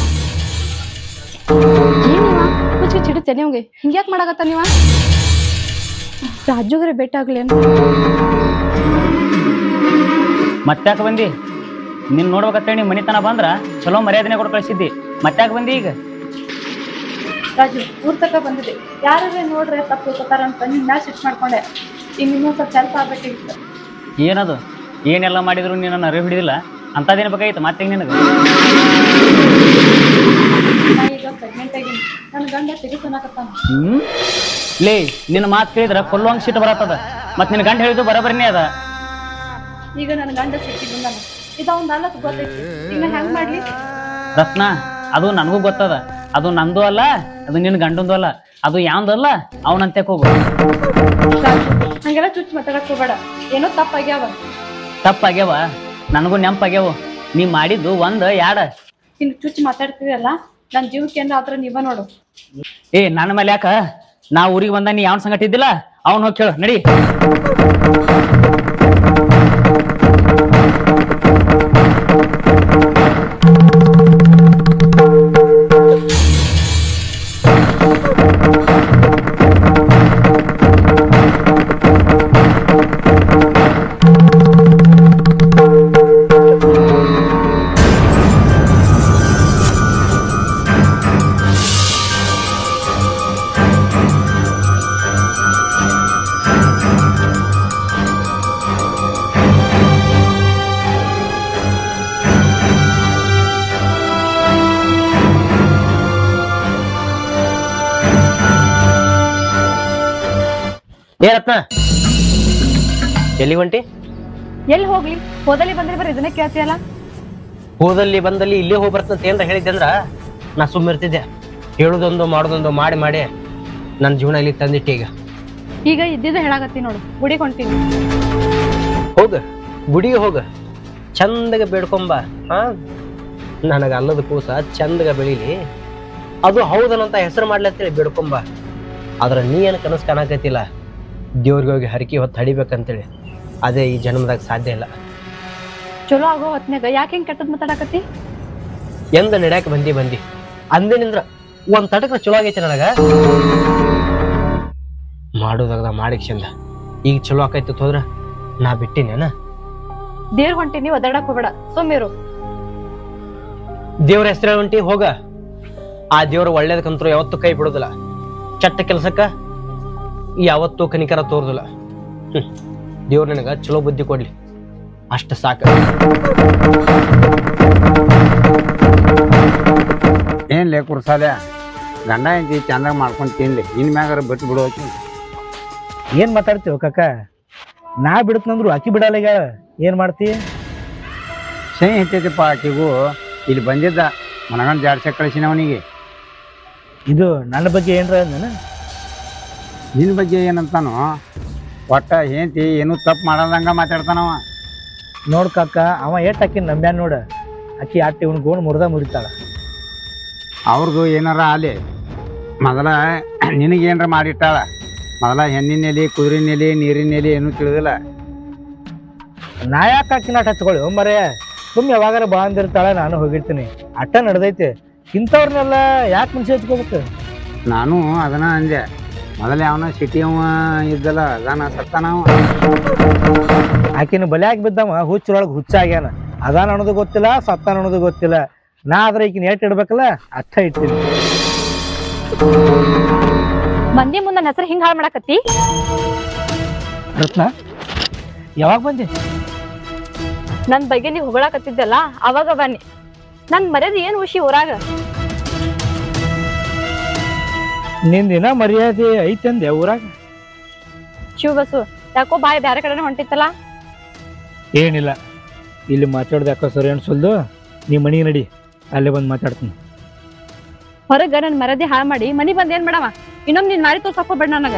ಏನಿವ ಚಿಡುತ್ತೆ ನಿಮ್ಗೆ? ಹಿಂಗ್ಯಾಕ್ ಮಾಡಕತ್ತ ನೀವ? ರಾಜುಗ್ರೆ ಭೇಟಿ ಆಗ್ಲೇನು? ಮತ್ತ್ಯಾಕ ಬಂದಿ? ನಿನ್ ನೋಡ್ಬೇಕಂತೇಳಿ ನೀ ಮನಿತನ ಬಂದ್ರ ಚಲೋ ಮರ್ಯಾದನೆ ಕೊಟ್ಟು ಕಳ್ಸಿದ್ದಿ. ಮತ್ತ್ಯಾಕ ಬಂದಿ ಈಗ? ರಾಜು ಊರ್ ತಕ ಬಂದಿದೆ, ಯಾರೇ ನೋಡ್ರೆ ತಪ್ಪು ತಿಳ್ಕೊತಾರ ಅಂತ ನಿನ್ ಮ್ಯಾಚ್ ಫಿಕ್ಸ್ ಮಾಡ್ಕೊಂಡೆ. ಇನ್ನು ಇನ್ನೊಂದ್ ಸ್ವಲ್ಪ ಹೆಲ್ಪ್ ಆಗ್ಬೇಕಾಗಿತ್ತು. ಏನದು? ಏನೆಲ್ಲ ಮಾಡಿದ್ರು ನೀನು ನನ್ನ ಅರಿವು ಹಿಡಿದಿಲ್ಲ ಅಂತದೇನು ಬೇಕಾಗಿತ್ತು ಮತ್ತೆ ನಿನಗೆ? ನಾ ಈಗ ಪ್ರೆಗ್ನೆಂಟ್ ಆಗಿನಿ, ನನ್ನ ಗಂಡ ತೆಗಿಸೋನಾಕತ್ತಾನ. ಹ್ಮ್ ಲೇ ನಿನ್ನ ಮಾತು ಕೇಳಿದ್ರ ಕೊಲ್ಲುವಂಗ್ ಸಿಟ್ಟು ಬರತ್ತದ. ಮತ್ ನಿನ್ ಗಂಡ ಹೇಳಿದ್ದು ಬರಬರಿನೇ ಅದ. ಈಗ ನನ್ನ ಗಂಡ ಸಿಕ್ಕಿ ಬಂದಾನ, ಇದ ಒಂದ್ ಅಲ್ಲ ಗೊತ್ತೈತಿ. ಈಗ ಹೆಂಗ್ ಮಾಡ್ಲಿ? ರತ್ನ, ಅದು ನನಗೂ ಗೊತ್ತದ. ಅದು ನಂದು ಅಲ್ಲ, ಅದು ನಿನ್ನ ಗಂಡಂದು ಅಲ್ಲ, ಅದು ಯಾಂದಲ್ಲ. ಅವನಂತೆ ಹೋಗು. ಹಂಗೆಲ್ಲ ಚುಚ್ಚು ಮಾತಾಡಕ್ ಹೋಗ್ಬೇಡ, ಏನೋ ತಪ್ಪಾಗ್ಯಾವ. ತಪ್ಪಾಗ್ಯಾವ? ನನಗೂ ನೆಂಪಾಗ್ಯಾವ. ನೀ ಮಾಡಿದ್ದು ಒಂದ್ ಯಾಡ. ಇನ್ನು ಚುಚ್ಚು ಮಾತಾಡ್ತಿದಲ್ಲ, ನನ್ ಜೀವಕ್ಕೆ ಏನಾರ ಆದ್ರ ನೀವ ನೋಡು. ಏ ನನ್ನ ಮೇಲೆ ಯಾಕ? ನಾ ಊರಿಗೆ ಬಂದ ನೀ ಯಾವನ್ ಸಂಗಟ ಇದ್ದಿಲ್ಲ, ಅವನ್ ಹೋಗಿ ಕೇಳು ನಡಿ. ಏ ರತ್ನ, ಎಲ್ಲಿ ಹೊಂಟಿ? ಎಲ್ಲಿ ಹೋಗ್ಲಿ? ಹೋದಲ್ಲಿ ಬಂದ್ರೆ ಬರೀ ಇದನ್ನ ಕೇಳ್ತೀಯಲ್ಲ. ಹೋದಲ್ಲಿ ಬಂದಲ್ಲಿ ಇಲ್ಲೇ ಹೋಗಿ ಬರ್ತಂತ ಏನ್ರ ಹೇಳಿದ್ದೆ ಅಂದ್ರ ನಾ ಸುಮ್ಮಿರ್ತಿದ್ದೆ. ಹೇಳುದೊಂದು ಮಾಡೋದೊಂದು ಮಾಡಿ ಮಾಡಿ ನನ್ನ ಜೀವನ ಇಲ್ಲಿ ತಂದಿಟ್ಟೆ. ಈಗ ಈಗ ಇದ್ದಿದ್ದ ಹೇಳಾಕತ್ತಿ ನೋಡು, ಗುಡಿಗೆ ಹೊಂಟೀನಿ. ಹೋಗ ಗುಡಿಗೆ ಹೋಗ, ಚಂದಗ ಬೇಡ್ಕೊಂಬ. ಹಾ, ನನಗ ಅಲ್ಲದ ಕೂಸ ಚಂದಗ ಬೆಳಿಲಿ, ಅದು ಹೌದನಂತ ಹೆಸರು ಮಾಡ್ಲತ್ತೇಳಿ ಬೇಡ್ಕೊಂಬ. ಆದ್ರ ನೀ ಏನು ಕನಸು ಕಾಣಕತ್ತಿಲ್ಲ, ದೇವ್ರಿಗೆ ಹೋಗಿ ಹರಕಿ ಹೊತ್ತು ಹಡಿಬೇಕಂತೇಳಿ. ಅದೇ ಈ ಜನ್ಮದಾಗ ಸಾಧ್ಯ ಇಲ್ಲ. ಚಲೋ ಆಗೋ ಹೊತ್ನ್ಯಾಗ ಯಾಕೆ ಹಿಂಗ್ ಕೆಟ್ಟದ್ ಮಾತಾಡಕತ್ತಿ? ಎಂದ ನಡ್ಯಾಕ ಬಂದಿ ಬಂದಿ ಅಂದೇನಿಂದ್ರ ಒಂದ್ ತಟಕ ಚಲೋ ಆಗೈತಿ ನನಗ. ಮಾಡೋದಾಗ ಮಾಡಿಕ್ ಚಂದ, ಈಗ ಚಲೋ ಆಕೈತಿ ಹೋದ್ರ ನಾ ಬಿಟ್ಟಿನೇನ? ದೇವ್ರ ಹೊಂಟೀನಿ, ಒದಾಡಕ್ ಹೋಗ್ಬೇಡ, ಸುಮ್ಮಿರು. ದೇವ್ರ ಹೆಸರು ಹೊಂಟಿ ಹೋಗ. ಆ ದೇವ್ರ ಒಳ್ಳೇದಕ್ಕಂತೂ ಯಾವತ್ತೂ ಕೈ ಬಿಡೋದಿಲ್ಲ. ಚಟ್ಟ ಕೆಲ್ಸಕ್ಕ ಯಾವತ್ತೂ ಕನಿಕರ ತೋರುದಿಲ್ಲ. ಹ್ಮ್ ದೇವ್ರ ನನಗ ಚಲೋ ಬುದ್ಧಿ ಕೊಡ್ಲಿ, ಅಷ್ಟ ಸಾಕ. ಏನ್ ಲೇ ಕುರ್ಸಾಲೆ, ಗಂಡ ಎಂತಿ ಚಂದಾಗ ಮಾಡ್ಕೊಂಡು ತಿನ್ಲಿ, ಇನ್ ಮ್ಯಾಗಾರ ಬಿಟ್ಟು ಬಿಡೋಕಿ. ಏನ್ ಮಾತಾಡ್ತೀವ ಕಾಕ? ನಾ ಬಿಡತ್ನಂದ್ರು ಆಕಿ ಬಿಡಲ್ಲ. ಈಗ ಏನ್ ಮಾಡ್ತಿ? ಸೈ ಹೆಚ್ಚೈತಿಪ್ಪ ಆಕಿಗೂ. ಇಲ್ಲಿ ಬಂದಿದ್ದ ಮನಗಂಡ್ ಜಾಡ್ಸೆ ಕಳಿಸಿನ ಅವನಿಗೆ. ಇದು ನನ್ನ ಬಗ್ಗೆ ಏನ್ರ ಅಂದನ? ನಿನ್ನ ಬಗ್ಗೆ ಏನಂತಾನು? ಒಟ್ಟ ಏಂತಿ ಏನು ತಪ್ಪು ಮಾಡದಂಗ ಮಾತಾಡ್ತಾನವ. ನೋಡ್ ಕಾಕ, ಅವ ಏಟ್ ಆಕಿ ನಂಬ್ಯಾನ ನೋಡ. ಆಕಿ ಆಟಿ ಇವ್ನ ಗೋಣ್ ಮುರ್ದ ಮುರಿತಾಳ. ಅವ್ರದ್ದು ಏನಾರ ಆಲಿ, ಮೊದಲ ನಿನಗೇನ್ರ ಮಾಡಿಟ್ಟಾಳ. ಮೊದಲ ಹೆಣ್ಣಿನ ಎಲೆ, ಕುದುರಿನ ಎಲೆ, ನೀರಿನ ಎಲೆ ಏನೂ ತಿಳಿದಿಲ್ಲ. ನಾ ಯಾಕೆ ಆಕಿನ ಆಟ ಹಚ್ಕೊಳ್ಳಿ ಮರೇ? ಸುಮ್ ಯಾವಾಗಾರ ಬಾ ಅಂದಿರ್ತಾಳ, ನಾನು ಹೋಗಿರ್ತೀನಿ. ಅಟ್ಟ ನಡ್ದೈತಿ. ಇಂಥವ್ರನ್ನೆಲ್ಲ ಯಾಕೆ ಮನ್ಸಿ ಹಚ್ಕೋಬೇಕು? ನಾನು ಅದನ್ನ ಅಂದೆ. ಮೊದಲ ಅವನ ಸಿಟಿ ಅವ ಇದ್ದಲ್ಲ, ಅದಾನ ಸತ್ತಾನವ. ಆಕಿನ ಬಲ್ಯಾಗ ಬಿದ್ದವ ಹುಚ್ಚರೊಳಗೆ ಹುಚ್ಚ ಆಗ್ಯಾನ. ಅದಾನ ಅನ್ನೋದು ಗೊತ್ತಿಲ್ಲ, ಸತ್ತಾನ ಅನ್ನೋದು ಗೊತ್ತಿಲ್ಲ. ನಾ ಆದ್ರೆ ಈಗಿನ ಏಟ್ ಇಡ್ಬೇಕಲ್ಲ, ಅಟ್ಟ ಇಡ್ತೀನಿ. ಮಂದಿ ಮುಂದ ನನ್ನ ಹೆಸರು ಹಿಂಗ್ ಹಾಳು ಮಾಡಾಕತ್ತಿ? ರತ್ನ, ಯಾವಾಗ ಬಂದೆ? ನನ್ ಬಗ್ಗೆ ನೀವ್ ಹೊಗಳಾಕತ್ತಿದ್ದಲ್ಲ, ಅವಾಗ ಬನ್ನಿ. ನನ್ ಮರ್ಯಾದೆ ಏನ್ ಹುಷಿ ಊರಾಗ? ನಿಂದಿನ ಮರ್ಯಾದೆ ಐತಂದೆ ಊರಾಗ? ಶಿವಬಸು, ಯಾಕೋ ಬಾಯಿ ಬ್ಯಾರೆ ಕಡೆನೆ ಹೊಂಟಿತ್ತಲ್ಲ? ಏನಿಲ್ಲ, ಇಲ್ಲಿ ಮಾತಾಡ್ದ ಯಾಕೋ ಸರಿ ಅನ್ಸಲ್ದು. ನೀ ಮನಿಗೆ ನಡಿ, ಅಲ್ಲೇ ಬಂದು ಮಾತಾಡ್ತೀನಿ. ಹೊರಗ ನನ್ ಮರ್ಯಾದೆ ಹಾಳು ಮಾಡಿ ಮನಿ ಬಂದ್ ಏನ್ ಮಾಡವ? ಇನ್ನೊಮ್ಮೆ ನೀನ್ ಮಾರಿ ತೋರ್ಸಕ್ಕೋಬೇಡ ನನಗ.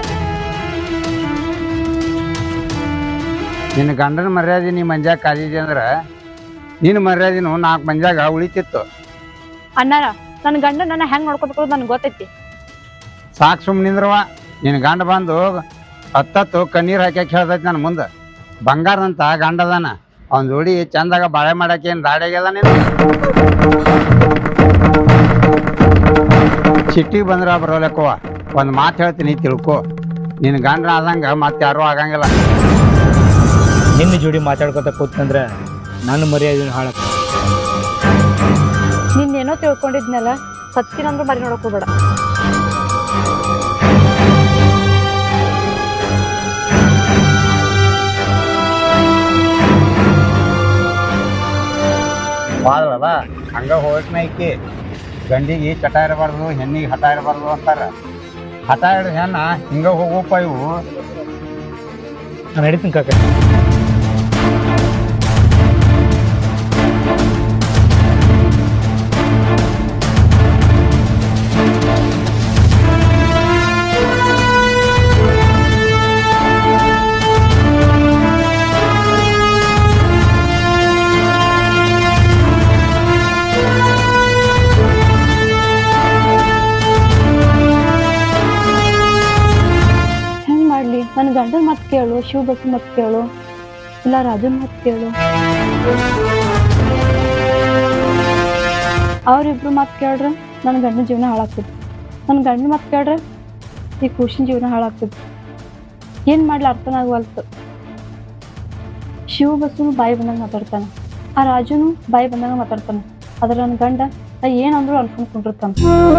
ನಿನ್ನ ಗಂಡನ ಮರ್ಯಾದೆ ನೀ ಮಂಜಾಗ ಕಾದಿದ್ದೆ ಅಂದ್ರ ನಿನ್ನ ಮರ್ಯಾದೆನು ನಾಲ್ಕು ಮಂಜಾಗ ಉಳಿತಿತ್ತು. ಅಣ್ಣಾರ, ನನ್ ಗಂಡ ನನ್ನ ಹೆಂಗ್ ನೋಡ್ಕೋಬೇಕು ನನ್ಗೆ ಗೊತ್ತೈತಿ. ಸಾಕು ಸುಮ್ಮನೆ ನಿಂದ್ರವ. ನಿನ್ನ ಗಂಡ ಬಂದು ಹತ್ತತ್ತು ಕಣ್ಣೀರು ಹಾಕ್ಯಾಕ ಹೇಳ್ದೈತಿ ನನ್ನ ಮುಂದೆ. ಬಂಗಾರದಂತ ಗಂಡ ಅದಾನ, ಅವ್ನ ಜೋಡಿ ಚಂದಾಗ ಬಾಳೆ ಮಾಡಕ್ಕೆ ಏನು ದಾಡ್ಯಾಗ್ಯದ ನೀನು? ಸಿಟ್ಟಿಗೆ ಬಂದ್ರ ಬರೋಲಕ್ಕವ. ಒಂದು ಮಾತು ಹೇಳ್ತೀನಿ ತಿಳ್ಕೊ. ನಿನ್ ಗಂಡ್ರ ಆದಂಗ ಮತ್ತೆ ಯಾರು ಆಗಂಗಿಲ್ಲ. ನಿನ್ನ ಜೋಡಿ ಮಾತಾಡ್ಕೊತ ಕೂತ್ನಂದ್ರ ನನ್ನ ಮರ್ಯಾದೆ ಹಾಳಕ್ಕ. ನಿನ್ನೇನೋ ತಿಳ್ಕೊಂಡಿದ್ನಲ್ಲ, ಸತ್ತಿನಂದ್ರೂ ಮರಿ ನೋಡಕ್ ಹೋಗ್ಬೇಡ. ಬಾದಲ್ಲ ಹಂಗ ಹೋಗ್ನ ಐಕಿ. ಗಂಡಿಗೆ ಚಟ ಇರಬಾರ್ದು, ಹೆಣ್ಣಿಗೆ ಹಠ ಇರಬಾರ್ದು ಅಂತಾರ. ಹಠ ಹಿಡಿದ ಹೆಣ್ಣ ಹಿಂಗ ಹೋಗೋಪ್ಪ ಇವು. ನಾನು ನಡೀತೀನಿ ಕಾಕ. ನನ್ನ ಗಂಡನ ಮಾತು ಕೇಳು, ಶಿವ ಬಸ್ ಮಾತು ಕೇಳು, ಇಲ್ಲ ರಾಜನ್ ಮಾತು ಕೇಳು. ಅವ್ರಿಬ್ರು ಮಾತು ಕೇಳ್ರೆ ನನ್ನ ಗಂಡನ ಜೀವನ ಹಾಳಾಗ್ತದೆ. ನನ್ನ ಗಂಡನ ಮಾತು ಕೇಳ್ರೆ ಈ ಖುಷಿನ ಜೀವನ ಹಾಳಾಗ್ತದೆ. ಏನು ಮಾಡ್ಲಿ ಅರ್ಥನ ಆಗವಲ್ತು. ಶಿವ ಬಸ್ಸು ಬಾಯಿ ಬಂದಾಗ ಮಾತಾಡ್ತಾನೆ, ಆ ರಾಜುನು ಬಾಯಿ ಬಂದಾಗ ಮಾತಾಡ್ತಾನೆ. ಅದ್ರ ನನ್ನ ಗಂಡ ನಾ ಏನಂದ್ರು ಅನ್ಕೊಂಡ್ ಕುಂಡಿರ್ತಾನೆ.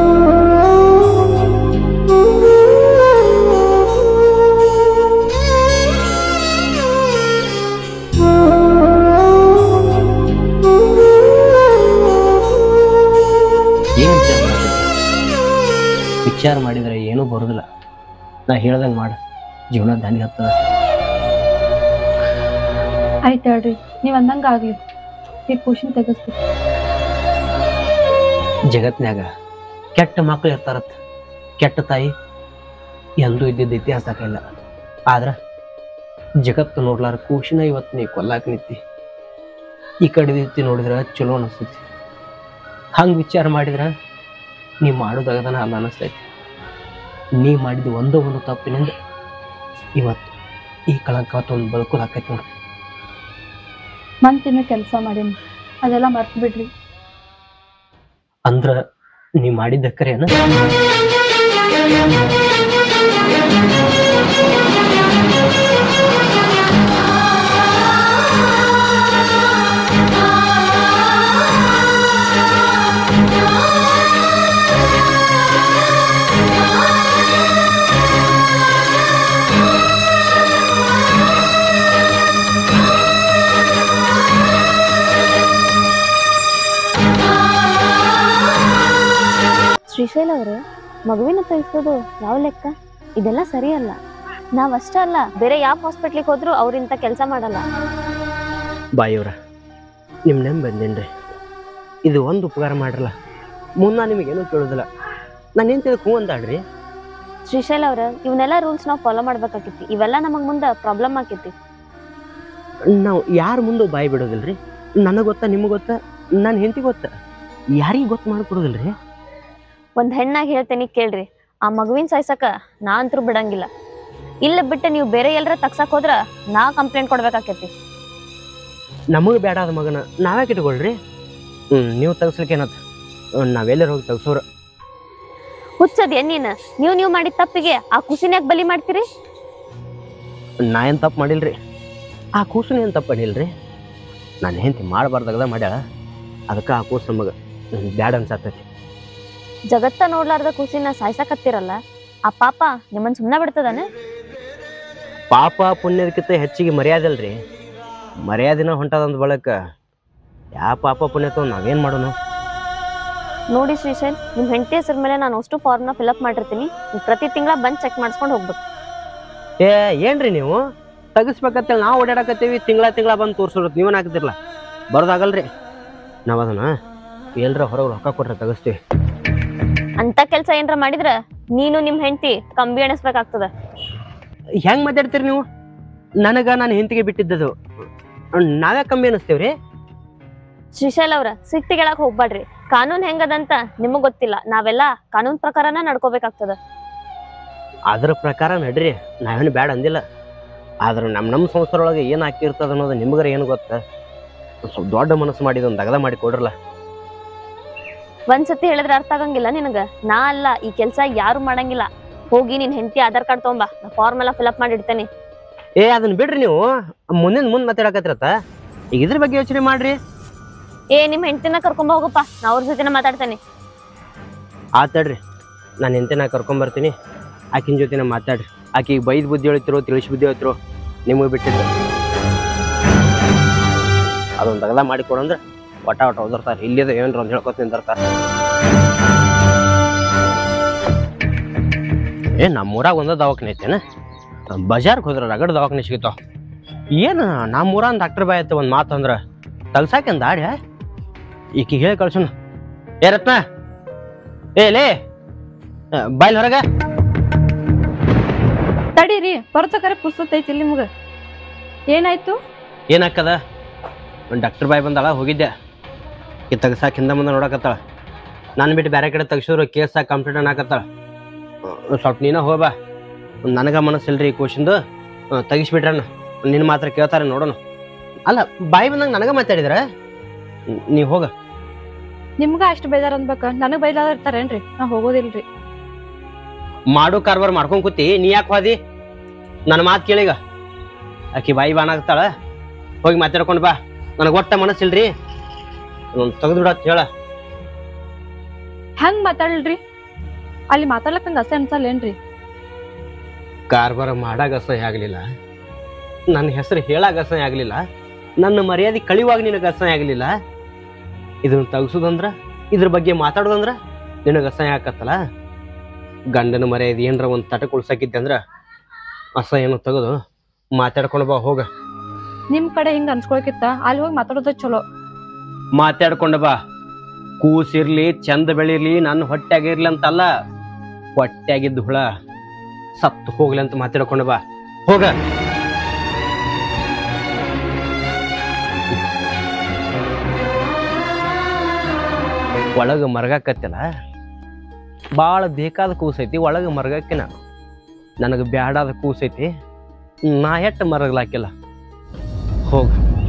ವಿಚಾರ ಮಾಡಿದ್ರೆ ಏನೂ ಬರೋದಿಲ್ಲ. ನಾ ಹೇಳ್ದಂಗೆ ಮಾಡ, ಜೀವನ ದಾನಿ ಹತ್ತದ. ಆಯ್ತು ಹೇಳ್ರಿ, ನೀವು ಅಂದಂಗೆ ಆಗ್ಲಿ. ಈ ಖುಷಿನ ತೆಗೆಸ್ಬೇಕು. ಜಗತ್ನ್ಯಾಗ ಕೆಟ್ಟ ಮಕ್ಳು ಇರ್ತಾರತ್ತ, ಕೆಟ್ಟ ತಾಯಿ ಎಂದೂ ಇದ್ದಿದ್ದ ಇತಿಹಾಸ ಇಲ್ಲ. ಆದ್ರೆ ಜಗತ್ತು ನೋಡ್ಲಾರ ಖುಷಿನ ಇವತ್ತು ನೀ ಕೊಲ್ಲಾಕ ನಿಂತಿ. ಈ ಕಡೆ ರೀತಿ ನೋಡಿದ್ರೆ ಚಲೋ ಅನಿಸ್ತೈತಿ. ಹಂಗೆ ವಿಚಾರ ಮಾಡಿದ್ರೆ ನೀ ಮಾಡೋದಾಗದನ ಅಲ್ಲ ಅನಿಸ್ತೈತಿ. ನೀ ಮಾಡಿದ ಒಂದೋ ಒಂದು ತಪ್ಪಿನಿಂದ ಇವತ್ತು ಈ ಕಳಂಕವತ್ತು ಒಂದು ಬದುಕು ಹಾಕೈತಿ ನೋಡ್ರಿ. ಮಂತಿನ ಕೆಲಸ ಮಾಡೀನಿ, ಅದೆಲ್ಲ ಮರ್ತು ಬಿಡ್ರಿ. ಅಂದ್ರ ನೀ ಮಾಡಿದ್ದಕ್ಕರೇನ? ಶ್ರೀಶೈಲ್ ಅವರೇ, ಮಗುವಿನ ತೆಗೆಸೋದು ಯಾವ ಲೆಕ್ಕ? ಇದೆಲ್ಲ ಸರಿಯಲ್ಲ. ನಾವಷ್ಟೇ ಅಲ್ಲ, ಬೇರೆ ಯಾವ ಹಾಸ್ಪಿಟ್ಲಿಗೆ ಹೋದ್ರು ಅವ್ರಿಂತ ಕೆಲಸ ಮಾಡಲ್ಲ. ಬಾಯಿಯವ್ರ, ನಿಮ್ಮ ನೆಮ್ ಬಂದೇನ್ರಿ. ಇದು ಒಂದು ಉಪಕಾರ ಮಾಡ್ರಲ್ಲ, ಮುನ್ನ ನಿಮಗೇನು ಕೇಳೋದಿಲ್ಲ. ನಾನು ಏನ್ ತಿಳ್ಕೊ ಅಂದಾಡ್ರಿ. ಶ್ರೀಶೈಲ್ ಅವ್ರ, ಇವನ್ನೆಲ್ಲ ರೂಲ್ಸ್ ನಾವು ಫಾಲೋ ಮಾಡ್ಬೇಕಾಕೈತಿ. ಇವೆಲ್ಲ ನಮಗ್ ಮುಂದೆ ಪ್ರಾಬ್ಲಮ್ ಆಕೈತಿ. ನಾವು ಯಾರ ಮುಂದೆ ಬಾಯಿ ಬಿಡೋದಿಲ್ರಿ. ನನಗೆ ಗೊತ್ತಾ, ನಿಮಗೆ ಗೊತ್ತಾ, ನನ್ನ ಹೆಂಡತಿ ಗೊತ್ತಾ, ಯಾರಿಗೆ ಗೊತ್ತು ಮಾಡ್ಕೊಡೋದಿಲ್ರಿ. ಒಂದ್ ಹೆಣ್ಣಾಗಿ ಹೇಳ್ತೇನಿ ಕೇಳ್ರಿ, ಆ ಮಗುವಿನ ಸಾಯ್ಸಕ ನಾ ಅಂತೂ ಬಿಡಂಗಿಲ್ಲ. ಇಲ್ಲ ಬಿಟ್ಟು ನೀವು ಬೇರೆ ಎಲ್ಲರ ತಗ್ಸಕ್ ಹೋದ್ರ ನಾ ಕಂಪ್ಲೇಂಟ್ ಕೊಡ್ಬೇಕಾಕೈತಿ. ನಮಗೆ ಬೇಡ ಅದ ಮಗನ ನಾವೇ ಇಟ್ಕೊಳ್ರಿ. ಹ್ಮ್ ನೀವು ತೆಗ್ಸ್ಲಿಕ್ಕೆ ಏನತ್ತ, ನಾವೆಲ್ಲರೂ ಹೋಗಿ ತೆಗ್ಸೋರ. ಹುಚ್ಚದ್ ಎನ್ನೀನ, ನೀವು ನೀವು ಮಾಡಿದ ತಪ್ಪಿಗೆ ಆ ಖುಷಿನ್ಯಾಗ ಬಲಿ ಮಾಡ್ತೀರಿ? ನಾ ಏನ್ ತಪ್ಪು ಮಾಡಿಲ್ರಿ, ಆ ಕೂಸು ಏನ್ ತಪ್ಪು ಮಾಡಿಲ್ರಿ. ನಾನು ಹೆಂಡತಿ ಮಾಡಬಾರ್ದಾಗದ ಮಾಡ್ಯಾಳ, ಅದಕ್ಕೆ ಆ ಕೂಸು ನಮಗೆ ಬ್ಯಾಡ ಅನ್ಸತ್ತೈತಿ. ಜಗತ್ತ ನೋಡ್ಲಾರ್ದ ಖುಷಿನ ಸಾಯ್ಸಕತ್ತಿರಲ್ಲ, ಆ ಪಾಪ ನಿಮ್ಮನ್ ಸುಮ್ಮನೆ ಬಿಡ್ತದಾನೆ? ಪಾಪ ಪುಣ್ಯದಕ್ಕಿಂತ ಹೆಚ್ಚಿಗೆ ಮರ್ಯಾದೆ ಅಲ್ರಿ. ಮರ್ಯಾದಿನ ಹೊಂಟದಂದ ಬಳಕ ಯಾವ ಪಾಪ ಪುಣ್ಯತ ನಾವೇನ್ ಮಾಡೋಣ? ನೋಡಿ ಶ್ರೀಶೈಲ್, ನಿಮ್ ಹೆಂಡತಿ ಹೆಸರ ಮೇಲೆ ನಾನು ಅಷ್ಟು ಫಾರ್ಮ್ನ ಫಿಲ್ಅಪ್ ಮಾಡಿರ್ತೀನಿ. ನೀವು ಪ್ರತಿ ತಿಂಗಳ ಬಂದು ಚೆಕ್ ಮಾಡಿಸ್ಕೊಂಡು ಹೋಗ್ಬೇಕು. ಏ ಏನ್ರಿ ನೀವು ತೆಗಿಸ್ಬೇಕಂತೇಳಿ ನಾವು ಓಡಾಡಕತ್ತೀವಿ, ತಿಂಗಳ ತಿಂಗಳ ಬಂದು ತೋರ್ಸೋದು ನೀವೇನು ಹಾಕ್ತಿರಲ್ಲ. ಬರೋದಾಗಲ್ರಿ. ನಾವ್ ಅದನ್ನ ಎಲ್ರ ಹೊರಗೆ ರೊಕ್ಕ ಕೊಟ್ರೆ ತೆಗಿಸ್ತೀವಿ. ಅಂತ ಕೆಲ್ಸ ಏನ್ರ ಮಾಡಿದ್ರ ನೀನು ನಿಮ್ ಹೆಂಡತಿ ಕಂಬಿ ಎಣಿಸ್ಬೇಕಾಗ್ತದ. ಹೆಂಗ್ ಮಾತಾಡ್ತೀರಿ ನೀವು? ನನಗ ನಾನು ಹೆಂಡತಿಗೆ ಬಿಟ್ಟಿದ್ದದು, ನಾವೇ ಕಂಬಿ ಅನಿಸ್ತೇವ್ರಿ. ಶ್ರೀಶೈಲ್ ಅವ್ರ, ಸಿಟ್ಟಿಗೆಳಕ್ ಹೋಗ್ಬಾಡ್ರಿ. ಕಾನೂನ್ ಹೆಂಗದಂತ ನಿಮಗ್ ಗೊತ್ತಿಲ್ಲ. ನಾವೆಲ್ಲ ಕಾನೂನ್ ಪ್ರಕಾರನ ನಡ್ಕೋಬೇಕಾಗ್ತದ. ಅದ್ರ ಪ್ರಕಾರ ನಡ್ರಿ, ನಾವೇನು ಬ್ಯಾಡ ಅಂದಿಲ್ಲ. ಆದ್ರೆ ನಮ್ಮ ನಮ್ಮ ಸಂಸಾರ ಒಳಗೆ ಏನು ಹಾಕಿರ್ತದ ಅನ್ನೋದು ನಿಮ್ಗರ ಏನು ಗೊತ್ತ? ಸ್ವಲ್ಪ ದೊಡ್ಡ ಮನಸ್ಸು ಮಾಡಿದ ಒಂದು ದಗದ ಮಾಡಿ ಕೊಡ್ರಲ್ಲ. ಒಂದ್ಸತಿ ಹೇಳಿದ್ರೆ ಅರ್ಥ ಆಗಂಗಿಲ್ಲ ನಿನಗ? ನಾ ಅಲ್ಲ, ಈ ಕೆಲ್ಸ ಯಾರು ಮಾಡಂಗಿಲ್ಲ. ಹೋಗಿ ನಿನ್ ಹೆಂಡತಿ ಆಧಾರ್ ಕಾರ್ಡ್ ತಗೊಂಬಾ, ನಾ ಫಾರ್ಮ್ ಎಲ್ಲ ಫಿಲ್ ಅಪ್ ಮಾಡಿ ಇಡ್ತೇನೆ. ಏ ಅದನ್ನ ಬಿಡ್ರಿ ನೀವು, ಮುಂದಿನ ಮುಂದ್ ಮಾತಾಡಕತ್ತಿರತ್ತ. ಈಗ ಇದ್ರ ಬಗ್ಗೆ ಯೋಚನೆ ಮಾಡ್ರಿ. ಏ ನಿಮ್ ಹೆಂಡತಿನ ಕರ್ಕೊಂಬ ಹೋಗಪ್ಪ, ನಾ ಅವ್ರ ಜೊತೆನ ಮಾತಾಡ್ತೇನೆ. ಆತಾಡ್ರಿ, ನಾನು ಹೆಂಡತಿನ ಕರ್ಕೊಂಬರ್ತೀನಿ, ಆಕಿನ ಜೊತೆನ ಮಾತಾಡ್ರಿ. ಆಕಿಗೆ ಬೈದ್ ಬುದ್ಧಿ ಹೇಳ್ತಿರೋ ತಿಳಿಸಿ ಬುದ್ಧಿ ಹೇಳ್ತಿರೋ ನಿಮಗೆ ಬಿಟ್ಟಿದ್ದ. ಅದೊಂದು ತಗದ ಮಾಡಿಕೊಡಂದ್ರೆ ಒಟ ಒಟ ಓದಿರ್ತಾರೆ. ಇಲ್ಲಿದ ಏನ್ರ ಒಂದು ಹೇಳ್ಕೊತ ನಿಂದಿರ್ತಾರೆ. ಏ ನಮ್ಮೂರಾಗ ಒಂದ ದವಾಖಾನೆ ಐತೇನ, ಬಜಾರ್ಗೆ ಹೋದ್ರ ರಗಡ್ ದವಾಖಾನೆ ಸಿಗ್ತಾವ. ಏನು ನಮ್ಮೂರಾನ್ ಡಾಕ್ಟರ್ ಬಾಯ್ ಐತೆ ಒಂದು ಮಾತು ಅಂದ್ರೆ ತಲ್ಸಾಕೆಂದ ಆಡ್ಯ ಈಕಿಗೆ ಹೇಳಿ ಕಳ್ಸೋಣ. ಏ ರತ್ನ, ಏ ಲೇ ಬಾಯ್ಲ್ ಹೊರಗ ತಡೀರಿ, ಬರ್ತಕರೆ ಪುಸ್ತಕ ಐತಿ ನಿಮ್ಗ. ಏನಾಯ್ತು? ಏನಾಕದ? ಒಂದು ಡಾಕ್ಟರ್ ಬಾಯ್ ಬಂದಾಳ, ಹೋಗಿದ್ದೆ. ಈ ತಗಸಾಕ ಹಿಂದ ಮುಂದೆ ನೋಡಕತ್ತಾಳ. ನಾನು ಬಿಟ್ಟು ಬೇರೆ ಕಡೆ ತೆಗ್ಸಿದ್ರು ಕೇಸ್ ಕಂಪ್ಲೀಟ್ ಅನ್ನಕತ್ತಾಳ. ಸ್ವಲ್ಪ ನೀನ ಹೋಗ್ಬಾ, ನನಗ ಮನಸ್ಸಿಲ್ರಿ ಈ ಕ್ವಶನ್ದು, ತೆಗಿಸ್ಬಿಟ್ರಣ್ಣ. ನಿನ್ನ ಮಾತ್ರ ಕೇಳ್ತಾರೆ ನೋಡೋಣ. ಅಲ್ಲ ಬಾಯಿ ಬಂದಂಗ ನನಗ ಮಾತಾಡಿದ್ರ, ನೀವ್ ಹೋಗ. ನಿಮ್ಗ ಅಷ್ಟು ಬೇಜಾರ ಅನ್ಬೇಕ, ನನಗ್ ಬೈಲಾದ ಇರ್ತಾರೇನ್ರಿ? ನಾ ಹೋಗೋದಿಲ್ರಿ. ಮಾಡು ಕಾರ್ಬಾರ್ ಮಾಡ್ಕೊಂಡ್ ಕೂತಿ, ನೀ ಯಾಕೆ ಹೋದಿ? ನನ್ನ ಮಾತು ಕೇಳಿಗ. ಆಕಿ ಬಾಯಿ ಬಾನಾಗ್ತಾಳ, ಹೋಗಿ ಮಾತಾಡ್ಕೊಂಡ್ ಬಾ. ನನಗೆ ಒಟ್ಟ ಮನಸ್ಸಿಲ್ರಿ, ತೆಗೆದು ಬಿಡತ್ ಹೇಳ. ಹೆಂಗ್ ಮಾತಾಡಲ್ರಿ? ಅಲ್ಲಿ ಮಾತಾಡ್ಲಕ್ ನಂಗೆ ಅಸಹ್ಯ ಅನ್ಸಲ್ಲೇನ್ರಿ? ಕಾರ್ಬಾರ ಮಾಡಾಗ ಅಸಹ್ಯ ಆಗ್ಲಿಲ್ಲ, ನನ್ನ ಹೆಸರು ಹೇಳಾಗ ಅಸಹ್ಯ ಆಗ್ಲಿಲ್ಲ, ನನ್ನ ಮರ್ಯಾದೆ ಕಳಿಯುವಾಗ ನಿನಗೆ ಅಸಹ್ಯ ಆಗ್ಲಿಲ್ಲ. ಇದನ್ನ ತೆಗ್ಸೋದಂದ್ರ, ಇದ್ರ ಬಗ್ಗೆ ಮಾತಾಡೋದಂದ್ರ ನಿನಗೆ ಅಸಹ್ಯ ಆಕತ್ತಲ್ಲ. ಗಂಡನ ಮರ್ಯಾದೆ ಏನರ ಒಂದು ತಟಕ್ ಉಳ್ಸಾಕಿದ್ದೆ ಅಂದ್ರ ಅಸಹ್ಯನ ತೆಗೆದು ಮಾತಾಡ್ಕೊಂಡು ಬಾ, ಹೋಗ. ನಿಮ್ ಕಡೆ ಹಿಂಗ ಅನ್ಸ್ಕೊಳಕಿತ್ತ ಅಲ್ಲಿ ಹೋಗಿ ಮಾತಾಡೋದ ಚಲೋ. ಮಾತಾಡ್ಕೊಂಡ ಬಾ. ಕೂಸಿರ್ಲಿ, ಚಂದ ಬೆಳಿರ್ಲಿ, ನನ್ನ ಹೊಟ್ಟೆಗಿರ್ಲಿ ಅಂತಲ್ಲ, ಹೊಟ್ಟೆಗಿದ್ದು ಹುಳ ಸತ್ತು ಹೋಗ್ಲಿ ಅಂತ ಮಾತಾಡ್ಕೊಂಡ ಬಾ, ಹೋಗ. ಒಳಗ ಮರಗಾಕತ್ತಿಲ್ಲ, ಭಾಳ ಬೇಕಾದ ಕೂಸೈತಿ. ಒಳಗೆ ಮರಗಕ್ಕಿನ ನನಗೆ ಬ್ಯಾಡಾದ ಕೂಸೈತಿ, ನಾ ಎಟ್ಟು ಮರಗ್ಲಾಕಿಲ್ಲ, ಹೋಗ.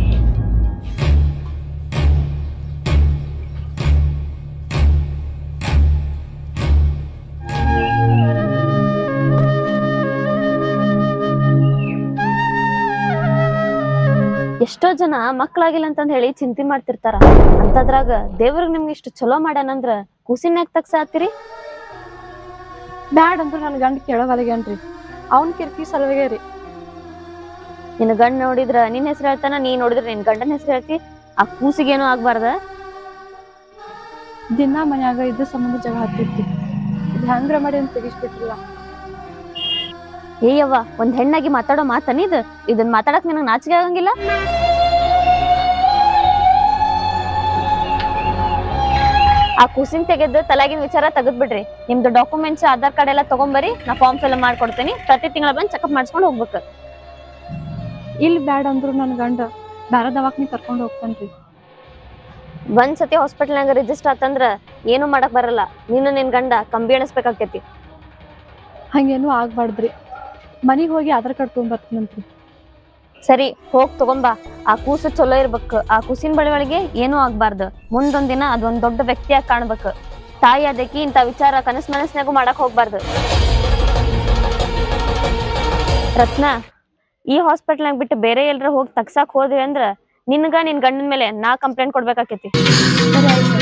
ಎಷ್ಟೋ ಜನ ಮಕ್ಳಾಗಿಲ್ಲ ಅಂತಂದ್ ಹೇಳಿ ಚಿಂತೆ ಮಾಡ್ತಿರ್ತಾರ. ಅಂತದ್ರಾಗ ದೇವ್ರಿಗೆ ನಿಮ್ಗೆ ಇಷ್ಟು ಚಲೋ ಮಾಡ್ಯಾನಂದ್ರ ಕೂಸಿನ ಯಾಕೆ ತಗ್ಸ ಹತ್ತಿರಿ? ಬ್ಯಾಡ್ ಅಂದ್ರ ನನ್ ಗಂಡ ಕೇಳೋವಲ್ಗೇನ್ರಿ, ಅವನ್ ಕಿರ್ಕಿ ಸಲುವಾಗೇರಿ. ನಿನ್ ಗಂಡ ನೋಡಿದ್ರ ನಿನ್ ಹೆಸರು ಹೇಳ್ತಾನ, ನೀ ನೋಡಿದ್ರ ನಿನ್ ಗಂಡನ ಹೆಸರು ಹೇಳ್ತಿ. ಆ ಕೂಸಿಗೇನು ಆಗ್ಬಾರ್ದ? ದಿನ ಮನ್ಯಾಗ ಇದ್ದ ಸಂಬಂಧ ಜಗಳ ಹತ್ತಿರ್ತಿ, ಇದು ಹೆಂಗ್ರ ಮಾಡಿ ಅಂತ ತೆಗಿಸ್ಬಿಟ್ರಿಲ್ಲ. ಏಯವ್ವ, ಒಂದ್ ಹೆಣ್ಣಾಗಿ ಮಾತಾಡೋ ಮಾತನಿದ್, ಇದನ್ ಮಾತಾಡಕ್ ನಿನಗ್ ನಾಚಿಕೆ ಆಗಂಗಿಲ್ಲ? ಆ ಕೂಸಿನ ತೆಗೆದು ತಲೆಗಿನ ವಿಚಾರ ತೆಗೆದ್ ಬಿಡ್ರಿ. ನಿಮ್ದು ಡಾಕ್ಯುಮೆಂಟ್ಸ್, ಆಧಾರ್ ಕಾರ್ಡ್ ಎಲ್ಲ ತಗೊಂಬರಿ, ನಾ ಫಾರ್ಮ್ ಫಿಲ್ ಮಾಡ್ಕೊಡ್ತೇನೆ. ಪ್ರತಿ ತಿಂಗಳ ಬಂದ್ ಚೆಕಪ್ ಮಾಡ್ಸ್ಕೊಂಡ್ ಹೋಗ್ಬೇಕು. ಇಲ್ಲಿ ಬ್ಯಾಡ್ ಅಂದ್ರು ನನ್ ಗಂಡ ಬ್ಯಾರ ದವಾಖಾನಿ ಕರ್ಕೊಂಡ್ ಹೋಗ್ತಾನ್ರಿ. ಒಂದ್ ಸತಿ ಹಾಸ್ಪಿಟಲ್ನಾಗ ರಿಜಿಸ್ಟರ್ ಆತಂದ್ರ ಏನು ಮಾಡಕ್ ಬರಲ್ಲ. ನೀನು ನಿನ್ ಗಂಡ ಕಂಬಿ ಎಣಸ್ಬೇಕಾಕೇತಿ. ಹಂಗೇನು ಆಗ್ಬಾರ್ದ್ರಿ, ಮನಿಗ್ ಹೋಗಿ ಆಧಾರ್ ಕಾರ್ಡ್ ತಗೊಂಡ್ಬರ್ತೀನಂತ್ರಿ. ಸರಿ, ಹೋಗ್ ತಗೊಂಬಾ. ಆ ಕೂಸು ಚಲೋ ಇರ್ಬೇಕು, ಆ ಕೂಸಿನ ಬೆಳವಣಿಗೆ ಏನೂ ಆಗ್ಬಾರ್ದು. ಮುಂದೊಂದಿನ ಅದೊಂದ್ ದೊಡ್ಡ ವ್ಯಕ್ತಿಯಾಗಿ ಕಾಣ್ಬೇಕು. ತಾಯಿ ಅದಕ್ಕೆ ಇಂಥ ವಿಚಾರ ಕನಸ್ ಮನಸ್ನಾಗೂ ಮಾಡಕ್ ಹೋಗ್ಬಾರ್ದು. ರತ್ನ, ಈ ಹಾಸ್ಪಿಟಲ್ನಾಗ ಬಿಟ್ಟು ಬೇರೆ ಎಲ್ರ ಹೋಗಿ ತಗ್ಸಾಕ್ ಹೋದ್ವಿ ಅಂದ್ರ ನಿನ್ಗ ನಿನ್ ಗಂಡನ ಮೇಲೆ ನಾ ಕಂಪ್ಲೇಂಟ್ ಕೊಡ್ಬೇಕಾಕೇತಿ. ಸರಿ ಆಯ್ತು.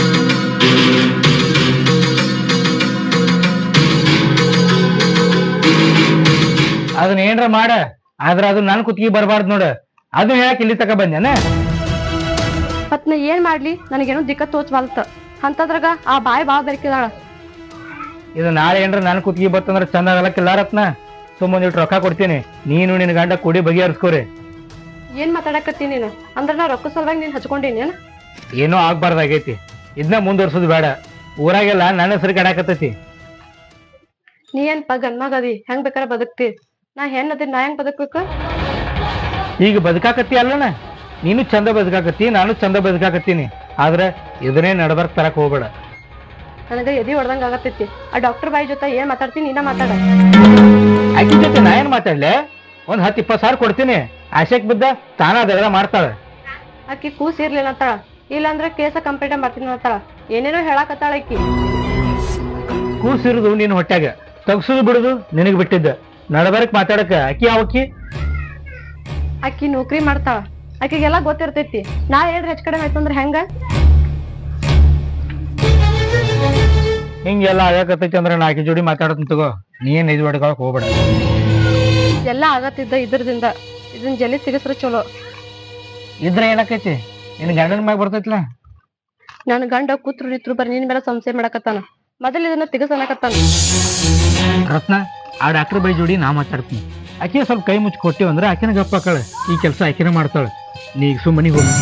ಅದನ್ನ ಏನ್ರ ಮಾಡ, ಆದ್ರ ಅದು ನನ್ ಕುತ್ತಿಗೆ ಬರಬಾರ್ದು ನೋಡ. ಅದನ್ನ ಹೇಳಕ್ ಇಲ್ಲಿ ತಕ ಬಂದೇನ? ಮತ್ ನಾ ಏನ್ ಮಾಡ್ಲಿ, ನನಗೇನು ದಿಕ್ಕ ತೋಚ್ವಾಲ್ತ. ಅಂತದ್ರಾಗ ಆ ಬಾಯಿ ಬಾ ಬೆರ್ಕಿದಾಳ. ಇದು ನಾಳೆ ಏನ್ರ ನನ್ ಕುತ್ತಿಗೆ ಬರ್ತಂದ್ರ ಚಂದ ಆಗಲಕ್ಕಿಲ್ಲ ರತ್ನ. ಸುಮ್ಮನೆ ಇಟ್ಟು ರೊಕ್ಕ ಕೊಡ್ತೀನಿ, ನೀನು ನಿನ್ ಗಂಡ ಕೂಡಿ ಬಗೆಹರಿಸ್ಕೋರಿ. ಏನ್ ಮಾತಾಡಕತ್ತಿ ನೀನು? ಅಂದ್ರ ನಾ ರೊಕ್ಕ ಸಲುವಾಗಿ ನೀನ್ ಹಚ್ಕೊಂಡಿನಿ. ಏನೋ ಆಗ್ಬಾರ್ದಾಗೈತಿ, ಇದನ್ನ ಮುಂದುವರ್ಸೋದು ಬೇಡ. ಊರಾಗೆಲ್ಲ ನನ್ನ ಹೆಸರು ಕಡಾಕತ್ತೈತಿ. ನೀ ಏನ್ಪ ಗನ್ಮಗದಿ, ಹೆಂಗ್ ಬೇಕಾರ ಬದುಕ್ತಿ. ನಾ ಹೆಣ್ಣದಿ, ನಾ ಹೆಂಗ್ ಬದುಕ್ಬೇಕು? ಈಗ ಬದುಕಾಕತ್ತಿ ಅಲ್ಲನ, ನೀನು ಚಂದ ಬದುಕಾಕತ್ತಿ, ನಾನು ಚಂದ ಬದುಕಾಕತ್ತೀನಿ. ಆದ್ರೆ ಇದನ್ನೇ ನಡ್ಬರ್ಕ್ ತರಕ್ ಹೋಗ್ಬೇಡ. ನನಗ ಎದಿ ಹೊಡ್ದಂಗ ಆಗತ್ತೈತಿ. ಆ ಡಾಕ್ಟರ್ ಬಾಯಿ ಜೊತೆ ಏನ್ ಮಾತಾಡ್ತೀನಿ, ನೀನ ಮಾತಾಡ. ಆಕಿ ಜೊತೆ ನಾ ಏನ್ ಮಾತಾಡ್ಲೆ? ಒಂದ್ ಹತ್ತು ಇಪ್ಪತ್ ಸಾವಿರ ಕೊಡ್ತೀನಿ, ಆಶೆಕ್ ಬಿದ್ದ ತಾನ ಅದೆಲ್ಲ ಮಾಡ್ತಾಳ. ಆಕಿ ಕೂಸ್ ಇರ್ಲಿಲ್ಲ ಅಂತಾಳ, ಇಲ್ಲಾಂದ್ರೆ ಕೇಸ ಕಂಪ್ಲೇಂಟ್ ಮಾಡ್ತೀನಿ ಅಂತಾಳ. ಏನೇನೋ ಹೇಳಾಕತ್ತಾಳ ಆಕಿ. ಕೂಸಿರುದು ನಿನ್ ಹೊಟ್ಯಾಗ, ತಗ್ಸುದು ಬಿಡುದು ನಿನಗ್ ಬಿಟ್ಟಿದ್ದ ನಡಬರಕ್ ಮಾತಾಡಕ ಆಕಿ ಯಾವಕ್ಕಿ ಆಕಿ ನೌಕರಿ ಮಾಡ್ತಾಳ ಆಕಿಗೆಲ್ಲ ಗೊತ್ತಿರ್ತೈತಿ ನಾ ಹೇಳ್ರಿ ಹೆಚ್ಚ ಕಡಿಮೆ ಆಯ್ತಂದ್ರ ಹೆಂಗ ಹಿಂಗೆಲ್ಲ ಆಗಕತ್ತೈತಿ ಅಂದ್ರ ನಾ ಆಕಿ ಜೋಡಿ ಮಾತಾಡತನ್ ತಗೋ ನೀನ್ ಐದು ಹೊಡ್ಕೊಳಕ್ ಹೋಗ್ಬೇಡ. ಎಲ್ಲ ಆಗತ್ತಿದ್ದ ಇದ್ರದಿಂದ ಇದನ್ ಜಲ್ದಿ ತೆಗಿಸ್ರ ಚಲೋ. ಇದ್ರ ಏನಕೈತಿ ನಿನ್ ಗಂಡನ ಮ್ಯಾಗ ಬರ್ತೈತ್ಲಾ. ನನ್ ಗಂಡ ಕೂತ್ರು ನಿತ್ರು ಬರ್ ನಿನ್ ಮೇಲೆ ಸಂಶಯ ಮಾಡಕತ್ತಾನ. ಮೊದಲ ಇದನ್ನ ತೆಗಸನಕತ್ತಾನ. ರತ್ನ ಆ ಡಾಕ್ಟರ್ ಬೈ ಜೋಡಿ ನಾ ಮಾತಾಡ್ತೀನಿ. ಆಕೆ ಸ್ವಲ್ಪ ಕೈ ಮುಚ್ಚಿ ಕೊಟ್ಟಿವ್ ಅಂದ್ರ ಆಕಿನ ಗಪ್ಪ ಹಾಕಳ. ಈ ಕೆಲಸ ಆಕಿನ ಮಾಡ್ತಾಳ. ನೀ ಈಗ ಸುಮ್ಮನಿಗೆ ಹೋಗಿ.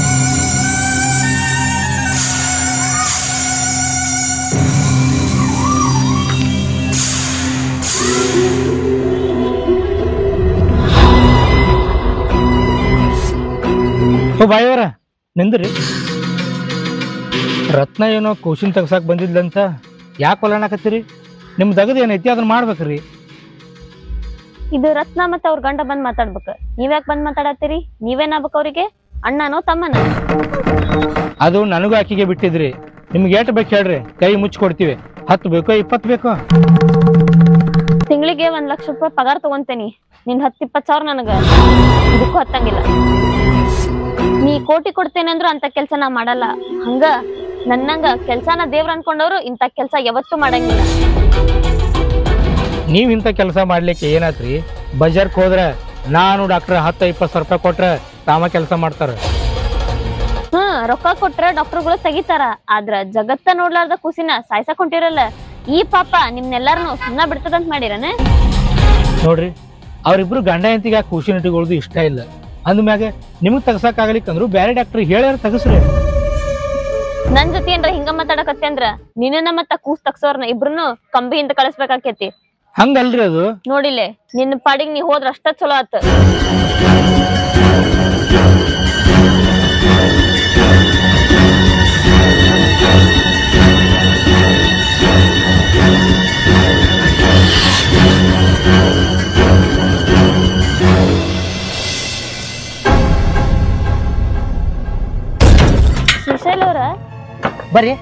ಓ ಬಾಯವರ ನಿಂದ್ರಿ. ರತ್ನ ಏನೋ ಕೂಸಿನ ತಗ್ಸಾಕ್ ಬಂದಿದ್ಲಂತ ಯಾಕೆ ಹೊಲಣಕತ್ತೀರಿ? ನಿಮ್ ದಗದ ಏನೈತಿ ಅದನ್ನ ಮಾಡ್ಬೇಕ್ರಿ. ಇದು ರತ್ನ ಮತ್ತ ಅವ್ರ ಗಂಡ ಬಂದ್ ಮಾತಾಡ್ಬೇಕ. ನೀವ್ಯಾಕ್ ಬಂದ್ ಮಾತಾಡತ್ತೀರಿ? ನೀವೇನಾಗ್ಬೇಕು ಅವ್ರಿಗೆ? ಅಣ್ಣನೋ ತಮ್ಮನ? ಅದು ನನಗೂ ಆಕಿಗೆ ಬಿಟ್ಟಿದ್ರಿ. ನಿಮ್ಗೆ ಏಟ್ ಬೇಕು ಹೇಳ್ರಿ, ಕೈ ಮುಚ್ಚಿ ಕೊಡ್ತೀವಿ. ಹತ್ತು ಬೇಕೋ ಇಪ್ಪತ್ತು ಬೇಕೋ? ತಿಂಗಳಿಗೆ ಒಂದ್ ಲಕ್ಷ ರೂಪಾಯಿ ಪಗಾರ ತಗೊಂತೇನಿ. ನಿನ್ ಹತ್ ಇಪ್ಪತ್ ಸಾವಿರ ನನಗ ಇದಕ್ಕೂ ಹತ್ತಂಗಿಲ್ಲ. ನೀ ಕೋಟಿ ಕೊಡ್ತೇನೆ ಅಂದ್ರು ಅಂತ ಕೆಲ್ಸ ನಾ ಮಾಡಲ್ಲ. ಹಂಗ ನನ್ನಂಗ ಕೆಲ್ಸಾನ ದೇವ್ರ ಅನ್ಕೊಂಡವ್ರು ಇಂತ ಕೆಲ್ಸ ಯಾವತ್ತೂ ಮಾಡಂಗಿಲ್ಲ. ನೀವ್ ಇಂತ ಕೆಲಸ ಮಾಡ್ಲಿಕ್ಕೆ ಏನಾತ್ರಿ? ಬಜಾರ್ಕ್ ಹೋದ್ರ ನಾನು ಡಾಕ್ಟರ್ ಹತ್ತ ಇಪ್ಪತ್ ಸಾವಿರ ರೂಪಾಯಿ ಕೊಟ್ರ ತಾಮ ಕೆಲಸ ಮಾಡ್ತಾರ. ಹ್ಮ್ ರೊಕ್ಕ ಕೊಟ್ರ ಡಾಕ್ಟರ್ಗಳು ತೆಗಿತಾರ. ಆದ್ರ ಜಗತ್ತ ನೋಡ್ಲಾರ್ದ ಕುಸಿನ ಸಾಯ್ಸಕ್ ಹೊಂಟಿರಲ್ಲ. ಈ ಪಾಪ ನಿಮ್ನೆಲ್ಲಾರನು ಸುಮ್ನ ಬಿಡ್ತದಂತ ಮಾಡಿರನ? ನೋಡ್ರಿ, ಅವ್ರಿಬ್ರು ಗಂಡ ಹೆಂಡತಿಗೆ ಆ ಕೂಸಿನ ಇಟ್ಟುಕೊಳ್ಳೋದು ಇಷ್ಟ ಇಲ್ಲ. ಅಂದ್ಮ್ಯಾಗ ನಿಮಗ್ ತಗಸಾಕ್ ಆಗ್ಲಿಕ್ಕಂದ್ರು ಬ್ಯಾರೆ ಡಾಕ್ಟರ್ ಹೇಳ್ಯಾರ ತಗಸ್ರಿ. ನನ್ ಜೊತೆ ಏನ್ರ ಹಿಂಗ ಮಾತಾಡಕತ್ತೆ ಅಂದ್ರ ನಿನ್ನ ಮತ್ತ ಕೂಸ್ ತಗ್ಸೋರ್ನ ಇಬ್ರುನು ಕಂಬಿ ಹಿಂದ ಕಳಿಸ್ಬೇಕಾಕೇತಿ. ಹಂಗಲ್ರಿ ಅದು. ನೋಡಿಲೆ ನಿನ್ನ ಪಾಡಿಗೆ ನೀ ಹೋದ್ರ ಅಷ್ಟ ಚಲೋ ಆತ. ಶ್ರೀಶೈಲ್ ಅವ್ರ ಬರ್ರಿ.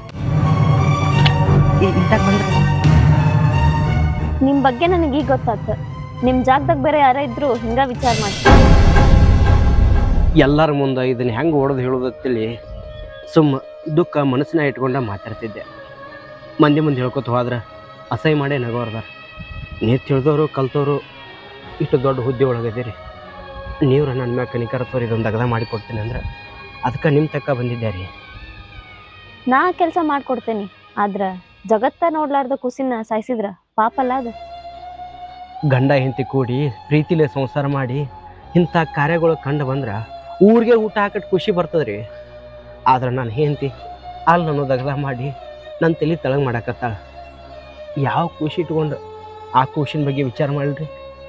ನಿಮ್ ಬಗ್ಗೆ ನನಗೆ ಈಗ ಗೊತ್ತಾತ. ನಿಮ್ ಜಾಗದಾಗ ಬೇರೆ ಯಾರ ಇದ್ರು ಹಿಂಗ ವಿಚಾರ ಮಾಡ್ತೀನಿ. ಎಲ್ಲರ ಮುಂದೆ ಇದನ್ನ ಹೆಂಗೆ ಹೊಡೆದು ಹೇಳೋದತ್ತೇಳಿ ಸುಮ್ಮ ದುಃಖ ಮನಸ್ಸಿನ ಇಟ್ಕೊಂಡ ಮಾತಾಡ್ತಿದ್ದೆ. ಮಂದಿ ಮುಂದೆ ಹೇಳ್ಕೊತ ಹೋದ್ರೆ ಅಸಹ್ಯ ಮಾಡೇ ನಗೋರ್ದಾರ. ನೀವು ತಿಳಿದವರು ಕಲ್ತವರು ಇಷ್ಟು ದೊಡ್ಡ ಹುದ್ದೆ ಒಳಗದಿರಿ. ನೀವು ನನ್ನ ಮ್ಯಾಗ ಕನಿಕರ ತೋರಿ ಇದೊಂದು ದಗದ ಮಾಡಿಕೊಡ್ತೀನಿ ಅಂದ್ರೆ ಅದಕ್ಕೆ ನಿಮ್ಮ ತಕ್ಕ ಬಂದಿದ್ದೆ ರೀ. ನಾ ಕೆಲ್ಸ ಮಾಡ್ಕೊಡ್ತೇನಿ. ಆದ್ರ ಜಗತ್ತ ನೋಡ್ಲಾರ್ದ ಕುಸಿನ ಸಾಯಿಸಿದ್ರ ಪಾಪಲ್ಲ ಅದು. ಗಂಡ ಹೆಂಡತಿ ಕೂಡಿ ಪ್ರೀತಿಲೇ ಸಂಸಾರ ಮಾಡಿ ಇಂಥ ಕಾರ್ಯಗಳು ಕಂಡು ಬಂದ್ರೆ ಊರಿಗೆ ಊಟ ಹಾಕಟ್ಟು ಖುಷಿ ಬರ್ತದ್ರಿ. ಆದ್ರೆ ನಾನು ಹೆಂಡತಿ ಅಲ್ಲಿ ನಾನು ದಗದ ಮಾಡಿ ನನ್ನ ತಲೆ ತಳಗ್ ಮಾಡಕತ್ತಾಳ. ಯಾವ ಖುಷಿ ಇಟ್ಕೊಂಡು ಆ ಖುಷಿನ ಬಗ್ಗೆ ವಿಚಾರ ಮಾಡಿಲ್ರಿ.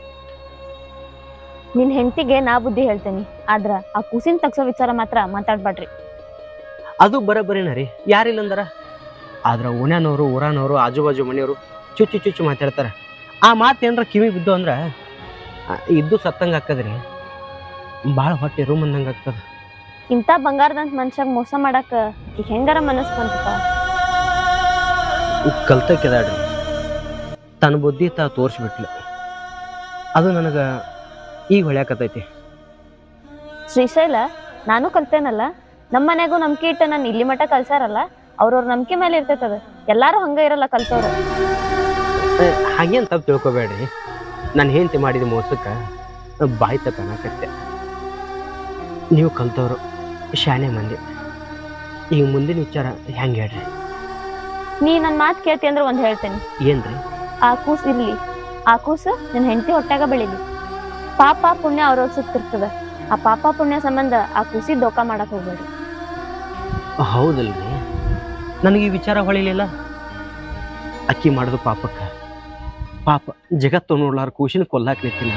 ನಿನ್ ಹೆಂಡತಿಗೆ ನಾ ಬುದ್ಧಿ ಹೇಳ್ತೇನಿ. ಆದ್ರ ಆ ಕುಸಿನ ತಗ್ಸೋ ವಿಚಾರ ಮಾತ್ರ ಮಾತಾಡ್ಬೇಡ್ರಿ. ಅದು ಬರೋಬ್ಬರಿನ ರೀ, ಯಾರಿಲ್ಲಂದಾರ. ಆದ್ರೆ ಓಣ್ಯಾನವರು ಊರಾನವರು ಆಜು ಬಾಜು ಮನೆಯವರು ಚುಚ್ಚು ಚುಚ್ಚು ಮಾತಾಡ್ತಾರೆ. ಆ ಮಾತು ಏನಾರ ಕಿವಿ ಬಿದ್ದು ಅಂದ್ರೆ ಇದ್ದು ಸತ್ತಂಗೆ ಆಗ್ತದ್ರಿ. ಭಾಳ ಹೊಟ್ಟೆ ರೂಮ್ ಅಂದಂಗೆ ಆಗ್ತದ. ಇಂಥ ಬಂಗಾರದಂತ ಮನುಷ್ಯಾಗ ಮೋಸ ಮಾಡಾಕ ಈಗ ಹೆಂಗಾರ ಮನಸ್ಸು ಬಂತಪ್ಪ. ಕಲ್ತಕ್ಕೆದಾಡ್ರಿ ತನ್ನ ಬುದ್ಧಿ ತಾ ತೋರಿಸ್ಬಿಟ್ಲು. ಅದು ನನಗೆ ಈಗ ಹೊಳ್ಯಾಕತೈತಿ. ಶ್ರೀಶೈಲ, ನಾನು ಕಲ್ತೇನಲ್ಲ. ನಮ್ಮ ಮನೆಗೂ ನಂಬಿಕೆ ಇಟ್ಟ ನಾನು ಇಲ್ಲಿ ಮಠ ಕಲ್ಸಾರಲ್ಲ, ಅವ್ರವ್ರ ನಂಬಿಕೆ ಮೇಲೆ ಇರ್ತೈತದ. ಎಲ್ಲಾರು ಹಂಗ ಇರಲ್ಲ ಕಲ್ತವ್ರು. ಹಾಗೇನು ತಪ್ಪು ತಿಳ್ಕೊಬೇಡ್ರಿ. ನಾನು ಹೆಂಡತಿ ಮಾಡಿದ ಮೋಸಕ್ಕೆ ಬಾಯಿ ತಕ್ಕನಾಕತ್ತೆ. ನೀವು ಕಲ್ತವ್ರು ಶಾನೆ ಮಂದಿ. ಈಗ ಮುಂದಿನ ವಿಚಾರ ಹೆಂಗೆ ಹೇಳ್ರಿ? ನೀ ನನ್ನ ಮಾತು ಕೇಳ್ತಿ ಅಂದ್ರೆ ಒಂದು ಹೇಳ್ತೇನೆ. ಏನ್ರಿ? ಆ ಕೂಸು ಇರ್ಲಿ, ಆ ಕೂಸು ನನ್ನ ಹೆಂಡತಿ ಹೊಟ್ಟಾಗ ಬೆಳಿಲಿ. ಪಾಪ ಪುಣ್ಯ ಅವ್ರವ್ರ ಸುತ್ತಿರ್ತದ. ಆ ಪಾಪ ಪುಣ್ಯ ಸಂಬಂಧ ಆ ಕೂಸಿ ದೋಖ ಮಾಡಕ್ ಹೋಗ್ಬೇಡಿ. ಹೌದಲ್ರಿ, ನನಗೆ ಈ ವಿಚಾರ ಹೊಳಿಲಿಲ್ಲ. ಅಕ್ಕಿ ಮಾಡೋದು ಪಾಪಕ್ಕ ಪಾಪ ಜಗತ್ತು ನೋಡ್ಲಾರ ಕೂಸಿನ ಕೊಲ್ಲಾಕ್ ನಿಂತೀನಿ.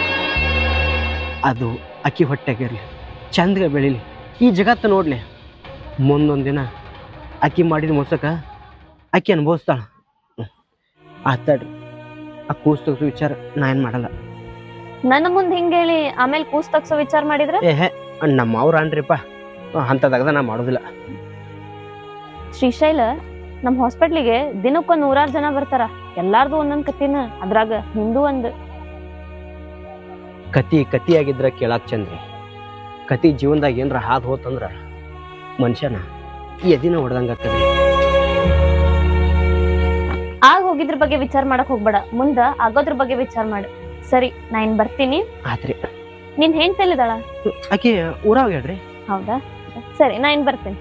ಅದು ಅಕ್ಕಿ ಹೊಟ್ಟೆಗಿರ್ಲಿ, ಚಂದಗೆ ಬೆಳೀಲಿ, ಈ ಜಗತ್ತು ನೋಡ್ಲಿ. ಮುಂದೊಂದು ದಿನ ಅಕ್ಕಿ ಮಾಡಿದ ಮೋಸಕ್ಕೆ ಅಕ್ಕಿ ಅನುಭವಿಸ್ತಾಳ. ಆತಾಡ್ರಿ, ಆ ಕೂಸು ತೆಗ್ಸೋ ವಿಚಾರ ನಾ ಏನು ಮಾಡಲ್ಲ. ನನ್ನ ಮುಂದೆ ಹಿಂಗೆ ಹೇಳಿ ಆಮೇಲೆ ಕೂಸ್ ತಗ್ಸೋ ವಿಚಾರ ಮಾಡಿದ್ರೆ? ಏಹೇ, ನಮ್ಮ ಅವ್ರ ಅನ್ರಿಪ್ಪ, ಅಂಥದ್ದಾಗದ ನಾ ಮಾಡೋದಿಲ್ಲ. ಶ್ರೀಶೈಲ, ನಮ್ ಹಾಸ್ಪಿಟ್ಲಿಗೆ ದಿನಕ್ಕೊಂದ್ ನೂರಾರು ಜನ ಬರ್ತಾರ. ಎಲ್ಲಾರ್ದು ಒಂದೊಂದ್ ಕತಿನ, ಅದ್ರಾಗ ನಿಂದು ಒಂದ್. ಕತಿ ಕತಿ ಆಗಿದ್ರ ಕೇಳಾಕ್ ಚಂದ್ರಿ. ಕತಿ ಜೀವನದಾಗ ಏನ್ರ ಹಾದ್ ಹೋತಂದ್ರ ಮನುಷ್ಯನ ಎದಿನ ಹೊಡೆದಂಗ ಆಗ್ತದ್ರಿ. ಆಗ ಹೋಗಿದ್ರ ಬಗ್ಗೆ ವಿಚಾರ ಮಾಡಕ್ ಹೋಗ್ಬೇಡ, ಮುಂದ ಆಗೋದ್ರ ಬಗ್ಗೆ ವಿಚಾರ ಮಾಡು. ಸರಿ, ನಾ ಇನ್ ಬರ್ತೀನಿ. ಆತ್ರಿ. ನಿನ್ ಹೆಂಡ್ತಿಲ್ಲಿದಾಳ? ಆಕಿ ಊರಾಗ ಹೇಳ್ರಿ. ಹೌದಾ, ಸರಿ, ನಾ ಇನ್ ಬರ್ತೀನಿ.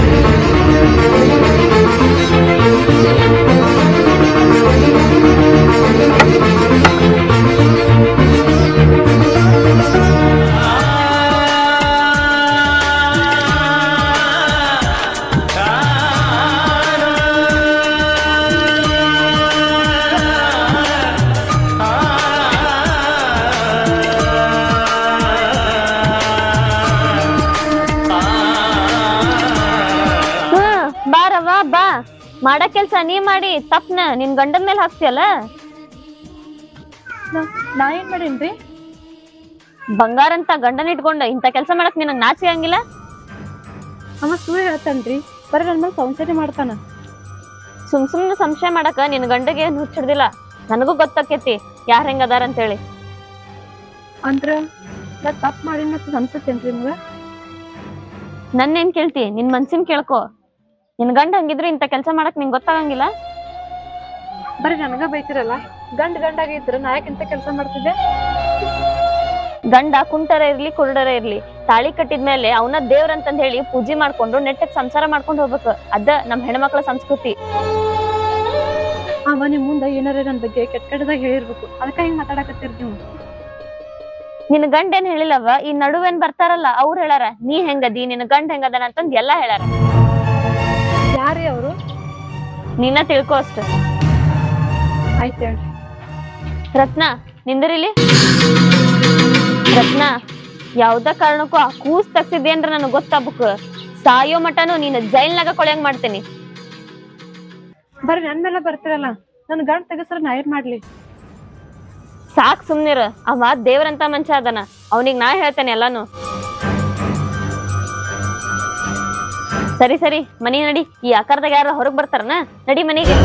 ಬಾ, ಮಾಡ ಕೆಲ್ಸ ನೀ ಮಾಡಿ ತಪ್ಪನ ನಿನ್ ಗಂಡನ ಮೇಲೆ ಹಾಕ್ತಿಯಲ್ಲ. ನಾ ಏನ್ ಮಾಡೇನ್ರಿ? ಬಂಗಾರ ಅಂತ ಗಂಡನ ಇಟ್ಕೊಂಡ ಇಂತ ಕೆಲ್ಸ ಮಾಡಕ್ ನಿನಗ್ ನಾಚಿಕೆ ಹಂಗಿಲ್ಲ? ಅವ ಸುಳ್ಳು ಹೇಳ್ತಾನ್ರಿ, ಬರೀ ನನ್ ಮೇಲೆ ಸಂಶಯ ಮಾಡ್ತಾನ. ಸುಮ್ ಸುಮ್ನೆ ಸಂಶಯ ಮಾಡಕ ನಿನ್ ಗಂಡಗೆ ಏನ್ ಹುಚ್ಚಿಡ್ದಿಲ್ಲ. ನನಗೂ ಗೊತ್ತಾಕೇತಿ ಯಾರ್ ಹೆಂಗ ಅದಾರ ಅಂತೇಳಿ. ಅಂದ್ರ ನಾ ತಪ್ಪ ಮಾಡಿ ಮತ್ತೆ ಅನ್ಸತ್ತೇನ್ರಿ ನಿಮ್ಗ? ನನ್ನೇನ್ ಕೇಳ್ತಿ, ನಿನ್ ಮನ್ಸಿನ್ ಕೇಳ್ಕೊ. ನಿನ್ ಗಂಡ ಹಂಗಿದ್ರು ಇಂತ ಕೆಲ್ಸ ಮಾಡಕ್ ನಿಂಗ್ ಗೊತ್ತಾಗಂಗಿಲ್ಲ? ಬರೀ ನನಗ ಬೈತಿರಲ್ಲ, ಗಂಡ ಗಂಡಾಗ ಇದ್ರ ನಾ ಯಾಕೆ ಇಂತ ಕೆಲ್ಸ ಮಾಡ್ತಿದ್ದೆ? ಗಂಡ ಕುಂಟರ ಇರ್ಲಿ ಕುರುಡರ ಇರ್ಲಿ, ತಾಳಿ ಕಟ್ಟಿದ್ಮೇಲೆ ಅವನ ದೇವ್ರಂತಂದ್ ಹೇಳಿ ಪೂಜೆ ಮಾಡ್ಕೊಂಡು ನೆಟ್ಟಗ್ ಸಂಸಾರ ಮಾಡ್ಕೊಂಡು ಹೋಗ್ಬೇಕು. ಅದ ನಮ್ ಹೆಣ್ಮಕ್ಳ ಸಂಸ್ಕೃತಿ. ಅವ ನಿಮ್ ಮುಂದ ಏನಾರ ನನ್ ಬಗ್ಗೆ ಕೆಟ್ಟ ಕೆಟ್ಟದಾಗ ಹೇಳಿರ್ಬೇಕು, ಅದಕ್ಕ ಹಿಂಗ್ ಮಾತಾಡಕತ್ತೀರಿ ನೀವು. ನಿನ್ ಗಂಡ ಏನ್ ಹೇಳಿಲ್ಲವ, ಈ ನಡುವೇನ್ ಬರ್ತಾರಲ್ಲ ಅವ್ರು ಹೇಳಾರ ನೀ ಹೆಂಗದಿ, ನಿನ್ ಗಂಡ ಹೆಂಗದನ ಅಂತಂದ್ ಎಲ್ಲಾ ಹೇಳಾರ. ಯಾರೇ ಅವರು? ನೀನ ತಿಳ್ಕೊ ಅಷ್ಟ. ಆಯ್ತು ಹೇಳ್ರಿ. ರತ್ನ, ನಿಂದಿರಿಲಿ. ರತ್ನ, ಯಾವ್ದ ಕಾರಣಕ್ಕೂ ಆ ಕೂಸ್ ತಗ್ಸಿದ್ಯೇನ್ರ ನನಗ್ ಗೊತ್ತಾಗ್ಬೇಕು. ಸಾಯೋ ಮಟನು ನೀನ್ ಜೈಲ್ನಾಗ ಕೊಳೆಯಂಗ್ ಮಾಡ್ತೇನಿ. ಬರೀ ನನ್ ಮೇಲೆ ಬರ್ತಿರಲ್ಲ, ನನ್ ಗಂಡ ತೆಗಸ್ರ ನಾ ಏನ್ ಮಾಡ್ಲಿ? ಸಾಕ್ ಸುಮ್ನಿರ, ಅವ ದೇವ್ರಂತ ಮನುಷ್ಯ ಅದನ, ಅವನಿಗ್ ನಾ ಹೇಳ್ತೇನೆ ಎಲ್ಲಾನು. ಸರಿ ಸರಿ, ಮನಿ ನಡಿ. ಈ ಆಕಾರದಾಗ ಯಾರ ಹೊರಗ್ ಬರ್ತಾರನ? ನಡಿ ಮನಿಗೆ.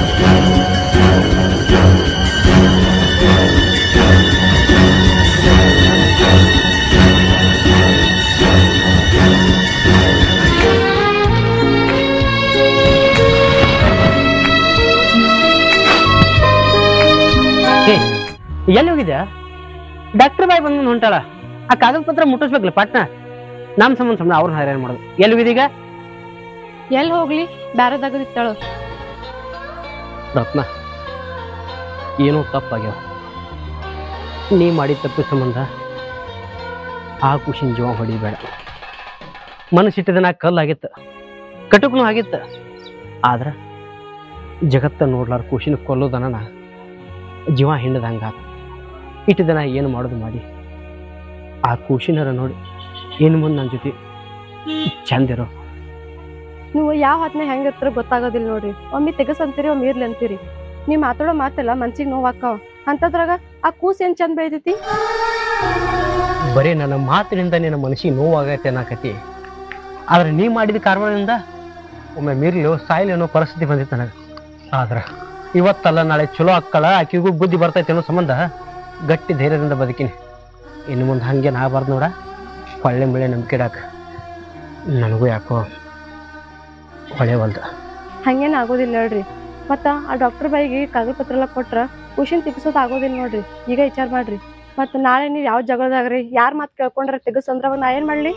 ಎಲ್ಲಿ ಹೋಗಿದ್ಯಾ? ಡಾಕ್ಟರ್ ಬಾಯ್ ಬಂದ್ ಹೊಂಟಾಳ. ಆ ಕಾಗದ ಪತ್ರ ಮುಟ್ಟಿಸ್ಬೇಕಲ್ಲ ಪಟ್ನ. ನಮ್ ಸಂಬಂಧ ಸಂಬಂಧ ಅವ್ರನ್ನ ಹೈರಾಣ ಮಾಡೋದು. ಎಲ್ಲಿ ಹೋಗಿದೀಗ? ಎಲ್ಲಿ ಹೋಗ್ಲಿ, ಬ್ಯಾರದಾಗದಿತ್ತಾಳು. ರತ್ನ, ಏನೋ ತಪ್ಪಾಗ್ಯಾವ. ನೀ ಮಾಡಿದ ತಪ್ಪು ಸಂಬಂಧ ಆ ಖುಷಿನ ಜೀವ ಹೊಡಿಬೇಡ. ಮನಸ್ಸಿಟ್ಟಿದನ ಕಲ್ಲಾಗಿತ್ತ, ಕಟುಕ್ನು ಆಗಿತ್ತ. ಆದ್ರ ಜಗತ್ತ ನೋಡ್ಲಾರ ಖುಷಿನ ಕೊಲ್ಲೋದನ ಜೀವ ಹಿಂಡದ ಹಂಗಾತ. ಇಟ್ಟು ದಿನ ಏನು ಮಾಡೋದು ಮಾಡಿ ಆ ಖುಷಿನರ ನೋಡಿ ಏನು ಮುಂದೆ ನನ್ನ ಜೊತೆ ಚಂದಿರೋ. ನೀವು ಯಾವ ಹೊತ್ನ ಹೆಂಗಿರ್ತಾರ ಗೊತ್ತಾಗೋದಿಲ್ಲ ನೋಡ್ರಿ. ಒಮ್ಮೆ ತೆಗಸ್ ಅಂತೀರಿ, ಒಮ್ಮೆ ಇರ್ಲಿ ಅಂತೀರಿ. ನೀವ್ ಮಾತಾಡೋ ಮಾತೆಲ್ಲ ಮನ್ಸಿಗೆ ನೋವು ಹಾಕಾವ. ಅಂತದ್ರಾಗ ಆ ಕೂಸ್ ಏನ್ ಚಂದ ಬೆಳೆದೈತಿ? ಬರೀ ನನ್ನ ಮಾತಿನಿಂದ ನಿನ್ನ ಮನಸ್ಸಿಗೆ ನೋವಾಗೈತೆ ಅನ್ನಕತಿ. ಆದ್ರೆ ನೀ ಮಾಡಿದ ಕಾರಣದಿಂದ ಒಮ್ಮೆ ಮೀರ್ಲಿ ಸಾಯಿಲಿ ಅನ್ನೋ ಪರಿಸ್ಥಿತಿ ಬಂದಿತ್ತು ನನಗೆ. ಆದ್ರ ಇವತ್ತಲ್ಲ ನಾಳೆ ಚಲೋ ಅಕ್ಕಳ, ಆಕಿಗೂ ಬುದ್ಧಿ ಬರ್ತೈತೆ ಅನ್ನೋ ಸಂಬಂಧ ಗಟ್ಟಿ ಧೈರ್ಯದಿಂದ ಬದುಕಿನಿ. ಇನ್ನು ಮುಂದೆ ಹಂಗೆ ಆಗಬಾರ್ದು ನೋಡ. ಹೊಳ್ಳೆ ಬೆಳೆ ನಂಬಿಕೆ ಇಡಾಕ ನನಗೂ ಯಾಕೋ ಹೊಳೆವಲ್ದು. ಹಂಗೇನ್ ಆಗೋದಿಲ್ಲ ನೋಡ್ರಿ. ಮತ್ತ ಆ ಡಾಕ್ಟರ್ ಬಾಯಿಗೆ ಕಾಗದ ಪತ್ರ ಎಲ್ಲ ಕೊಟ್ರ ಖುಷಿನ್ ತೆಗಿಸೋದು ಆಗೋದಿಲ್ಲ ನೋಡ್ರಿ. ಈಗ ವಿಚಾರ ಮಾಡ್ರಿ. ಮತ್ತ ನಾಳೆ ನೀವ್ ಯಾವ ಜಗಳದಾಗ್ರಿ ಯಾರ್ ಮಾತ್ ಕೇಳ್ಕೊಂಡ್ರ ತೆಗಸ್ ಅಂದ್ರ ನಾ ಏನ್ ಮಾಡ್ಲಿ?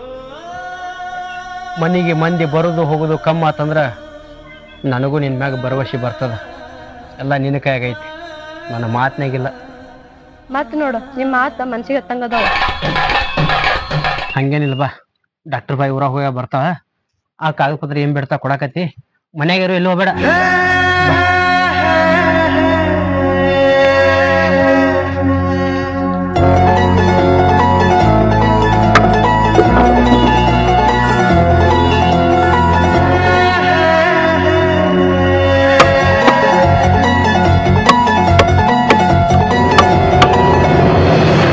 ಮನೆಗೆ ಮಂದಿ ಬರೋದು ಹೋಗೋದು ಕಮ್ಮ ಆತಂದ್ರ ನನಗೂ ನಿನ್ ಮ್ಯಾಗ ಭರವಸೆ ಬರ್ತದ. ಎಲ್ಲ ನಿನ್ನ ಕೈಯಾಗೈತಿ, ನನ್ನ ಮಾತನಾಗಿಲ್ಲ. ಮತ್ ನೋಡು, ನಿಮ್ ಮಾತ ಮನ್ಸಿಗೆ ಹತ್ತಂಗದಾವ. ಹಂಗೇನಿಲ್ಲ ಬಾ, ಡಾಕ್ಟರ್ ಬಾಯಿ ಊರಾಗ ಹೋಗ ಬರ್ತಾವ. ಆ ಕಾಗದ ಪತ್ರ ಏನ್ ಬಿಡ್ತಾ ಕೊಡಕತ್ತಿ. ಮನ್ಯಾಗಿರೋ ಎಲ್ಲೋ ಬೇಡ.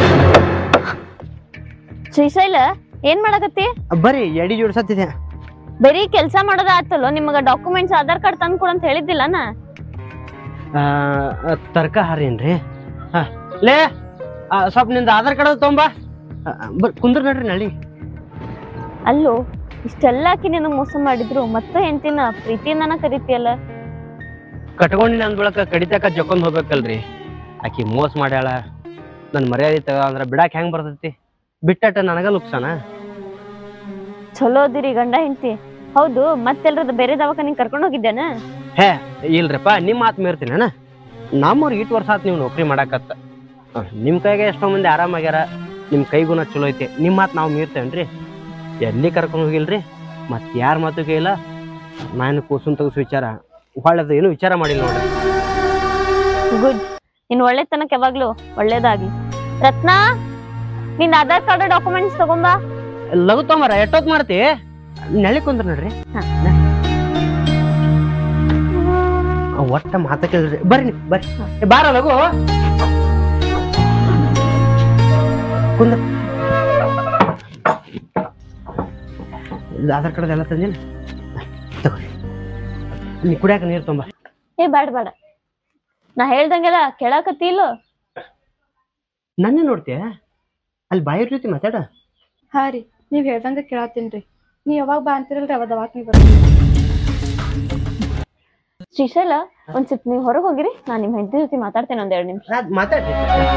ಶ್ರೀಶೈಲ, ಏನ್ ಮಾಡಕತ್ತಿ? ಬರೀ ಎಡಿ ಜೋಡ್ಸತ್ತಿದೆ. ಬರೀ ಕೆಲ್ಸ ಮಾಡೋದ ಆತಲ್ಲೋ ನಿಮಗ ಡಾಕ್ಯುಮೆಂಟ್ಸ್ ಆಧಾರ್ ಕಾರ್ಡ್ ತಂದ್ ಕೊಡು ಅಂತ ಹೇಳಿದ್ದಿಲ್ಲ ನಾ ತರ್ಕ ಹಾರೇನ್ರಿ ಹಾ ಲೇ ಸ್ವಲ್ಪ ನಿಂದ ಆಧಾರ್ ಕಾರ್ಡ್ ತೊಂಬಾ ಕುಂದ್ರ ನಡ್ರಿ ನಳಿ ಅಲ್ಲೋ ಇಷ್ಟೆಲ್ಲ ಆಕಿ ನಿನಗ್ ಮೋಸ ಮಾಡಿದ್ರು ಮತ್ತೆ ಹೆಂಡತಿನ ಪ್ರೀತಿಯಿಂದನ ಕರಿತೀಯಲ್ಲ ಕಟ್ಕೊಂಡಿನ ಅಂದ್ಬಳಕ ಕಡಿತಕ ಜೊಕೊಂಡ್ ಹೋಗ್ಬೇಕಲ್ರಿ ಆಕಿ ಮೋಸ ಮಾಡ್ಯಾಳ ನನ್ ಮರ್ಯಾದೆ ತಗ ಅಂದ್ರ ಬಿಡಾಕ್ ಹೆಂಗ್ ಬರ್ತೈತಿ ಬಿಟ್ಟಟ ನನಗ ಲುಕ್ಸಾನ ಚಲೋ ಅದಿರಿ ಗಂಡ ಹೆಂಡತಿ ಹೌದು ಮತ್ತೆಲ್ರದ ಬೇರೆ ದವಾಖಾನಿಗೆ ಕರ್ಕೊಂಡ್ ಹೋಗಿದ್ದೇನ ಹೇ ಇಲ್ರಿಪ್ಪ ನಿಮ್ ಮಾತ್ ಮೀರ್ತೀನಿ ಅಣ್ಣ ನಮ್ಮವ್ರ ಇಟ್ ವರ್ಷ ಆತ್ ನೀವು ನೌಕರಿ ಮಾಡಾಕತ್ತ ನಿಮ್ ಕೈಗೆ ಎಷ್ಟೋ ಮಂದಿ ಆರಾಮಾಗ್ಯಾರ ನಿಮ್ ಕೈಗುಣ ಚಲೋ ಐತಿ ನಿಮ್ ಮಾತ್ ನಾವ್ ಮೀರ್ತೇನ್ರಿ ಎಲ್ಲಿ ಕರ್ಕೊಂಡ್ ಹೋಗಿಲ್ರಿ ಮತ್ ಯಾರ ಮಾತು ಕೇಳಿಲ್ಲ ನಾನು ಕೂಸುನ್ ತಗಸ್ ವಿಚಾರ ಒಳ್ಳೇದು ಏನು ವಿಚಾರ ಮಾಡಿಲ್ಲ ನೋಡ್ರಿ ಗುಡ್ ನಿನ್ ಒಳ್ಳೆತನಕ್ ಯಾವಾಗ್ಲೂ ಒಳ್ಳೇದಾಗ್ಲಿ ರತ್ನಾ ನಿನ್ ಆಧಾರ್ ಕಾರ್ಡ್ ಡಾಕ್ಯುಮೆಂಟ್ಸ್ ತಗೊಂಬಾ ಲಘು ತೊಂಬಾರ ಎಷ್ಟೊತ್ ಮಾಡ್ತಿ ನೆಳಿ ಕುಂದ್ರ ನೋಡ್ರಿ ಒಟ್ಟ ಮಾತ ಕೇಳ್ರಿ ಬರ್ರಿ ಬರ್ರಿ ಬಾರ ಲಘು ಕುಂದ್ರ ಆಧಾರ್ ಕಾರ್ಡ್ ಎಲ್ಲ ತಂದಿಲ್ಲ ತಗೋರಿ ನೀ ಕುಡಿಯಾಕ ನೀರ್ ತೊಂಬ ಏ ಬೇಡ ಬೇಡ ನಾ ಹೇಳ್ದಂಗೆಲ್ಲ ಕೇಳಾಕತ್ತಿ ಇಲ್ಲೋ ನನ್ನೇ ನೋಡ್ತೀಯ ಅಲ್ಲಿ ಬಾಯಿ ರೀತಿ ಮಾತಾಡ ಹಾ ರೀ ನೀವ್ ಹೇಳ್ದಂಗ ಕೇಳತ್ತೀನ್ರಿ ನೀವ್ ಯಾವಾಗ ಬಾ ಅಂತಿರಲ್ರಿ ಅವ ದವಾಖಾನಿ ಬರ್ತೀನಿ ಶ್ರೀಶೈಲ ಒಂದ್ ಸ್ವಲ್ಪ ನೀವ್ ಹೊರಗ್ ಹೋಗಿರಿ ನಾ ನಿಮ್ ಹೆಂಡತಿ ಜೊತೆ ಮಾತಾಡ್ತೇನೆ ಒಂದ್ ಎರಡ್ ನಿಮಿಷ ಮಾತಾಡ್ರಿ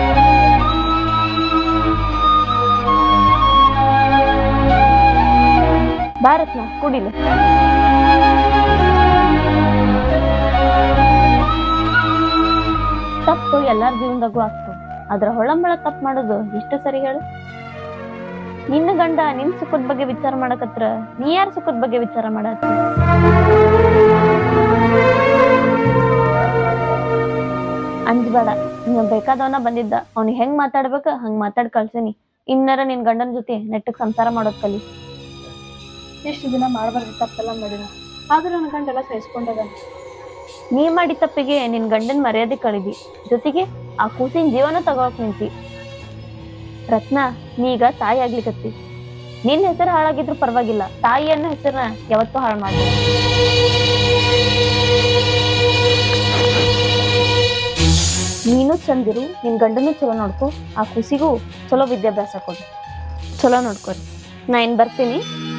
ಭಾರತ್ನ ಕುಡಿಲ ತಪ್ಪು ಎಲ್ಲಾರ ಜೀವನದಾಗೂ ಆಗ್ತದೆ ಅದ್ರ ಹೊಳಂಬಳ ತಪ್ಪು ಮಾಡೋದು ಎಷ್ಟು ಸರಿ ಹೇಳು ನಿನ್ನ ಗಂಡ ನಿನ್ ಸುಖದ ಬಗ್ಗೆ ವಿಚಾರ ಮಾಡಕತ್ರ ನೀ ಯಾರ ಸುಖದ ಬಗ್ಗೆ ವಿಚಾರ ಮಾಡತ್ತ ಅಂಜಬೇಡ ನೀನ್ ಬೇಕಾದವನ ಬಂದಿದ್ದ ಅವ್ನಿಗೆ ಹೆಂಗ್ ಮಾತಾಡ್ಬೇಕ ಹಂಗ್ ಮಾತಾಡ್ ಕಳ್ಸೇನಿ ಇನ್ನರ ನಿನ್ ಗಂಡನ ಜೊತೆ ನೆಟ್ಟಗ್ ಸಂಸಾರ ಮಾಡೋದ್ ಕಲಿ ಎಷ್ಟು ದಿನ ಮಾಡ್ಬಾರ್ದು ತಪ್ಪೆಲ್ಲ ಮಾಡಿನ ಆದ್ರೂ ನನ್ನ ಗಂಡ ಎಲ್ಲ ಸಹಿಸ್ಕೊಂಡದ ನೀ ಮಾಡಿ ತಪ್ಪಿಗೆ ನಿನ್ ಗಂಡನ್ ಮರ್ಯಾದೆ ಕಳಿದಿ ಜೊತೆಗೆ ಆ ಕೂಸಿನ ಜೀವನ ತಗೋಕ್ ನಿಂತಿ ರತ್ನ ನೀಗ ತಾಯಿ ಆಗ್ಲಿಕತ್ತಿ ನಿನ್ ಹೆಸರು ಹಾಳಾಗಿದ್ರು ಪರವಾಗಿಲ್ಲ ತಾಯಿ ಅನ್ನೋ ಹೆಸರನ್ನ ಯಾವತ್ತೂ ಹಾಳು ಮಾಡಿ ನೀನು ಚಂದಿರು ನಿನ್ ಗಂಡನು ಚಲೋ ನೋಡ್ಕೊ ಆ ಕೂಸಿಗೂ ಚಲೋ ವಿದ್ಯಾಭ್ಯಾಸ ಕೊಡು ಚಲೋ ನೋಡ್ಕೊರಿ ನಾ ಇನ್ ಬರ್ತೀನಿ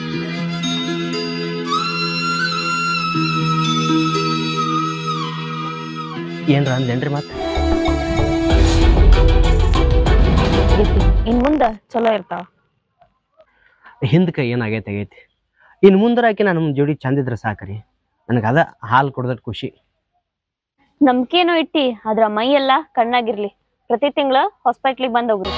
ಏನ್ರ ಅಂದೇನ್ರಿ ಮತ್ತ ಇನ್ ಮುಂದ ಚಲೋ ಇರ್ತಾವ ಹಿಂದಕ ಏನಾಗೈತೆ ಆಗೈತಿ ಇನ್ ಮುಂದರ ಆಕಿ ನಾನು ಜೋಡಿ ಚಂದಿದ್ರ ಸಾಕ್ರಿ ನನಗ ಅದ ಹಾಲು ಕೊಡದಟ್ ಖುಷಿ ನಂಬಿಕೆನೂ ಇಟ್ಟಿ ಅದ್ರ ಮೈ ಎಲ್ಲಾ ಕಣ್ಣಾಗಿರ್ಲಿ ಪ್ರತಿ ತಿಂಗಳ ಹಾಸ್ಪಿಟ್ಲಿಗೆ ಬಂದ್ ಹೋಗ್ರಿ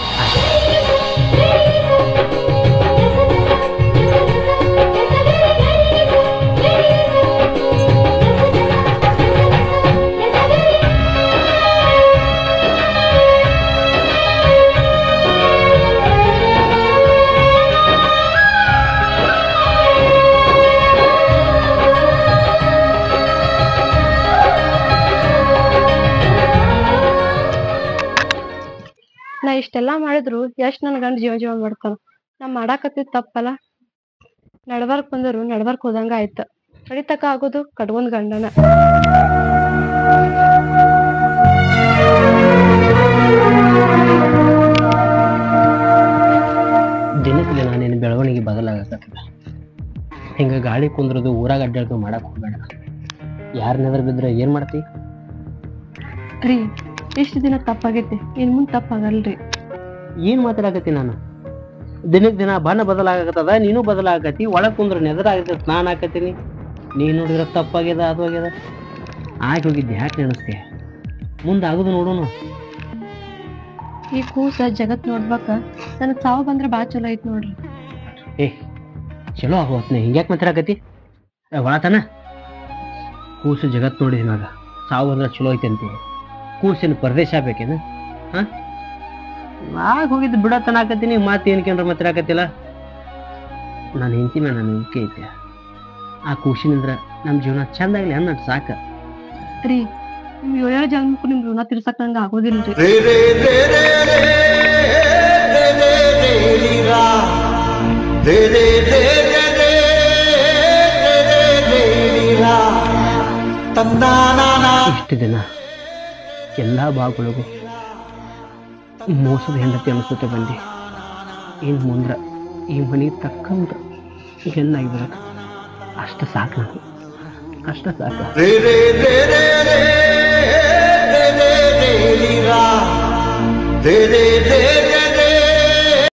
ನಾ ಇಷ್ಟೆಲ್ಲಾ ಮಾಡಿದ್ರು ಎಷ್ಟ್ ನನ್ ಗಂಡ ಜೀವ ಜೀವ ಮಾಡ್ತಾನ ನಾ ಮಾಡಾಕತ್ತಿದ್ ತಪ್ಪಲ್ಲ ನಡ್ಬಾರ್ಕ್ ಬಂದರು ನಡ್ಬಾರ್ಕ್ ಹೋದಂಗ ಆಯ್ತ ಕಡಿತಕ ಆಗೋದು ಕಟ್ಕೊಂಡ್ ಗಂಡನ ದಿನಕ್ಕೆ ದಿನ ನಿನ್ನ ಬೆಳವಣಿಗೆ ಬದಲಾಗತ್ತದ ಹಿಂಗ ಗಾಳಿ ಕುಂದ್ರದು ಊರಾಗ ಅಡ್ಡಾಡ್ದು ಮಾಡಕ್ ಹೋಗ್ಬೇಡ ಯಾರನ್ನೆದ್ರ ಬಿದ್ರೆ ಏನ್ ಮಾಡ್ತಿ ರೀ ಇಷ್ಟ ದಿನ ತಪ್ಪಾಗೈತಿ ಇನ್ ಮುಂದ್ ತಪ್ಪಾಗಲ್ರಿ ಏನ್ ಮಾತಾಡಕತ್ತಿ ನಾನು ದಿನಕ್ ದಿನ ಬಣ್ಣ ಬದಲಾಗತ್ತದ ನೀನು ಬದಲಾಗತಿ ಒಳಗ್ ಕುಂದ್ರ ನೆದರಾಗತ್ತ ನಾನ್ ಹಾಕತ್ತೀನಿ ನೀನ್ ನೋಡಿದ್ರ ತಪ್ಪಾಗ್ಯದ ಅದು ಆಗ್ಯದ ಆಗಿ ಹೋಗಿದ್ದೆ ಯಾಕೆ ನೆನಸ್ತೀಯ ಮುಂದೆ ಆಗುದು ನೋಡೋನು ಈ ಕೂಸ ಜಗತ್ ನೋಡ್ಬೇಕ ನನಗ್ ಸಾವು ಬಂದ್ರ ಬಾಳ ಚಲೋ ಐತ್ ನೋಡ್ರಿ ಏ ಚಲೋ ಆಗೋತ್ನೆ ಹಿಂಗ್ಯಾಕ್ ಮಾತಾಡಕತ್ತಿ ಒಳತನ ಕೂಸು ಜಗತ್ ನೋಡಿದ ಮ್ಯಾಗ ಸಾವು ಅಂದ್ರೆ ಚಲೋ ಐತಿ ಅಂತೀವಿ ಕೂಸಿನ ಪರದೇಶ ಬೇಕೇನ ಹಾ ಆಗ ಹೋಗಿದ್ದು ಬಿಡತನ ಹಾಕತ್ತೀನಿ ಮಾತು ಏನ್ಕೇನ್ರ ಮಾತಾಡಕತ್ತಿಲ್ಲ ನಾನು ಹೆಂಡತಿ ಮೇಲೆ ನನ್ನ ನಂಬಿಕೆ ಐತೆ ಆ ಕೂಸಿನಿಂದ್ರ ನಮ್ಮ ಜೀವನ ಚಂದಾಗ್ಲಿ ಅನ್ನಟ್ ಸಾಕ ರೀ ನಿಮ್ ಏಳೇಳು ಜನ್ಮಕ್ಕೂ ನಿಮ್ ಋಣ ತೀರ್ಸಕ್ ನಂಗೆ ಆಗೋದಿಲ್ರಿ ಇಷ್ಟು ದಿನ ಎಲ್ಲ ಭಾಗಗಳಿಗೂ ಮೋಸದ ಹೆಂಡತಿ ಅನಿಸುತ್ತೆ ಬಂದು ಇನ್ನು ಮುಂದೆ ಈ ಮನೆ ತಕ್ಕಂತ ಹೆಣ್ಣಾಗಿ ಬರೋದು ಅಷ್ಟು ಸಾಕು ನನಗೆ ಅಷ್ಟು ಸಾಕು रे रे